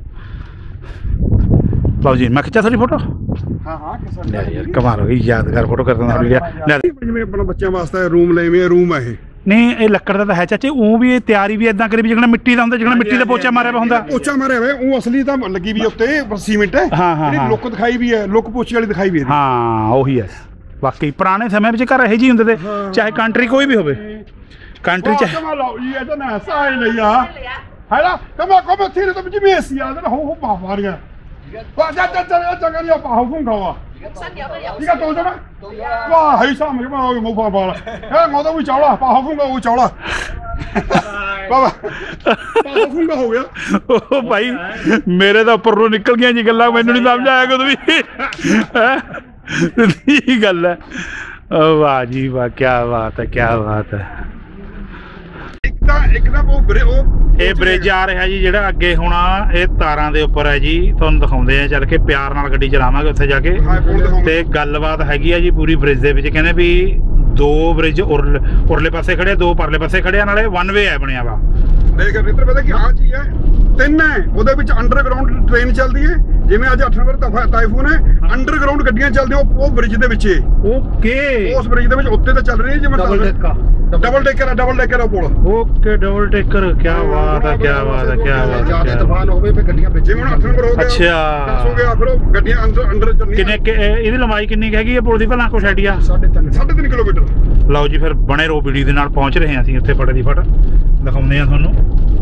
ਲਓ ਜੀ, ਮੈਂ ਖਿੱਚਿਆ ਤੁਹਾਡੀ ਫੋਟੋ। ਹਾਂ ਹਾਂ ਲੈ ਯਾਰ ਕਮਾਲ ਹੋ ਗਈ, ਯਾਦਗਾਰ ਫੋਟੋ ਕਰ ਦਿੰਦਾ ਥੋੜੀ। ਲੈ ਜਿਵੇਂ ਆਪਣਾ ਬੱਚਿਆਂ ਵਾਸਤੇ ਰੂਮ ਲਏਵੇਂ ਰੂਮ ਆ ਇਹ। ਨਹੀਂ ਇਹ ਲੱਕੜ ਦਾ ਤਾਂ ਹੈ ਚਾਚੇ, ਉਹ ਵੀ ਇਹ ਤਿਆਰੀ ਵੀ ਇਦਾਂ ਕਰੀ ਵੀ ਜਿਹੜਾ ਮਿੱਟੀ ਦਾ ਹੁੰਦਾ, ਜਿਹੜਾ ਮਿੱਟੀ ਦਾ ਪੋਚਾ ਮਾਰਿਆ ਵਾ ਹੁੰਦਾ। ਪੋਚਾ ਮਾਰਿਆ ਹੋਇਆ ਉਹ ਅਸਲੀ ਤਾਂ ਲੱਗੀ ਵੀ ਉੱਤੇ ਸੀਮੈਂਟ ਹੈ। ਹਾਂ ਹਾਂ ਜਿਹੜੀ ਲੁੱਕ ਦਿਖਾਈ ਵੀ ਹੈ, ਲੁੱਕ ਪੋਚੇ ਵਾਲੀ ਦਿਖਾਈ ਵੀ ਹੈ। ਹਾਂ ਉਹੀ ਹੈ। ਬਾਕੀ ਪੁਰਾਣੇ ਸਮੇਂ ਵਿੱਚ ਘਰ ਇਹੋ ਜਿਹੀ ਹੁੰਦੇ ਤੇ, ਚਾਹੇ ਕੰਟਰੀ ਕੋਈ ਵੀ ਹੋਵੇ। ਕੰਟਰੀ ਚ ਕਮਾ ਲਓ ਜੀ, ਇਹ ਤਾਂ ਨਾ ਸਾਇ ਲਈ ਆ ਹੈਨਾ। ਕਮਾ ਕਮਾ ਥੀਰੇ ਤਾਂ ਜਿਵੇਂ ਏਸੀ ਆ ਨਾ, ਹੋ ਹੋ ਪਾ ਮਾਰਿਆ ਵਾ ਜਾ ਜਾ ਜਾ ਚੰਗਾ ਨਹੀਂ ਪਾ ਹੋ ਖਾਵਾ 이거 또 줘봐? 와, 헤이사 뭐 뭐 봐 봐. 야, 뭐도 우 ਚਾਵਲਾ, ਪਾਹ ਫੂੰਗਾ ਉਹ ਚਾਵਲਾ। ਬਾਬਾ ਪਾਹ ਫੂੰਗਾ ਹੋ ਗਿਆ। ਉਹ ਭਾਈ ਮੇਰੇ ਤਾਂ ਉੱਪਰ ਨੂੰ ਨਿਕਲ ਗਈਆਂ ਜੀ ਗੱਲਾਂ, ਮੈਨੂੰ ਨਹੀਂ ਸਮਝ ਆਇਆ ਕਦੋਂ ਵੀ। ਕੀ ਗੱਲ ਹੈ? ਵਾਹ ਜੀ ਵਾਹ, ਕੀ ਬਾਤ ਹੈ, ਕੀ ਬਾਤ ਹੈ। ਇੱਕ ਤਾਂ ਇੱਕ ਤਾਂ ਉਹ ਬਰੇ ਉਹ ਇਹ ਬ੍ਰਿਜ ਆ ਰਿਹਾ ਜੀ ਜਿਹੜਾ ਅੱਗੇ ਹੋਣਾ, ਇਹ ਤਾਰਾਂ ਦੇ ਉੱਪਰ ਹੈ ਜੀ। ਤੁਹਾਨੂੰ ਦਿਖਾਉਂਦੇ ਆ ਚੱਲ ਕੇ, ਪਿਆਰ ਨਾਲ ਗੱਡੀ ਚਲਾਵਾਂਗੇ ਉੱਥੇ ਜਾ ਕੇ। ਤੇ ਗੱਲਬਾਤ ਹੈਗੀ ਆ ਜੀ ਪੂਰੀ ਬ੍ਰਿਜ ਦੇ ਵਿੱਚ। ਕਹਿੰਦੇ ਵੀ ਦੋ ਬ੍ਰਿਜ ਉਰਲੇ ਉਰਲੇ ਪਾਸੇ ਖੜੇ, ਦੋ ਪਰਲੇ ਪਾਸੇ ਖੜੇ, ਨਾਲੇ ਵਨ ਵੇ ਹੈ ਬਣਿਆ ਵਾ। ਦੇਖ ਰਿੱਤਰ ਪਤਾ ਕੀ ਆ ਚੀਜ਼ ਹੈ, ਤਿੰਨ ਹੈ ਉਹਦੇ ਵਿੱਚ ਅੰਡਰਗਰਾਉਂਡ ਟ੍ਰੇਨ ਚੱਲਦੀ ਹੈ। ਜਿਵੇਂ ਅੱਜ ਅੱਠ ਨੰਬਰ ਦਫਾ ਟਾਈਫੂਨ ਹੈ, ਅੰਡਰਗਰਾਉਂਡ ਗੱਡੀਆਂ ਚੱਲਦੀਆਂ ਉਹ ਬ੍ਰਿਜ ਦੇ ਵਿੱਚ। ਓਕੇ, ਉਸ ਬ੍ਰਿਜ ਦੇ ਵਿੱਚ ਉੱਤੇ ਤਾਂ ਚੱਲ ਰਹੀ ਹੈ ਜਿਵੇਂ double decker double decker double decker ਪੁਲ। Okay, double decker. ਕੀ ਬਾਤ ਹੈ, ਕੀ ਬਾਤ ਹੈ, ਕੀ ਬਾਤ ਹੈ। ਜਿਆਦਾ ਤੂਫਾਨ ਹੋਵੇ ਫਿਰ ਗੱਡੀਆਂ ਵਿੱਚ। ਜਿਵੇਂ ਹੁਣ ਅੱਠ ਨੰਬਰ ਹੋ ਗਿਆ, ਅੱਛਾ ਦਸ ਹੋ ਗਿਆ, ਫਿਰ ਉਹ ਗੱਡੀਆਂ ਅੰਦਰ ਅੰਦਰ ਚੱਲਣੀਆਂ। ਕਿੰਨੇ ਇਹਦੀ ਲੰਬਾਈ ਕਿੰਨੀ ਹੈਗੀ ਹੈ ਪੁਲ ਦੀ, ਭਲਾ ਕੁਛ ਆਈਡੀਆ? ਸਾਢੇ ਤਿੰਨ ਸਾਢੇ ਤਿੰਨ ਕਿਲੋਮੀਟਰ। ਲਓ ਜੀ, ਫਿਰ ਬਣੇ ਰਹੋ ਵੀਡੀਓ ਦੇ ਨਾਲ। ਪਹੁੰਚ ਰਹੇ ਹਾਂ ਅਸੀਂ ਉੱਥੇ ਫਟ ਦੀ ਫਟ, ਦਿਖਾਉਂਦੇ ਹਾਂ ਤੁਹਾਨੂੰ।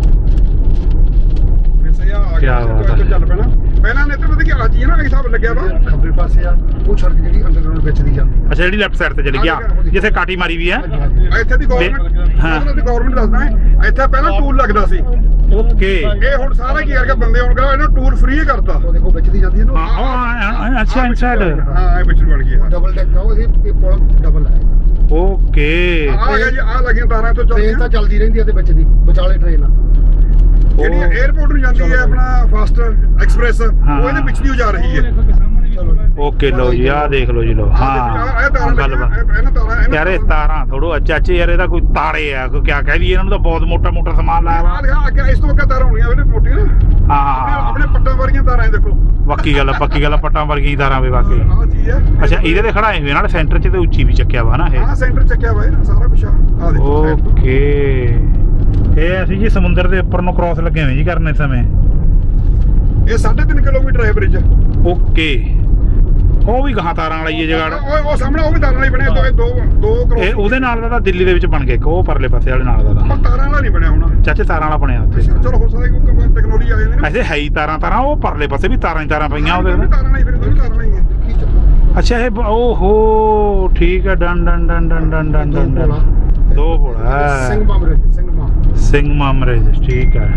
ਕਿਆ ਬਾਤ ਹੈ। ਚੱਲ ਪੈਣਾ ਪਹਿਲਾਂ ਨੇ ਤੇ ਪਤਾ ਕੀ ਆ ਚੀਜ਼ ਨਾ, ਹਿਸਾਬ ਲੱਗਿਆ ਵਾ ਖੱਬੇ ਪਾਸੇ ਆ ਉਹ ਸੜਕ ਜਿਹੜੀ ਅੰਡਰਗਰਾਉਂਡ ਵਿੱਚ ਦੀ ਜਾਂਦੀ ਅੱਛਾ, ਜਿਹੜੀ ਲੈਫਟ ਸਾਈਡ ਤੇ ਚਲੀ ਗਿਆ, ਜਿੱਥੇ ਕਾਟੀ ਮਾਰੀ ਵੀ ਹੈ। ਇੱਥੇ ਦੀ ਗਵਰਨਮੈਂਟ ਹਾਂ। ਉਹਨਾਂ ਦੀ ਗਵਰਨਮੈਂਟ ਦੱਸਦਾ ਹੈ, ਇੱਥੇ ਪਹਿਲਾਂ ਟੂਲ ਲੱਗਦਾ ਸੀ। ਓਕੇ, ਇਹ ਹੁਣ ਸਾਰਾ ਕੀ ਕਰਕੇ ਬੰਦੇ ਹੁਣ ਕਹਿੰਦਾ ਇਹਨਾਂ ਟੂਲ ਫ੍ਰੀ ਕਰਤਾ। ਉਹ ਦੇਖੋ ਵਿੱਚ ਦੀ ਜਾਂਦੀ ਹੈ ਨਾ। ਹਾਂ, ਅੱਛਾ, ਇਨਸਾਈਡ। ਹਾਂ, ਇਹ ਵਿੱਚ ਬਣ ਗਈ। ਡਬਲ ਡੈਕ ਆ ਉਹ, ਇਹ ਪੁਲ ਡਬਲ ਹੈ। ਓਕੇ, ਆ ਗਿਆ ਜੀ, ਆ ਲੱਗੀਆਂ ਤਾਰਾਂ ਤੋਂ ਟ੍ਰੇਨ ਚੱਲਦੀਆਂ ਤਾਂ ਚੱਲਦੀ ਰਹਿੰਦੀ ਹੈ ਤੇ ਵਿੱਚ ਦੀ ਵਿਚਾਲੇ ਟ੍ਰੇਨ ਆ ਜਿਹੜੀ 에어ਪੋਰਟ ਨੂੰ ਜਾਂਦੀ ਹੈ ਆਪਣਾ ਫਾਸਟ ਐਕਸਪ੍ਰੈਸ, ਉਹ ਇਹਦੇ ਵਿੱਚ ਦੀ ਜਾ ਰਹੀ ਹੈ। ਓਕੇ। ਲਓ ਜੀ, ਆਹ ਦੇਖ ਲਓ ਜੀ। ਲਓ ਹਾਂ, ਗੱਲਬਾਤ ਯਾਰ, ਇਹ ਤਾਰਾਂ ਥੋੜੋ ਚਾਚੇ ਯਾਰ, ਇਹਦਾ ਕੋਈ ਤਾਰੇ ਆ, ਕੋਈ ਕਿਆ ਕਹਿ ਦਈਏ ਇਹਨਾਂ ਨੂੰ, ਤਾਂ ਬਹੁਤ ਮੋਟਾ ਮੋਟਾ ਸਮਾਨ ਲਾਇਆ ਵਾ। ਅੱਗੇ ਇਸ ਤੋਂ ਅੱਗੇ ਤਾਰਾਂ ਹੋਣੀਆਂ ਇਹਦੇ ਮੋਟੀਆਂ, ਹਾਂ, ਆਪਣੇ ਪੱਟਾਂ ਵਰਗੀਆਂ ਤਾਰਾਂ ਦੇਖੋ। ਬਾਕੀ ਗੱਲ ਪੱਕੀ ਗੱਲ, ਪੱਟਾਂ ਵਰਗੀਆਂ ਤਾਰਾਂ ਵੀ ਵਾਕਈ। ਆਹ ਚੀਜ਼ ਹੈ। ਅੱਛਾ, ਇਹਦੇ ਤੇ ਖੜਾਏ ਹੋਏ ਨਾਲ ਸੈਂਟਰ 'ਚ ਤੇ ਉੱਚੀ ਵੀ ਚੱਕਿਆ ਵਾ ਨਾ ਇਹ। ਹਾਂ, ਸੈਂਟਰ ਚੱਕਿਆ ਵਾ ਇਹ ਸਾਰਾ ਕੁਝ। ਆ ਦੇਖੋ ਓਕੇ, ਇਹ ਅਸੀਂ ਜੀ ਸਮੁੰਦਰ ਦੇ ਉੱਪਰ ਨੂੰ ਕ੍ਰਾਸ ਲੱਗੇ ਹੋਏ ਜੀ ਕਰਨ ਇਸ ਸਮੇਂ। ਇਹ ਸਾਢੇ ਤਿੰਨ ਕਿਲੋਮੀਟਰ ਹੈ ਬ੍ਰਿਜ। ਓਕੇ, ਉਹ ਵੀ ਗਾਹਾਂ ਤਾਰਾਂ ਵਾਲੀ ਹੈ ਜਗਾੜ। ਉਹ ਉਹ ਸਾਹਮਣੇ ਉਹ ਵੀ ਤਾਰਾਂ ਵਾਲੀ ਬਣਿਆ, ਦੋ ਦੋ ਦੋ ਕਰੋੜ। ਇਹ ਉਹਦੇ ਨਾਲ ਦਾ ਤਾਂ ਦਿੱਲੀ ਦੇ ਵਿੱਚ ਬਣ ਗਿਆ ਇੱਕ, ਉਹ ਪਰਲੇ ਪਾਸੇ ਵਾਲੇ ਨਾਲ ਦਾ ਤਾਂ। ਪਰ ਤਾਰਾਂ ਵਾਲਾ ਨਹੀਂ ਬਣਿਆ ਹੁਣ ਚਾਚੇ ਤਾਰਾਂ ਵਾਲਾ ਬਣਿਆ ਉੱਥੇ। ਚਲੋ ਹੋ ਸਕਦਾ ਕਿਉਂਕਿ ਟੈਕਨੋਲੋਜੀ ਆ ਜਾਂਦੀ ਨਾ। ਐਸੇ ਹੈ ਹੀ ਤਾਰਾਂ ਤਾਰਾਂ, ਉਹ ਪਰਲੇ ਪਾਸੇ ਵੀ ਤਾਰਾਂ ਹੀ ਤਾਰਾਂ ਪਈਆਂ ਉਹਦੇ। ਤਾਰਾਂ ਨਹੀਂ, ਫਿਰ ਦੋਵੇਂ ਤਾਰਾਂ ਨਹੀਂ ਹੈ। ਅੱਛਾ, ਇਹ ਓਹੋ ਠੀਕ ਹੈ। Done done done done done done done done ਦੋ ਪੁਲ ਹੈ। ਸਿੰਘ ਮਾਮਰੇ ਸਿੰਘ ਮਾਮ ਸਿੰਘ ਮਾਮਰੇ, ਠੀਕ ਹੈ।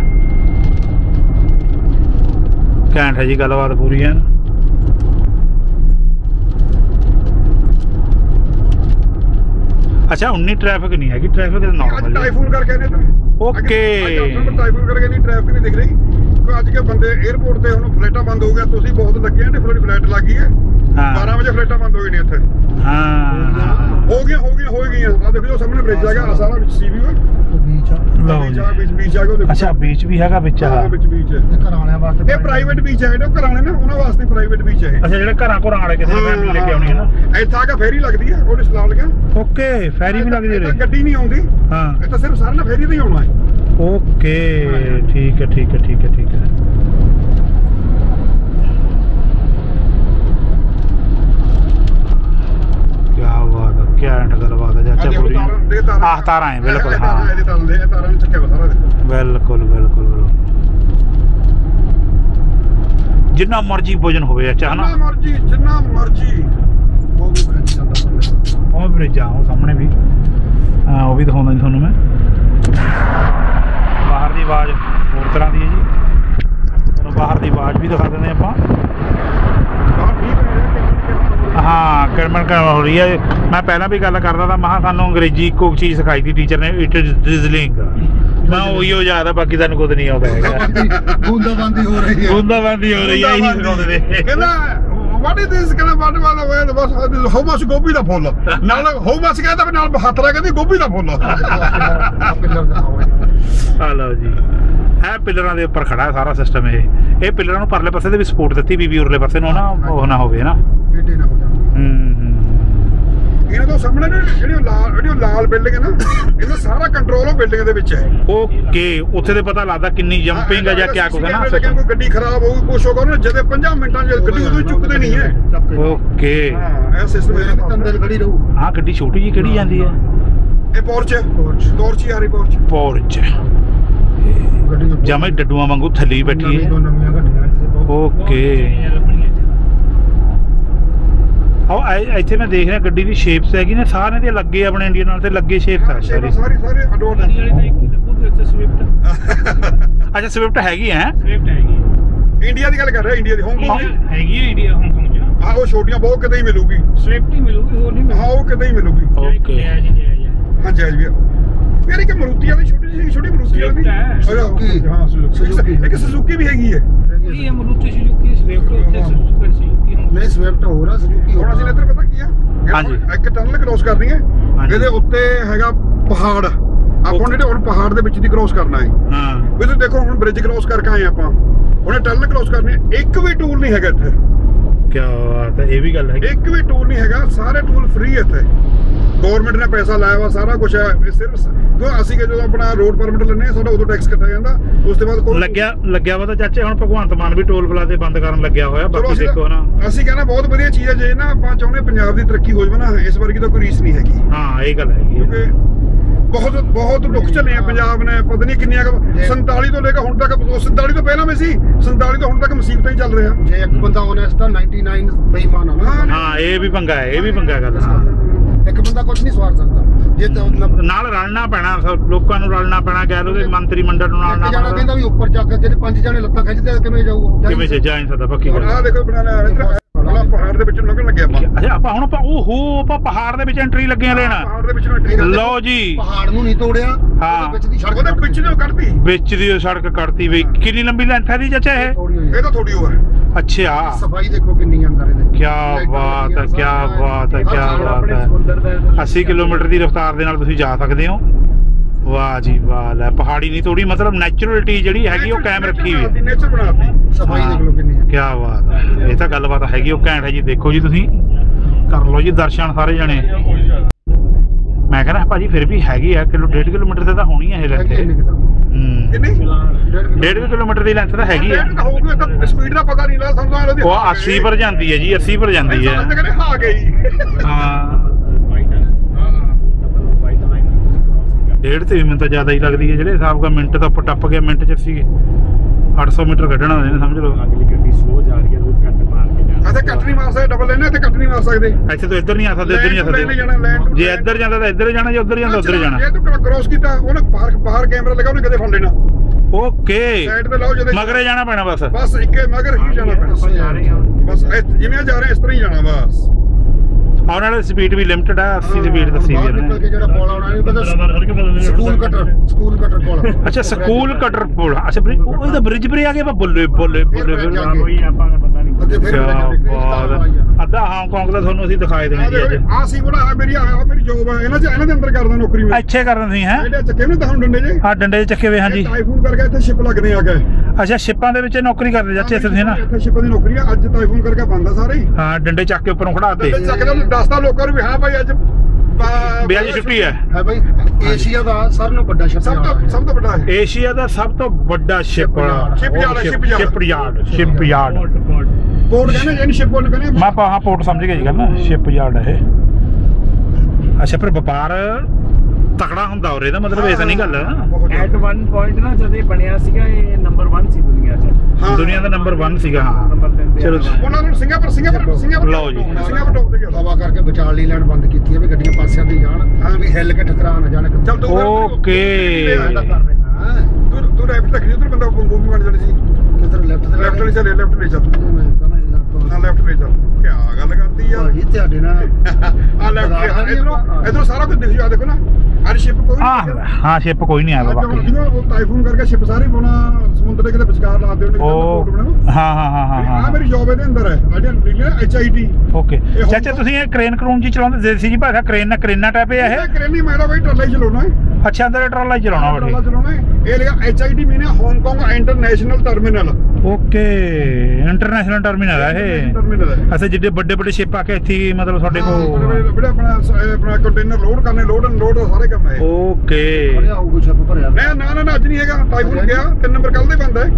ਘੈਂਟ ਹੈ ਜੀ, ਗੱਲਬਾਤ ਪੂਰੀ ਹੈ। ਅੱਛਾ, ਉਨੀ ਟ੍ਰੈਫਿਕ ਨਹੀਂ ਹੈਗੀ, ਟ੍ਰੈਫਿਕ ਨਾਰਮਲ ਹੈ। ਟਾਈਫੂਨ ਕਰਕੇ ਨੇ ਤਾਂ ਓਕੇ, ਟਾਈਫੂਨ ਕਰਕੇ ਨਹੀਂ, ਟ੍ਰੈਫਿਕ ਨਹੀਂ ਦਿਖ ਰਹੀ। ਕਿਉਂਕਿ ਅੱਜ ਕੇ ਬੰਦੇ 에어ਪੋਰਟ ਤੇ ਹੁਣ ਫਲਾਈਟਾਂ ਬੰਦ ਹੋ ਗਿਆ, ਤੁਸੀਂ ਬਹੁਤ ਲੱਗੇ ਨੇ, ਫਿਰ ਫਲਾਈਟ ਲੱਗ ਗਈ ਹੈ। ਬਾਰਾਂ ਵਜੇ ਫਲਾਈਟਾਂ ਬੰਦ ਹੋ ਗਈਆਂ ਨੇ ਇੱਥੇ। ਹਾਂ, ਹੋ ਗਈਆਂ ਹੋ ਗਈਆਂ ਹੋ ਗਈਆਂ। ਆ ਦੇਖੋ ਸਾਹਮਣੇ ਬ੍ਰਿਜ ਆ ਗਿਆ, ਸਾਰਾ ਵਿੱਚ ਸੀ ਵੀ ਹੈ। ਬੀਚ ਆ ਲਓ ਜੀ। ਵਿੱਚ ਬੀਚ ਆ ਗਿਆ। ਅੱਛਾ, ਬੀਚ ਵੀ ਹੈਗਾ ਵਿੱਚ। ਹਾਂ, ਵਿੱਚ ਬੀਚ ਹੈ। ਘਰ ਵਾਲਿਆਂ ਵਾਸਤੇ ਇਹ ਪ੍ਰਾਈਵੇਟ ਬੀਚ ਹੈ, ਜਿਹੜੇ ਘਰਾਂ ਨੇ ਨਾ ਉਹਨਾਂ ਵਾਸਤੇ ਪ੍ਰਾਈਵੇਟ ਬੀਚ ਹੈ। ਅੱਛਾ, ਜਿਹੜੇ ਘਰਾਂ ਘਰਾਂ ਵਾਲੇ ਕਿਸੇ ਨੇ ਫੈਮਿਲੀ ਲੈ ਕੇ ਆਉਣੀ ਹੈ ਨਾ, ਇੱਥੇ ਆ ਕੇ ਫੇਰੀ ਲੱਗਦੀ ਹੈ, ਉਹਦੇ ਸਲਾਮ ਲਗਾ। ਓਕੇ, ਫੈਰੀ ਵੀ ਲੱਗਦੀ ਇੱਥੇ ਹੈ। ਗੱਡੀ ਨਹੀਂ ਆਉਂਦੀ, ਹਾਂ, ਇਹ ਤਾਂ ਸਿਰਫ ਸਾਰਿਆਂ ਨੇ ਫੇਰੀ ਤੇ ਹੀ ਆਉਣਾ ਹੈ। ਓਕੇ, ਠੀਕ ਹੈ ਠੀਕ ਹੈ ਠੀਕ ਹੈ ਠੀਕ ਹੈ। ਕਿਆ ਬਾਤ ਹੈ, ਕਿਆ ਐਂਡ ਗੱਲਬਾਤ ਹੈ ਚਾਚਾ ਪੂਰੀ। ਆਹ ਤਾਰਾਂ ਹੈ, ਬਿਲਕੁਲ। ਹਾਂ, ਇਹਦੇ ਤਾਰਾਂ ਦੇ ਤਾਰਾਂ ਨੂੰ ਚੱਕਿਆ ਵਾ ਸਾਰਾ ਦੇਖੋ। ਬਿਲਕੁਲ ਬਿਲਕੁਲ ਬਿਲਕੁਲ। ਜਿੰਨਾ ਮਰਜੀ ਵਜਨ ਹੋਵੇ ਅੱਛਾ ਹਨਾ, ਜਿੰਨਾ ਮਰਜੀ ਜਿੰਨਾ ਮਰਜੀ। ਉਹ ਵੀ ਬ੍ਰਿਜ ਚੱਲਦਾ। ਉਹ ਬ੍ਰਿਜ ਆ ਉਹ ਸਾਹਮਣੇ ਵੀ, ਹਾਂ, ਉਹ ਵੀ ਦਿਖਾਉਂਦਾ ਜੀ ਤੁਹਾਨੂੰ ਮੈਂ। ਬਾਹਰ ਦੀ ਆਵਾਜ਼ ਹੋਰ ਤਰ੍ਹਾਂ ਦੀ ਹੈ ਜੀ, ਤੁਹਾਨੂੰ ਬਾਹਰ ਦੀ ਆਵਾਜ਼ ਵੀ ਦਿਖਾ ਦਿੰਦੇ ਆਪਾਂ। ਬਾਹਰ ਠੀਕ ਹੈ। ਹਾਂ ਕਿਰਮਨ ਕਰ ਹੋ ਰਹੀ ਹੈ। ਮੈਂ ਪਹਿਲਾਂ ਵੀ ਗੱਲ ਕਰਦਾ ਤਾਂ ਮਹਾ ਸਾਨੂੰ ਅੰਗਰੇਜ਼ੀ ਇੱਕੋ ਚੀਜ਼ ਸਿਖਾਈ ਸੀ ਟੀਚਰ ਨੇ, ਇਟ ਇਜ਼ ਡ੍ਰਿਜ਼ਲਿੰਗ। ਮੈਂ ਉਹੀ ਹੋ ਯਾਦ ਆ, ਬਾਕੀ ਤੁਹਾਨੂੰ ਕੁਝ ਨਹੀਂ ਆਉਂਦਾ ਹੈਗਾ। ਬੂੰਦਾਬਾਂਦੀ ਹੋ ਰਹੀ ਹੈ, ਬੂੰਦਾਬਾਂਦੀ ਹੋ ਰਹੀ ਹੈ, ਇਹੀ ਸਿਖਾਉਂਦੇ ਨੇ। ਕਹਿੰਦਾ ਵਾਟ ਇਜ਼ ਦਿਸ, ਕਹਿੰਦਾ ਵਾਟ ਵਾਲਾ ਵੇ ਬਸ ਹਾਊ ਮਚ ਗੋਭੀ ਦਾ ਫੁੱਲ, ਨਾਲ ਹਾਊ ਮਚ ਕਹਿੰਦਾ ਵੀ ਨਾਲ ਹੱਥ ਲਾ ਕਹਿੰਦੀ ਗੋਭੀ ਦਾ ਫੁੱਲ। ਆ ਲਓ ਜੀ, ਇਹ ਪਿੱਲਰਾਂ ਦੇ ਉੱਪਰ ਖੜਾ ਹੈ ਸਾਰਾ ਸਿਸਟਮ। ਇਹ ਇਹ ਪਿੱਲਰਾਂ ਨੂੰ ਪਰਲੇ ਪਾਸੇ ਦੇ ਵੀ ਸਪੋਰਟ ਦਿੱਤੀ ਵੀ ਵੀ ਉਰਲੇ ਪਾਸੇ ਨੂੰ ਨਾ ਉਹ ਨਾ ਹੋਵੇ ਨਾ। ਬੇਟੇ ਨਾ ਹੋ ਜਾਣ। ਹੂੰ ਹੂੰ ਇਹਨਾਂ ਤੋਂ ਸਾਹਮਣੇ ਜਿਹੜੀ ਉਹ ਲਾਲ ਜਿਹੜੀ ਉਹ ਲਾਲ ਬਿਲਡਿੰਗ ਹੈ ਨਾ, ਇਹਦਾ ਸਾਰਾ ਕੰਟਰੋਲ ਉਹ ਬਿਲਡਿੰਗ ਦੇ ਵਿੱਚ ਹੈ। ਓਕੇ, ਉੱਥੇ ਤੇ ਪਤਾ ਲੱਗਦਾ ਕਿੰਨੀ ਜੰਪਿੰਗ ਹੈ ਜਾਂ ਕਿਆ ਕੁਝ ਹੈ ਨਾ। ਕੋਈ ਗੱਡੀ ਖਰਾਬ ਹੋਊਗੀ ਕੁਛ ਹੋਗਾ ਨਾ, ਜਦੇ ਪੰਜਾਂ ਮਿੰਟਾਂ 'ਚ ਗੱਡੀ ਉਦੋਂ ਹੀ ਚੁੱਕਦੇ ਨਹੀਂ ਹੈ। ਓਕੇ, ਹਾਂ ਇਹ ਸਿਸਟਮ ਹੈ। ਅੰਦਰ ਖੜੀ ਰਹੂ। ਆਹ ਗੱਡੀ ਛੋਟੀ ਜੀ ਕਿਹੜੀ ਜਾਂਦੀ ਹੈ? ਇਹ ਪੋਰਚ ਹੈ, ਪੋਰਚ ਹੀ ਆ ਰਹੀ ਪੋਰਚ। ਪੋਰਚ ਜਮੇ ਡੱਡੂਆਂ ਵਾਂਗੂ ਥੱਲੇ ਬੈਠੀ ਹੈ। ਨਵੀਆਂ ਗੱਡੀਆਂ ਓਕੇ, ਆਹ ਇੱਥੇ ਮੈਂ ਦੇਖ ਰਿਹਾ ਗੱਡੀ ਦੀ ਸ਼ੇਪਸ ਹੈਗੀ ਨੇ ਸਾਰਿਆਂ ਦੇ ਲੱਗੇ ਆਪਣੇ ਇੰਡੀਅਨ ਨਾਲ ਤੇ ਲੱਗੇ ਸ਼ੇਪਸ ਆ ਸਾਰੀ ਸਾਰੀ ਸਾਰੇ ਅਡੋਰ ਅੱਛਾ ਸਵਿਫਟ ਹੈਗੀ ਹੈ। ਇੰਡੀਆ ਦੀ ਗੱਲ ਕਰ ਰਿਹਾ, ਇੰਡੀਆ ਦੀ ਹਾਂਗਕਾਂਗ ਹੈਗੀ ਹੈ ਇੰਡੀਆ ਹਾਂਗਕਾਂਗ ਚ। ਹਾਂ ਉਹ ਛੋਟੀਆਂ ਬਹੁਤ ਕਿਤੇ ਹੀ ਮਿਲੂਗੀ। ਸਵਿਫਟ ਹੀ ਮਿਲੂਗੀ, ਹੋਰ ਨਹੀਂ ਹਾਂ ਉਹ ਕਿਤੇ ਹੀ ਮਿਲੂਗੀ। ਓਕੇ ਹਾਂ ਜੈ ਜੀ ਯਾਰ ਇੱਕ ਮਰੂਤੀ ਵਾਲੀ ਛੋਟੀ ਜਿਹੀ ਛੋਟੀ ਮਰੂਤੀ ਵਾਲੀ ਸੁਜ਼ੂਕੀ। ਹਾਂ ਸੁਜ਼ੂਕੀ, ਇੱਕ ਸੁਜ਼ੂਕੀ ਵੀ ਹੈਗੀ ਹੈ। ਇਹ ਹੈ ਮਰੂਤੀ ਸੁਜ਼ੂਕੀ, ਸਵਿਫਟ ਉੱਤੇ ਸੁਜ਼ੂਕੀ ਸੁਜ਼ੂਕੀ ਹੁਣ ਨਹੀਂ ਸਵਿਫਟ ਹੋ ਰਿਹਾ, ਸੁਜ਼ੂਕੀ ਹੁਣ ਅਸੀਂ ਇੱਧਰ ਪਤਾ ਕੀ ਆ, ਹਾਂਜੀ। ਇੱਕ ਟਨਲ ਕ੍ਰੋਸ ਕਰਨੀ ਹੈ, ਹਾਂਜੀ। ਇਹਦੇ ਉੱਤੇ ਹੈਗਾ ਪਹਾੜ, ਆਪਾਂ ਜਿਹੜੇ ਹੁਣ ਪਹਾੜ ਦੇ ਵਿੱਚ ਦੀ ਕ੍ਰੋਸ ਕਰਨਾ ਹੈ। ਹਾਂ ਵੀ ਤੁਸੀਂ ਦੇਖੋ ਹੁਣ ਬ੍ਰਿਜ ਕ੍ਰੋਸ ਕਰਕੇ ਆਏ ਆਪਾਂ, ਹੁਣ ਟਨਲ ਕ੍ਰੋਸ ਕਰਨੀ ਹੈ, ਇੱਕ ਵੀ ਟੂਲ ਨਹੀਂ ਹੈਗਾ ਇੱਥੇ। ਕਿਆ ਬਾਤ ਹੈ, ਇਹ ਵੀ ਗੱਲ ਹੈਗੀ। ਇੱਕ ਵੀ ਟੂਲ ਨਹੀਂ ਹੈਗਾ, ਸਾਰੇ ਟੂਲ ਫ੍ਰੀ ਇੱਥੇ। ਗਵਰਨਮੈਂਟ ਨੇ ਪੈਸਾ ਲਾਇਆ ਵਾ, ਸਾਰਾ ਕੁਝ ਹੈ। ਇਹ ਸਿਰਫ ਕਿਉਂ ਅਸੀਂ ਕਿ ਜਦੋਂ ਆਪਣਾ ਰੋਡ ਪਰਮਿਟ ਲੈਂਦੇ ਹਾਂ ਸਾਡਾ ਉਦੋਂ ਟੈਕਸ ਕੱਟਿਆ ਜਾਂਦਾ, ਉਸ ਤੋਂ ਬਾਅਦ ਕੋਈ ਲੱਗਿਆ ਲੱਗਿਆ ਵਾ ਤਾਂ ਚਾਚੇ ਹੁਣ ਭਗਵੰਤ ਮਾਨ ਵੀ ਟੋਲ ਪਲਾਜ਼ੇ ਬੰਦ ਕਰਨ ਲੱਗਿਆ ਹੋਇਆ। ਚਲੋ ਬਾਕੀ ਅਸੀਂ ਦੇਖੋ ਨਾ, ਅਸੀਂ ਕਹਿੰਦਾ ਬਹੁਤ ਵਧੀਆ ਚੀਜ਼ ਹੈ। ਜੇ ਨਾ ਆਪਾਂ ਚਾਹੁੰਦੇ ਪੰਜਾਬ ਦੀ ਤਰੱਕੀ ਹੋ ਜਾਵੇ ਨਾ, ਇਸ ਵਰਗੀ ਤਾਂ ਕੋਈ ਰੀਸ ਨਹੀਂ ਹੈਗੀ। ਹਾਂ ਇਹ ਗੱਲ ਹੈਗੀ ਹੈ। ਕਿਉਂਕਿ ਬਹੁਤ ਬਹੁਤ ਦੁੱਖ ਝੱਲੇ ਆ ਪੰਜਾਬ ਨੇ, ਪਤਾ ਨਹੀਂ ਕਿੰਨੀਆਂ ਸੰਤਾਲੀ ਤੋਂ ਲੈ ਕੇ ਹੁਣ ਤੱਕ, ਸੰਤਾਲੀ ਤੋਂ ਪਹਿਲਾਂ ਵੀ ਸੀ, ਸੰਤਾਲੀ ਤੋਂ ਹੁਣ ਤੱਕ ਮੁਸੀਬਤਾਂ ਹੀ ਚੱਲ ਰਿਹਾ। ਜੇ ਇੱਕ ਬੰਦਾ ਓਨੈਸਟ ਆ, ਨਿਨਆਨਵੇਂ ਬੇਈਮਾਨ ਆ ਨਾ। ਹਾਂ ਇਹ ਵੀ ਪੰਗਾ ਹੈ, ਇਹ ਵੀ ਪੰਗਾ ਗੱਲ। ਇੱਕ ਬੰਦਾ ਕੁਝ ਨਹੀਂ ਸਵਾਰ ਸਕਦਾ। ਜੇ ਤਾਂ ਨਾਲ ਰਲਣਾ ਪੈਣਾ, ਸਭ ਲੋਕਾਂ ਨੂੰ ਰਲਣਾ ਪੈਣਾ, ਕਹਿ ਲਓ ਤੇ ਮੰਤਰੀ ਮੰਡਲ ਨੂੰ ਨਾਲ ਇੱਕ ਜਾਣਾ ਨਾਲ ਕਹਿੰਦਾ ਵੀ ਉੱਪਰ ਜਾ ਕੇ ਜਿਹੜੇ ਪੰਜ ਜਣੇ ਲੱਤਾਂ ਖਿੱਚਦੇ ਕਿਵੇਂ ਜਾਊਗਾ? ਕਿਵੇਂ ਜੇ ਜਾ ਨਹੀਂ ਸਕਦਾ ਪੱਕੀ ਹੁਣ ਗੱਲ। ਆਹ ਦੇਖੋ ਬਣਾ ਲਿਆ ਇੱਧਰ ਆਹ ਪਹਾੜ ਦੇ ਵਿੱਚ ਲੰਘਣ ਲੱਗੇ ਆਪਾਂ। ਅੱਛਾ ਆਪਾਂ ਹੁਣ ਆਪਾਂ ਓਹੋ ਆਪਾਂ ਪਹਾੜ ਦੇ ਵਿੱਚ ਐਂਟਰੀ ਲੱਗੇ ਆ ਲੈਣ। ਪਹਾੜ ਦੇ ਵਿੱਚ ਐਂਟਰੀ ਕਰਦੇ, ਲਓ ਜੀ, ਪਹਾੜ ਨੂੰ ਨਹੀਂ ਤੋੜਿਆ, ਹਾਂ। ਉਹਦੇ ਵਿੱਚ ਦੀ ਸੜਕ ਉਹਦੇ ਵਿੱਚ ਨੂੰ ਕੱਢਦੀ। ਵਿੱਚ ਦੀ ਉਹ ਸੜਕ ਕੱਟਤੀ ਬਈ। ਕਿੰਨੀ ਲੰਬੀ ਲੈਂਥ ਹੈ ਦੀ ਚਾਚਾ ਇਹ? ਥੋੜੀ ਹੋਈ ਇਹ ਤਾਂ ਥੋੜੀ ਉਹ ਹੈ। ਅੱਛਾ ਸਫਾਈ ਦੇਖੋ ਕਿੰਨੀ ਅੰਦਰ ਇਹਦੇ। ਕਿਆ ਬਾਤ ਹੈ, ਕਿਆ ਬਾਤ ਹੈ, ਕਿਆ ਬਾਤ ਹੈ। ਅੱਸੀ ਕਿਲੋਮੀਟਰ ਦੀ ਰਫ਼ਤਾਰ ਦੇ ਨਾਲ ਤੁਸੀਂ ਜਾ ਸਕਦੇ ਹੋ। ਵਾਹ ਜੀ ਵਾਹ, ਲੈ ਪਹਾੜੀ ਨਹੀਂ ਤੋੜੀ, ਮਤਲਬ ਨੈਚੁਰਲਿਟੀ ਜਿਹੜੀ ਹੈਗੀ ਉਹ ਕਾਇਮ ਰੱਖੀ ਹੋਈ ਹੈ। ਨੇਚਰ ਬਣਾਤੀ। ਸਫਾਈ ਦੇਖ ਲਓ ਕਿੰਨੀ ਹੈ। ਕਿਆ ਬਾਤ ਹੈ, ਇਹ ਤਾਂ ਗੱਲਬਾਤ ਹੈਗੀ ਉਹ ਘੈਂਟ ਹੈ ਜੀ। ਦੇਖੋ ਜੀ ਤੁਸੀਂ ਕਰ ਲਓ ਜੀ ਦਰਸ਼ਨ ਸਾਰੇ ਜਣੇ। ਮੈਂ ਕਹਿੰਦਾ ਭਾਜੀ ਫਿਰ ਵੀ ਹੈਗੀ ਆ ਕਿਲੋ ਡੇਢ ਕਿਲੋਮੀਟਰ ਤੇ ਤਾਂ ਹੋਣੀ ਹੈ ਇਹ ਲੈਂਥ। ਹੂੰ ਕਿੰਨੀ ਡੇਢ ਕਿਲੋਮੀਟਰ ਦੀ ਲੈਂਥ ਤਾਂ ਹੈਗੀ ਆ। ਹੋਊਗੀ ਤਾਂ ਸਪੀਡ ਦਾ ਪਤਾ ਨਹੀਂ ਲੱਗਦਾ ਸਾਨੂੰ। ਉਹ ਅੱਸੀ ਪਰ ਜਾਂਦੀ ਹੈ ਜੀ, ਅੱਸੀ ਪਰ ਜਾਂਦੀ ਹੈ। ਕਹਿੰਦੇ ਹਾਂ ਗਈ। ਹਾਂ ਡੇਢ ਤੇ ਵੀ ਮੈਨੂੰ ਤਾਂ ਜ਼ਿਆਦਾ ਹੀ ਲੱਗਦੀ ਹੈ। ਜਿਹੜੇ ਹਿਸਾਬ ਦਾ ਮਿੰਟ ਤਾਂ ਉੱਪਰ ਟੱਪ ਗਿਆ, ਮਿੰਟ ਚ ਅਸੀਂ ਅੱਠ ਸੌ ਮੀਟਰ ਕੱਢਣਾ ਹੁੰਦੇ ਨੇ ਸਮਝ ਲਓ। ਇੱਥੇ ਕੱਟ ਨਹੀਂ ਮਾਰ ਸਕਦੇ, ਡਬਲ ਲੈਣੇ ਇੱਥੇ ਕੱਟ ਨਹੀਂ ਮਾਰ ਸਕਦੇ। ਇੱਥੇ ਤੋਂ ਇੱਧਰ ਨਹੀਂ ਆ ਸਕਦੇ, ਇੱਧਰ ਨਹੀਂ ਆ ਸਕਦੇ। ਜੇ ਇੱਧਰ ਜਾਂਦਾ ਤਾਂ ਇੱਧਰ ਜਾਣਾ, ਜੇ ਉੱਧਰ ਜਾਂਦਾ ਉੱਧਰ ਜਾਣਾ। ਜੇ ਤੂੰ ਕ੍ਰੋਸ ਕੀਤਾ ਉਹਨੇ ਬਾਹਰ ਬਾਹਰ ਕੈਮਰਾ ਲੱਗਾ, ਉਹਨੇ ਕਦੇ ਫੜ ਲੈਣਾ। ਓਕੇ ਸਾਈਡ ਤੇ ਲਾਓ, ਜਦੋਂ ਮਗਰੇ ਜਾਣਾ ਪੈਣਾ ਬਸ। ਬਸ ਇੱਕੇ ਮਗਰ ਹੀ ਜਾਣਾ ਪੈਣਾ। ਬਸ ਜਿਵੇਂ ਜਾ ਰਹੇ ਇਸ ਤਰ੍ਹਾਂ ਹੀ ਜਾਣਾ ਬਸ। ਆਉਣ ਵਾਲੀ ਸਪੀਡ ਵੀ ਲਿਮਟਡ ਆ, ਅੱਸੀ ਸਪੀਡ ਦੱਸੀ ਵੀ ਨਿਕਲ ਕੇ ਜਿਹੜਾ ਪੁਲ ਆਉਣਾ ਨਹੀਂ ਪਤਾ, ਸਕੂਲ ਕਟਰ ਸਕੂਲ ਕਟਰ ਪੁਲ। ਅੱਛਾ ਸਕੂਲ ਕਟਰ ਪੁਲ। ਅੱਛਾ ਉਹ ਇਹਦਾ ਬ੍ਰਿਜ ਬਰੇ ਆ ਗਿਆ ਵਾ। ਬੋਲੇ ਬੋਲੇ ਬੋਲੇ ਅੱਗੇ ਫਿਰ ਅੱਧਾ ਹਾਂਗਕਾਂਗ ਦਾ ਤੁਹਾਨੂੰ ਅਸੀਂ ਦਿਖਾਈ ਦੇਣਾ ਜੀ ਅੱਜ। ਆ ਸੀ ਬੜਾ ਆ ਮੇਰੀ ਆ ਮੇਰੀ ਜੋਬ ਹੈ ਇਹਨਾਂ ਚ, ਇਹਨਾਂ ਦੇ ਅੰਦਰ ਕਰਦਾ ਨੌਕਰੀ ਮੈਂ। ਇੱਥੇ ਕਰਨ ਸੀ ਹੈ ਇਹਦੇ ਚੱਕੇ ਨੇ ਤਾਂ ਹੁਣ ਡੰਡੇ ਜੇ ਆ ਡੰਡੇ ਚੱਕੇ ਵੇ। ਹਾਂਜੀ ਟਾਈਫੂਨ ਕਰਕੇ ਇੱਥੇ ਸ਼ਿਪ ਲੱਗਦੇ ਆ ਗਏ। ਅੱਛਾ ਸ਼ਿਪਾਂ ਦੇ ਵਿੱਚ ਨੌਕਰੀ ਕਰਦੇ ਚਾਚੇ ਇੱਥੇ ਤੁਸੀਂ ਨਾ? ਇੱਥੇ ਸ਼ਿਪ ਦੀ ਨੌਕਰੀ ਆ। ਅੱਜ ਟਾਈਫੂਨ ਕਰਕੇ ਬੰਦ ਆ ਸਾਰੇ। ਹਾਂ ਡੰਡੇ ਚੱਕ ਕੇ ਉੱਪਰੋਂ ਖੜਾ ਦੇ ਚੱਕਦਾ ਦੱਸਦਾ ਲੋਕਾਂ ਨੂੰ ਵੀ ਹਾਂ ਭਾਈ ਅੱਜ ਵੀ ਅੱਜ ਛੁੱਟੀ ਹੈ। ਹੈ ਭਾਈ ਏਸ਼ੀਆ ਦਾ ਸਾਰਿਆਂ ਨਾਲੋਂ ਵੱਡਾ ਸ਼ਿਪ ਸਭ ਤੋਂ ਸਭ ਤੋਂ ਵੱਡਾ ਹੈ। ਏਸ਼ੀਆ ਦਾ ਸਭ ਤੋਂ ਵੱਡਾ ship shipyard ship shipyard shipyard port ਕਹਿੰਦੇ ਜਿਹਨੂੰ ਸ਼ਿਪ ਪੋਰਟ ਕਹਿੰਦੇ। ਮੈਂ ਪਾ ਹਾਂ ਪੋਰਟ ਸਮਝ ਗਿਆ ਜੀ ਗੱਲ ਨਾ, ਸ਼ਿਪ ਯਾਰਡ ਇਹ। ਅੱਛਾ ਫਿਰ ਵਪਾਰ ਤਕੜਾ ਹੁੰਦਾ ਉਰੇ ਦਾ ਮਤਲਬ ਇਹ ਤਾਂ ਨਹੀਂ ਗੱਲ। ਐਟ ਵਨ ਪੁਆਇੰਟ ਨਾ ਜਦ ਇਹ ਬਣਿਆ ਸੀਗਾ, ਇਹ ਨੰਬਰ ਇੱਕ ਸੀ ਦੁਨੀਆ 'ਚ। ਦੁਨੀਆ ਦਾ ਨੰਬਰ ਇੱਕ ਸੀਗਾ। ਹਾਂ ਚਲੋ ਉਹਨਾਂ ਨੂੰ ਸਿੰਗਾਪੁਰ ਸਿੰਗਾਪੁਰ ਸਿੰਗਾਪੁਰ ਲਓ ਜੀ। ਸਿੰਗਾਪੁਰ ਟੋਪ ਤੇ ਗਿਆ। ਹਵਾ ਕਰਕੇ ਵਿਚਾਲ ਲਈ ਲੈਣ ਬੰਦ ਕੀਤੀ ਹੈ ਵੀ ਗੱਡੀਆਂ ਪਾਸਿਆਂ ਤੇ ਜਾਣ। ਹਾਂ ਵੀ ਹਿੱਲ ਕੇ ਟਕਰਾ ਨਾ ਜਾਣ। ਚੱਲ ਤੂੰ ਓਕੇ ਤੂੰ ਤੂੰ ਰਾਈਟ ਰੱਖੀ, ਉਧਰ ਬੰਦਾ ਗੋਭੀ ਬਣ ਜਾਣੀ ਸੀ। ਕਿਧਰ ਲੈਫਟ ਤੇ ਲੈਫਟ ਲੈ ਚੱਲ, ਲੈਫਟ ਲੈ ਚੱਲ। ਹਾਂ ਲੈਫਟ ਲੈ ਚੱਲ। ਕੀ ਗੱਲ ਕਰਦੀ ਆ ਭਾਜੀ ਤੁਹਾਡੇ ਨਾਲ ਆ ਲੈ ਇਧਰੋਂ ਇਧਰੋਂ ਸਾਰਾ ਕੁਝ ਦਿਖ ਜਾ ਦੇਖੋ ਨਾ ਅਰ ਸ਼ਿਪ ਕੋਈ ਹਾਂ ਹਾਂ ਸ਼ਿਪ ਕੋਈ ਨਹੀਂ ਆਇਆ ਬਾਕੀ ਉਹ ਟਾਈਫੂਨ ਕਰਕੇ ਸ਼ਿਪ ਸਾਰੇ ਬਣਾ ਸਮੁੰਦਰ ਦੇ ਕਿਤੇ ਵਿਚਕਾਰ ਲਾ ਦਿੰਦੇ ਉਹ ਹਾਂ ਹਾਂ ਹਾਂ ਹਾਂ ਆ ਹਾਂ ਮੇਰੀ ਜੌਬ ਇਹਦੇ ਅੰਦਰ ਹੈ ਅਜੇ ਐਚ ਆਈ ਟੀ ਓਕੇ ਚਾਚਾ ਤੁਸੀਂ ਇਹ ਕ੍ਰੇਨ ਕਰੂਨ ਜੀ ਚਲਾਉਂਦੇ ਦੇਸੀ ਜੀ ਭਾਸ਼ਾ ਕ੍ਰੇਨ ਨਾਲ ਕ੍ਰੇਨਾ ਟਾਈਪ ਹੈ ਇਹ ਕ੍ਰੇਨੀ ਮੈਂ ਤਾਂ ਬਈ ਟਰਾਲਾ ਹੀ ਚਲਾਉਣਾ ਹੈ ਅੱਛਾ ਅੰਦਰ ਟਰਾਲਾ ਹੀ ਚਲਾਉਣਾ ਟਰਾਲਾ ਵੱਡੇ ਚਲਾਉਣਾ ਹੈ ਇਹ ਲਿਆ H I T mean Hong Kong international terminal okay international terminal ਹੈ ਇਹ ਟਰਮੀਨਲ ਹੈ ਅੱਛਾ ਜਿੱਡੇ ਵੱਡੇ ਵੱਡੇ ਸ਼ਿਪ ਆ ਕੇ ਇੱਥੇ ਹੀ ਮਤਲਬ ਤੁਹਾਡੇ ਕੋਲ ਬੜਾ ਆਪਣਾ ਆਪਣਾ ਕੰਟੇਨਰ ਲੋਡ ਕਰਨੇ ਲੋਡ ਅਨਲੋਡ ਸਾਰੇ ਕੰਮ ਹੈ ਓਕੇ ਭਰਿਆ ਹੋਊਗਾ ਛੱਪ ਭਰਿਆ ਮੈਂ ਨਾ ਨਾ ਨਾ ਅੱਜ ਨਹੀਂ ਹੈਗਾ ਟਾਈਫੂਨ ਗਿਆ ਤਿੰਨ ਨੰਬਰ ਕੱਲ ਦੇ ਬੰਦ ਹੈ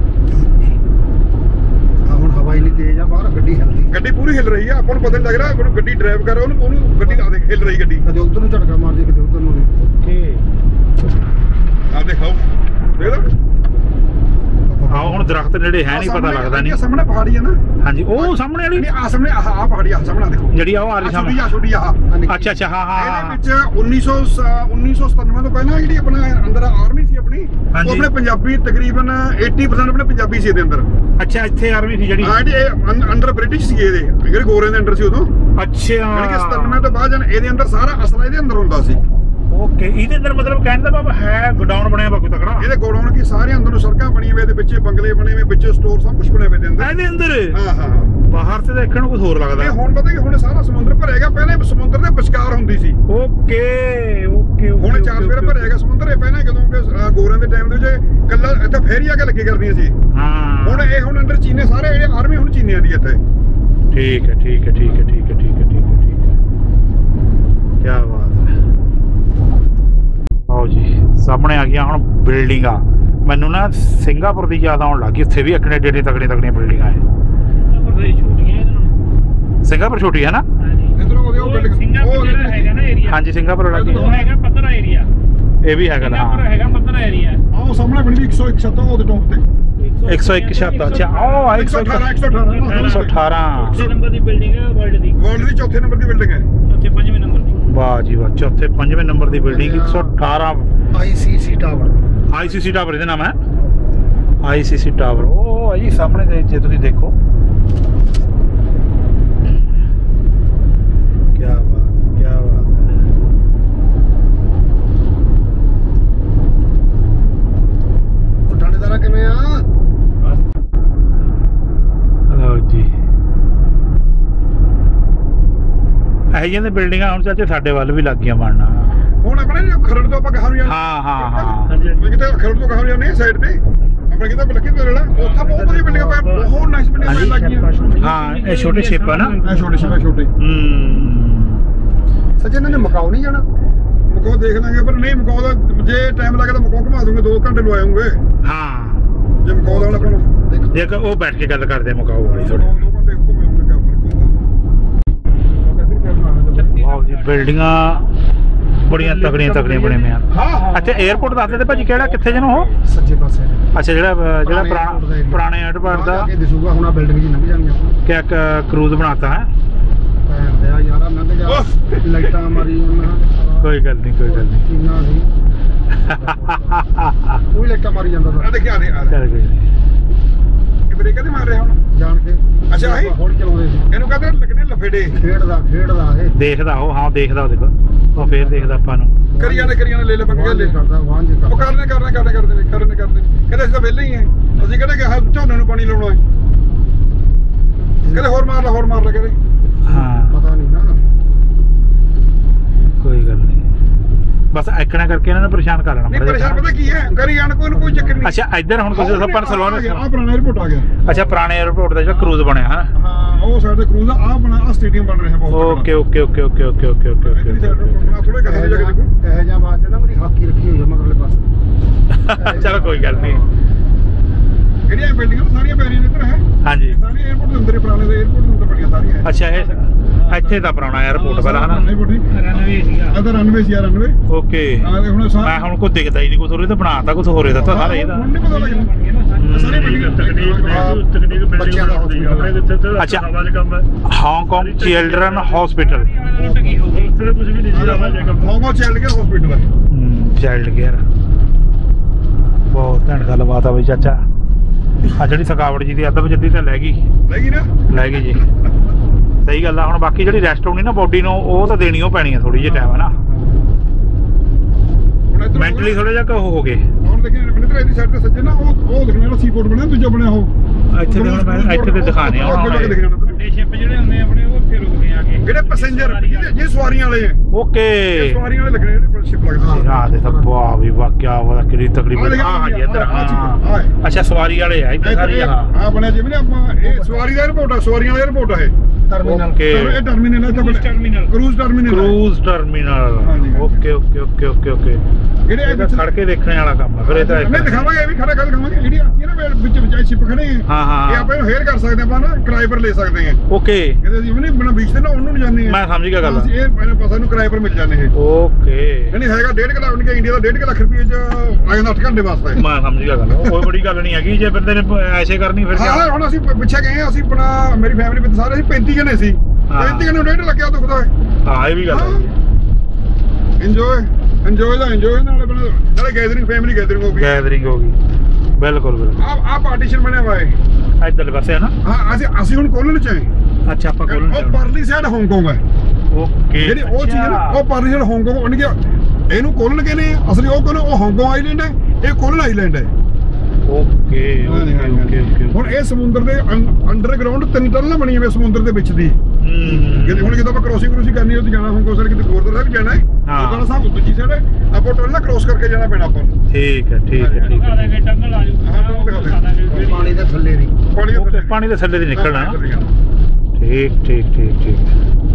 ਹੁਣ ਹਵਾ ਹੀ ਨਹੀਂ ਤੇਜ਼ ਆ ਬਾਹਰ ਗੱਡੀ ਹਿਲਦੀ ਗੱਡੀ ਪੂਰੀ ਹਿਲ ਰਹੀ ਆ ਆਪਾਂ ਨੂੰ ਪਤਾ ਨਹੀਂ ਲੱਗ ਰਿਹਾ ਆਪਾਂ ਨੂੰ ਗੱਡੀ ਡਰਾਈਵ ਕਰ ਉਹਨੂੰ ਉਹਨੂੰ ਗੱਡੀ ਲਾ ਦੇ ਹਿਲ ਰਹੀ ਗੱਡੀ ਕਦੇ ਉਧਰ ਨੂੰ ਝਟਕਾ ਮਾਰਦੀ ਕਦੇ ਉਧਰ ਨੂੰ ਓਕੇ ਆ ਦੇਖੋ ਦੇਖ ਲਓ ਆ ਹੁਣ ਦਰਖਤ ਨੇੜੇ ਹੈ ਨਹੀਂ ਪਤਾ ਲੱਗਦਾ ਨਹੀਂ ਸਾਹਮਣੇ ਪਹਾੜੀ ਹੈ ਨਾ ਹਾਂਜੀ ਉਹ ਸਾਹਮਣੇ ਵਾਲੀ ਨਹੀਂ ਆ ਸਾਹਮਣੇ ਆਹ ਆ ਪਹਾੜੀ ਆ ਸਾਹਮਣੇ ਦੇਖੋ ਜਿਹੜੀ ਆ ਉਹ ਆ ਰਹੀ ਸਾਹਮਣੇ ਆ ਛੋਟੀ ਆ ਅੱਛਾ ਅੱਛਾ ਹਾਂ ਹਾਂ ਇਹਦੇ ਵਿੱਚ ਉੱਨੀ ਸੌ ਉੱਨੀ ਸੌ ਸਤਾਨਵੇਂ ਤੋਂ ਪਹਿਲਾਂ ਜਿਹੜੀ ਆਪਣਾ ਅੰਦਰ ਆਰਮੀ ਸੀ ਆਪਣੀ ਉਹ ਆਪਣੇ ਪੰਜਾਬੀ ਤਕਰੀਬਨ ਅੱਸੀ ਪਰਸੈਂਟ ਆਪਣੇ ਪੰਜਾਬੀ ਸੀ ਇਹਦੇ ਅੰਦਰ ਅੱਛਾ ਇੱਥੇ ਆਰਮੀ ਸੀ ਜਿਹੜੀ ਹਾਂ ਜਿਹੜੀ ਅੰਡਰ ਬ੍ਰਿਟਿਸ਼ ਸੀ ਇਹਦੇ ਜਿਹੜੇ ਗੋਰੇ ਦੇ ਅੰਡਰ ਸੀ ਉਦੋਂ ਅੱਛਾ ਜਿਹੜੀ ਕਿ ਸਤਾਨਵੇਂ ਤੋਂ ਬਾਅਦ ਜਨ ਇਹਦੇ ਅੰਦਰ ਸਾਰਾ ਅਸਲਾ ਇਹਦੇ ਅੰਦਰ ਹੁੰਦਾ ਸੀ ਓਕੇ ਇਹਦੇ ਅੰਦਰ ਮਤਲਬ ਕਹਿਣ ਦਾ ਭਾਵ ਹੈ ਗੋਡਾਊਨ ਬਣਿਆ ਵਾ ਕੋਈ ਤਕੜਾ ਇਹਦੇ ਗੋਡਾਊਨ ਕੀ ਸਾਰੇ ਅੰਦਰੋਂ ਸੜਕਾਂ ਬਣੀਆਂ ਹੋਈਆਂ ਇਹਦੇ ਵਿੱਚ ਬੰਗਲੇ ਬਣੇ ਹੋਏ ਵਿੱਚ ਸਟੋਰ ਸਭ ਕੁਝ ਬਣਿਆ ਹੋਇਆ ਇਹਦੇ ਅੰਦਰ ਇਹਦੇ ਅੰਦਰ ਹਾਂ ਹਾਂ ਬਾਹਰ ਤੇ ਦੇਖਣ ਨੂੰ ਕੁਝ ਹੋਰ ਲੱਗਦਾ ਇਹ ਹੁਣ ਪਤਾ ਕਿ ਹੁਣ ਸਾਰਾ ਸਮੁੰਦਰ ਭਰੇਗਾ ਪਹਿਲੇ ਸਮੁੰਦਰ ਦੇ ਵਿਚਕਾਰ ਹੁੰਦੀ ਸੀ ਓਕੇ ਓਕੇ ਹੁਣ ਚਾਰ ਫੇਰ ਭਰੇਗਾ ਸਮੁੰਦਰ ਇਹ ਪਹਿਲਾਂ ਜਦੋਂ ਕਿ ਗੋਰਿਆਂ ਦੇ ਟਾਈਮ ਦੇ ਵਿੱਚ ਕੱਲਾ ਇੱਥੇ ਫੇਰੀ ਆ ਕੇ ਲੱਗੇ ਕਰਦੀਆਂ ਸੀ ਹਾਂ ਹੁਣ ਇਹ ਹੁਣ ਅੰਦਰ ਚੀਨੇ ਸਾਰੇ ਜਿਹੜੇ ਆਰਮੀ ਹੁਣ ਚੀਨੀਆਂ ਦੀ ਇੱਥੇ ਠੀਕ ਹੈ ਠੀਕ ਹੈ ਠੀਕ ਹੈ ਠੀਕ ਹੈ ਠੀਕ ਹੈ ਠੀਕ ਹੈ ਠੀਕ ਹੈ ਕੀ ਬਾਤ ਹੈ ਆਓ ਜੀ ਸਾਹਮਣੇ ਆ ਗਿਆ ਹੁਣ ਬਿਲਡਿੰਗਾਂ ਮੈਨੂੰ ਨਾ ਸਿੰਗਾਪੁਰ ਦੀ ਯਾਦ ਆਉਣ ਲੱਗੀ ਉੱਥੇ ਵੀ ਅਕੜੇ ਡੇਡੇ ਤਕੜੀਆਂ ਤਕੜੀਆਂ ਬਿਲਡਿੰਗਾਂ ਹੈ ਸਿੰਗਾਪੁਰ ਛੋਟੀ ਹੈ ਨਾ ਇਧਰੋਂ ਉਹਦੇ ਉਹ ਬਿਲਡਿੰਗ ਸਿੰਗਾਪੁਰ ਜਿਹੜਾ ਹੈਗਾ ਨਾ ਏਰੀਆ ਹਾਂਜੀ ਸਿੰਗਾਪੁਰ ਲੱਗੀ ਉਹ ਹੈਗਾ ਪੱਧਰਾ ਏਰੀਆ ਇਹ ਵੀ ਹੈਗਾ ਸਿੰਗਾਪੁਰ ਹਾਂ ਹੈਗਾ ਪੱਧਰਾ ਏਰੀਆ ਆਹ ਸਾਹਮਣੇ ਬਣੀ ਇੱਕ ਸੌ ਇੱਕ ਛੱਤ ਉਹਦੇ ਟੌਪ ਤੇ ਇੱਕ ਸੌ ਇੱਕ ਛੱਤ ਅੱਛਾ ਉਹ ਇੱਕ ਸੌ ਅਠਾਰਾਂ ਇੱਕ ਸੌ ਅਠਾਰਾਂ ਇੱਕ ਸੌ ਅਠਾਰਾਂ ਚੌਥੇ ਨੰਬਰ ਦੀ ਬਿਲਡਿੰਗ ਹੈ ਵਰਲਡ ਦੀ ਵਰਲਡ ਦੀ ਚੌਥੇ ਨੰਬਰ ਦੀ ਬਿਲਡਿੰਗ ਹੈ ਚੌਥੇ ਪੰਜਵੇਂ ਨੰਬਰ ਦੀ ਵਾਹ ਜੀ ਵਾਹ ਚੌਥੇ ਪੰਜਵੇਂ ਨੰਬਰ ਦੀ ਬਿਲਡਿੰਗ ਇੱਕ ਸੌ ਅਠਾਰਾਂ ਆਈ ਸੀ ਸੀ ਟਾਵਰ ਆਈ ਸੀ ਸੀ ਟਾਵਰ ਇਹਦਾ ਨਾਮ ਹੈ ਆਈ ਸੀ ਸੀ ਟਾਵਰ ਉਹ ਹੈ ਜੀ ਸਾਹਮਣੇ ਦੇ ਜੇ ਤੁਸੀਂ ਦੇਖੋ ਕੀ ਬਾਤ ਕੀ ਬਾਤ ਹੈ ਉਹ ਠਾਣੇਦਾਰਾ ਕਿਵੇਂ ਆ ਲਓ ਜੀ ਇਹ ਜਿਹੇ ਬਿਲਡਿੰਗਾਂ ਹੁਣ ਚਾਚੇ ਸਾਡੇ ਵੱਲ ਵੀ ਲੱਗ ਗਈਆਂ ਬਣਨਾ ਹੁਣ ਆਪਣੇ ਖਰੜ ਤੋਂ ਆਪਾਂ ਗਾਹਾਂ ਨੂੰ ਜਾਣਾ ਹਾਂ ਹਾਂ ਹਾਂ ਮੈਂ ਕਿਤੇ ਖਰੜ ਤੋਂ ਗਾਹਾਂ ਨੂੰ ਜਾਂਦੇ ਸਾਈਡ ਤੇ ਆਪਣੇ ਕਿਤੇ ਲੱਕੀ ਤੇ ਰਲਾ ਉੱਥੇ ਬਹੁਤ ਵਧੀਆ ਬਿਲਡਿੰਗਾਂ ਪੈ ਬਹੁਤ ਨਾਈਸ ਬਿਲਡਿੰਗਾਂ ਲੱਗ ਗਈਆਂ ਹਾਂ ਇਹ ਛੋਟੇ ਸ਼ਿਪ ਆ ਨਾ ਇਹ ਛੋਟੇ ਛੋਟੇ ਛੋਟੇ ਹੂੰ ਸੱਜੇ ਇਹਨਾਂ ਨੇ ਮਕਾਓ ਨਹੀਂ ਜਾਣਾ ਮਕੋ ਦੇਖ ਲਾਂਗੇ ਪਰ ਨਹੀਂ ਮਕੋ ਦਾ ਜੇ ਟਾਈਮ ਲੱਗਦਾ ਮਕੋ ਘੁਮਾ ਦੂੰਗੇ ਦੋ ਘੰਟੇ ਲਵਾ ਆਉਂਗੇ ਹਾਂ ਜੇ ਮਕੋ ਦਾ ਆਪਾਂ ਨੂੰ ਦੇਖ ਉਹ ਬੈਠ ਕੇ ਗੱਲ ਕਰਦੇ ਆ ਮੁਕਾਓ ਵਾਲੀ ਦੋ ਥੋੜੀ ਘੰਟੇ ਘੁਮੇ ਆਉਂਗੇ ਕਿਆ ਫਰਕ ਵਾਓ ਜੀ ਬਿਲਡਿੰਗਾਂ ਬੜੀਆਂ ਤਕੜੀਆਂ ਤਕੜੀਆਂ ਬਣੇ ਹੋਈਆਂ ਹਾਂ ਹਾਂ ਅੱਛਾ 에어ਪੋਰਟ ਦੱਸਦੇ ਤੇ ਭਾਜੀ ਕਿਹੜਾ ਕਿੱਥੇ ਜਨ ਉਹ ਸੱਜੇ ਪਾਸੇ ਅੱਛਾ ਜਿਹੜਾ ਜਿਹੜਾ ਪੁਰਾਣਾ ਪੁਰਾਣੇ 에어ਪੋਰਟ ਦਾ ਅੱਗੇ ਦਿਸੂਗਾ ਹੁਣ ਆ ਬਿਲਡਿੰਗ ਜੀ ਲੰਘ ਜਾਣੀ ਆਪਾਂ ਕਿਆ ਕਰੂਜ਼ ਬਣਾਤਾ ਹੈ ਪੈਰ ਦੇ ਆ ਯਾਰਾ ਲੰਘ ਜਾ ਲਾਈਟਾਂ ਮਾਰੀ ਉਹਨਾਂ ਕੋਈ ਗੱਲ ਨਹੀਂ ਕੋਈ ਗੱਲ ਨਹੀਂ ਕਿੰਨਾ ਸੀ ਕੋਈ ਲਾਈਟਾਂ ਮਾਰੀ ਜਾਂਦਾ ਆ ਤਾਂ ਦੇਖਿਆ ਦੇ ਆ ਚੱਲ ਕੋਈ ਨਹੀਂ ਇਹ ਬ੍ਰੇਕ ਤੇ ਮਾਰ ਰਿਹਾ ਹੁਣ ਜਾਣ ਕੇ ਅੱਛਾ ਆਹੀ ਹੌਲੀ ਚਲਾਉਂਦੇ ਸੀ ਇਹਨੂੰ ਕਹਿੰਦੇ ਲੱਗਣੇ ਲਫੇੜੇ ਖੇਡਦਾ ਖੇਡਦਾ ਇਹ ਦੇਖਦਾ ਉਹ ਹਾਂ ਦੇਖਦਾ ਉਹ ਦੇਖੋ ਉਹ ਫੇਰ ਦੇਖਦਾ ਆਪਾਂ ਨੂੰ ਕਰੀ ਜਾਣੇ ਕਰੀ ਜਾਣੇ ਲੈ ਲੈ ਪੰਗੇ ਵਾਂਝੇ ਲੈ ਕਰਦਾ ਵਾਂਝੇ ਉਹ ਕਰਦਾ ਕਰਨੇ ਕਰਨੇ ਕਰਨੇ ਕਰਦੇ ਨੇ ਕਰਨੇ ਕਰਦੇ ਨੇ ਕਹਿੰਦੇ ਅਸੀਂ ਤਾਂ ਵਿਹਲੇ ਹੀ ਆ ਅਸੀਂ ਕਿਹੜੇ ਕਿ ਝੋਨੇ ਨੂੰ ਪਾਣੀ ਲਾਉਣਾ ਹੈ ਕਹਿੰਦੇ ਹੋਰ ਮਾਰ ਲੈ ਹੋਰ ਮਾਰ ਲੈ ਕਹਿੰਦੇ ਹਾਂ ਪਤਾ ਨਹੀਂ ਨਾ ਕੋਈ ਗੱਲ ਨਹੀਂ ਬਸ ਐਕਣਾ ਕਰਕੇ ਇਹਨਾਂ ਨੂੰ ਪਰੇਸ਼ਾਨ ਕਰ ਲੈਣਾ ਨਹੀਂ ਪਰੇਸ਼ਾਨ ਪਤਾ ਕੀ ਹੈ ਕਰੀ ਜਾਣ ਕੋਈ ਨੂੰ ਕੋਈ ਚੱਕਰ ਨਹੀਂ ਅੱਛਾ ਇੱਧਰ ਹੁਣ ਤੁਸੀਂ ਆਪਾਂ ਨੂੰ ਸਲਵਾਨ ਆ ਪੁਰਾਣਾ 에어ਪੋਰਟ ਆ ਗਿਆ ਅੱਛਾ ਪੁਰਾਣੇ 에어ਪੋਰਟ ਦਾ ਜਿਹੜਾ ਕਰੂਜ਼ ਬਣਿਆ ਹੈ ਹਾਂ ਉਹ ਸਾਡੇ ਕਰੂਜ਼ ਆ ਬਣਾ ਆ ਸਟੇਡੀਅਮ ਬਣ ਰਿਹਾ ਬਹੁਤ okay okay okay okay okay okay okay okay ਥੋੜੇ ਕਹਾਂ ਜਾ ਕੇ ਦੇਖੋ ਇਹ ਜਾਂ ਬਾਤ ਨਾ ਮੇਰੀ ਹਾਕੀ ਰੱਖੀ ਹੋਈ ਹੈ ਮਗਰਲੇ ਪਾਸੇ ਚਲੋ ਕੋਈ ਗੱਲ ਨਹੀਂ ਜਿਹੜੀਆਂ ਬਿਲਡਿੰਗਾਂ ਸਾਰੀਆਂ ਪੈਰੀਆਂ ਨੇ ਇੱਧਰ ਹੈ ਹਾਂਜੀ ਸਾਰੀਆਂ 에어ਪੋਰਟ ਦੇ ਅੰਦਰ ਹੀ ਪੁਰਾਣੇ ਦੇ 에어ਪੋਰਟ ਦੇ ਅੰਦਰ ਬਣੀਆਂ ਸਾਰੀਆਂ ਅੱਛਾ ਇਹ ਇੱਥੇ ਤਾਂ ਪੁਰਾਣਾ 에어ਪੋਰਟ ਪਹਿਲਾਂ ਹਨਾ ਰਨਵੇ ਸੀਗਾ ਅਦਰ ਰਨਵੇ ਸੀ ਰਨਵੇ ਓਕੇ ਆ ਦੇ ਹੁਣ ਮੈਂ ਹੁਣ ਕੋਈ ਦਿਖਦਾ ਹੀ ਨਹੀਂ ਕੁਝ ਹੋਰ ਇਹ ਤਾਂ ਬਣਾਤਾ ਕੁਝ ਹੋਰ ਇਹਦਾ ਤਾਂ ਸਾਰਾ ਇਹਦਾ ਹੁਣ ਨਹੀਂ ਪਤਾ ਲੱਗਦਾ ਸਾਰੀ ਬਿਲਡਿੰਗਾਂ ਤਕਨੀਕ ਤਕਨੀਕ ਬੱਚਿਆਂ ਦਾ ਬਿਲਡਿੰਗ ਆਪਣੇ ਜਿੱਥੇ ਤੇ ਅੱਛਾ। ਹਵਾ ਦਾ ਕੰਮ ਹੈ ਹਾਂਗਕਾਂਗ ਚਿਲਡਰਨ ਹਸਪੀਟਲ ਟਕੀ ਹੋ ਗਈ ਉੱਥੇ ਕੁਝ ਵੀ ਨਹੀਂ ਸੀ ਹਵਾ ਦਾ ਕੰਮ ਹੋਮੋ ਚਾਈਲਡ ਕੇਅਰ ਹਸਪੀਟਲ ਹੈ ਚਾਈਲਡ ਕੇਅਰ ਬਹੁਤ ਘੈਂਟ ਗੱਲਬਾਤ ਆ ਬਈ ਚਾਚਾ ਆ ਜਿਹੜੀ ਥਕਾਵਟ ਜੀ ਦੀ ਅੱਧ ਵਜੱਦੀ ਤਾਂ ਲੈ ਗਈ ਲੱਗੀ ਨਾ ਲੈ ਗਈ ਜੀ ਸਹੀ ਗੱਲ ਆ। ਹੁਣ ਬਾਕੀ ਜਿਹੜੀ ਰੈਸਟ ਹੋਣੀ ਨਾ ਬੋਡੀ ਨੂੰ ਉਹ ਤਾਂ ਦੇਣੀ ਉਹ ਪੈਣੀ ਆ ਥੋੜੀ ਜਿਹੀ ਟਾਈਮ ਹੈ ਨਾ। ਮੈਂਟਲੀ ਥੋੜਾ ਜਿਹਾ ਉਹ ਹੋ ਗਏ। ਹੁਣ ਦੇਖੀ ਮਨਿੰਦਰ ਇਹਦੀ ਸਾਈਡ ਤੇ ਸੱਜੇ ਨਾ ਉਹ ਉਹ ਦਿਖਣਾ ਜਿਹੜਾ ਸੀਪੋਰਟ ਬਣਿਆ ਦੂਜਾ ਬਣਿਆ ਉਹ ਇੱਥੇ ਦੇ ਹੁਣ ਮੈਂ ਇੱਥੇ ਤੇ ਦਿਖਾਣੇ ਆ ਵੱਡੇ ਸ਼ਿਪ ਜਿਹੜੇ ਹੁੰਦੇ ਆਪਣੇ ਉਹ ਉੱਥੇ ਰੁਕਦੇ ਆ ਕੇ ਜਿਹੜੇ ਪੈਸੇਂਜਰ ਜਿਹੜੇ ਸਵਾਰੀਆਂ ਵਾਲੇ ਆ ਓਕੇ ਸਵਾਰੀਆਂ ਵਾਲੇ ਲੱਗਣੇ ਜਿਹੜੇ ਸ਼ਿਪ ਲੱਗਦੇ ਆ ਦੇ ਤਾਂ ਵਾਹ ਵੀ ਵਾਹ ਕੀ ਵਾਹ ਕਿਹੜੀ ਤਕਰੀਬਨ ਹਾਂ ਹਾਂਜੀ ਇੱਧਰ ਹਾਂ ਅੱਛਾ ਸਵਾਰੀ ਵਾਲੇ ਆ ਇੱਥੇ ਸਾਰੀ ਆ ਆ ਬਣਿਆ ਜਿਵੇਂ ਨਾ ਆਪਾਂ ਇਹ ਸਵਾਰੀ ਦਾ 에어ਪੋਰਟ ਆ ਸਵਾਰੀਆਂ ਵਾਲਾ 에어ਪੋਰਟ ਆ ਇਹ ਟਰਮੀਨਲ ਓਕੇ ਇਹ ਟਰਮੀਨਲ ਹੈ cruise terminal cruise terminal cruise terminal okay okay okay okay okay ਜਿਹੜੇ ਇਹ ਇਹਦਾ ਖੜ ਕੇ ਦੇਖਣ ਵਾਲਾ ਕੰਮ ਆ ਫਿਰ ਇਹ ਤਾਂ ਨਹੀਂ ਦਿਖਾਵਾਂਗੇ ਇਹ ਵੀ ਖੜਾ ਕਰ ਦਿਖਾਵਾਂਗੇ ਜਿਹੜੀ ਆਉਂਦੀ ਹੈ ਨਾ ਵਿੱਚ ਵਿੱਚ ਸ਼ਿਪ ਖੜੇ ਆ ਹਾਂ ਹਾਂ ਇਹ ਆਪਾਂ ਇਹਨੂੰ ਹੇਅਰ ਕਰ ਸਕਦੇ ਆਪਾਂ ਨਾ ਕਿਰਾਏ ਪਰ ਲੈ ਸਕਦੇ ਆ ਓਕੇ ਕਹਿੰਦੇ ਅਸੀਂ ਵੀ ਬਣਾ ਬੀਚ ਤੇ ਨਾ ਉਹਨੂੰ ਨਹੀਂ ਜਾਂਦੇ ਮੈਂ ਸਮਝ ਗਿਆ ਗੱਲ ਅਸੀਂ ਇਹ ਪਹਿਲੇ ਪਾਸਾ ਨੂੰ ਕਿਰਾਏ ਪਰ ਮਿਲ ਜਾਂਦੇ ਇਹ ਓਕੇ ਨਹੀਂ ਹੈਗਾ ਡੇਢ ਲੱਖ ਇੰਡੀਆ ਇੰਡੀਆ ਦਾ ਡੇਢ ਲੱਖ ਰੁਪਏ ਚ ਆ ਜਾਂਦਾ ਅੱਠ ਘੰਟੇ ਵਾਸਤੇ ਮੈਂ ਸਮਝ ਗਿਆ ਗੱਲ ਕੋਈ ਬੜੀ ਗੱਲ ਨਹੀਂ ਹੈਗੀ ਜੇ ਬੰਦੇ ਨੇ ਐਸੇ ਕਰਨੀ ਫਿਰ ਹਾਂ ਹੁਣ ਅਸੀਂ ਪਿੱਛੇ ਗਏ ਆ ਅਸੀਂ ਆਪਣਾ ਮੇਰੀ ਫੈਮਿਲੀ ਵਿੱਚ ਸਾਰੇ ਅਸੀਂ ਪੈਂਤੀ ਜਣੇ ਸੀ ਪੈਂਤੀ ਜਣੇ ਡੇਢ ਲੱਗਿਆ ਦੁਖਦਾ ਹੈ ਹਾਂ ਇਹ ਵੀ ਗੱਲ ਇੰਜੋਏ ਇੰਜੋਏ ਦਾ ਇੰਜੋਏ ਨਾਲੇ ਨਾਲੇ ਗੈਦਰਿੰਗ ਫੈਮਿਲੀ ਗੈਦਰਿੰਗ ਹੋ ਗਈ ਗੈਦਰਿੰਗ ਹੋ ਗਈ ਬਿਲਕੁਲ ਬਿਲਕੁਲ ਆ ਆ ਪਾਰਟੀਸ਼ਨ ਬਣਿਆ ਹੋਇਆ ਹੈ ਇੱਧਰਲੇ ਪਾਸੇ ਹੈ ਨਾ ਹਾਂ ਅਸੀਂ ਅਸੀਂ ਹੁਣ ਕੋਲਨ ਚ ਆਏ ਅੱਛਾ ਆਪਾਂ ਕੋਲ ਉਹ ਪਰਲੀ ਸਾਈਡ ਹਾਂਗਕਾਂਗ ਹੈ ਓਕੇ ਜਿਹੜੀ ਉਹ ਚੀਜ਼ ਹੈ ਨਾ ਉਹ ਪਰਲੀ ਸਾਈਡ ਹਾਂਗਕਾਂਗ ਬਣ ਗਿਆ ਇਹਨੂੰ ਕੋਲਨ ਕਹਿੰਦੇ ਆ ਅਸਲੀ ਉਹ ਕੋਲਨ ਉਹ ਹਾਂਗਕਾਂਗ ਆਈਲੈਂਡ ਹੈ ਇਹ ਕੋਲਨ ਆਈਲੈਂਡ ਹੈ ਓਕੇ ਓਕੇ ਓਕੇ ਹੁਣ ਇਹ ਸਮੁੰਦਰ ਦੇ ਅੰਡਰਗਰਾਉਂਡ ਤਿੰਨ ਟਨਲ ਬਣੀ ਹੋਈ ਸਮੁੰਦਰ ਦੇ ਵਿੱਚ ਦੀ ਹੂੰ ਹੁਣ ਜਦੋਂ ਆਪਾਂ ਕ੍ਰੋਸਿੰਗ ਕਰੂਸੀ ਕਰਨੀ ਹੋਵੇ ਜਾਣਾ ਹੁਣ ਕੋਸਰ ਕਿਤੇ ਗੁਰਦੁਆਰਾ ਸਾਹਿਬ ਜਾਣਾ ਹੈ ਗੁਰਦੁਆਰਾ ਸਾਹਿਬ ਦੂਜੀ ਸਾਈਡ ਆਪਾਂ ਟਨਲ ਕ੍ਰੋਸ ਕਰਕੇ ਜਾਣਾ ਪੈਣਾ ਆਪਾਂ ਨੂੰ ਠੀਕ ਹੈ ਠੀਕ ਹੈ ਠੀਕ ਦਿਖਾ ਹੈ ਦਾਂਗੇ ਟੰਗਲ ਆ ਜੂ ਹਾਂ ਉਹ ਦਿਖਾ ਦੇ ਪਾਣੀ ਦੇ ਥੱਲੇ ਦੀ ਪਾਣੀ ਓਕੇ ਪਾਣੀ ਦੇ ਥੱਲੇ ਦੀ ਨਿਕਲਣਾ ਠੀਕ ਠੀਕ ਠੀਕ ਠੀਕ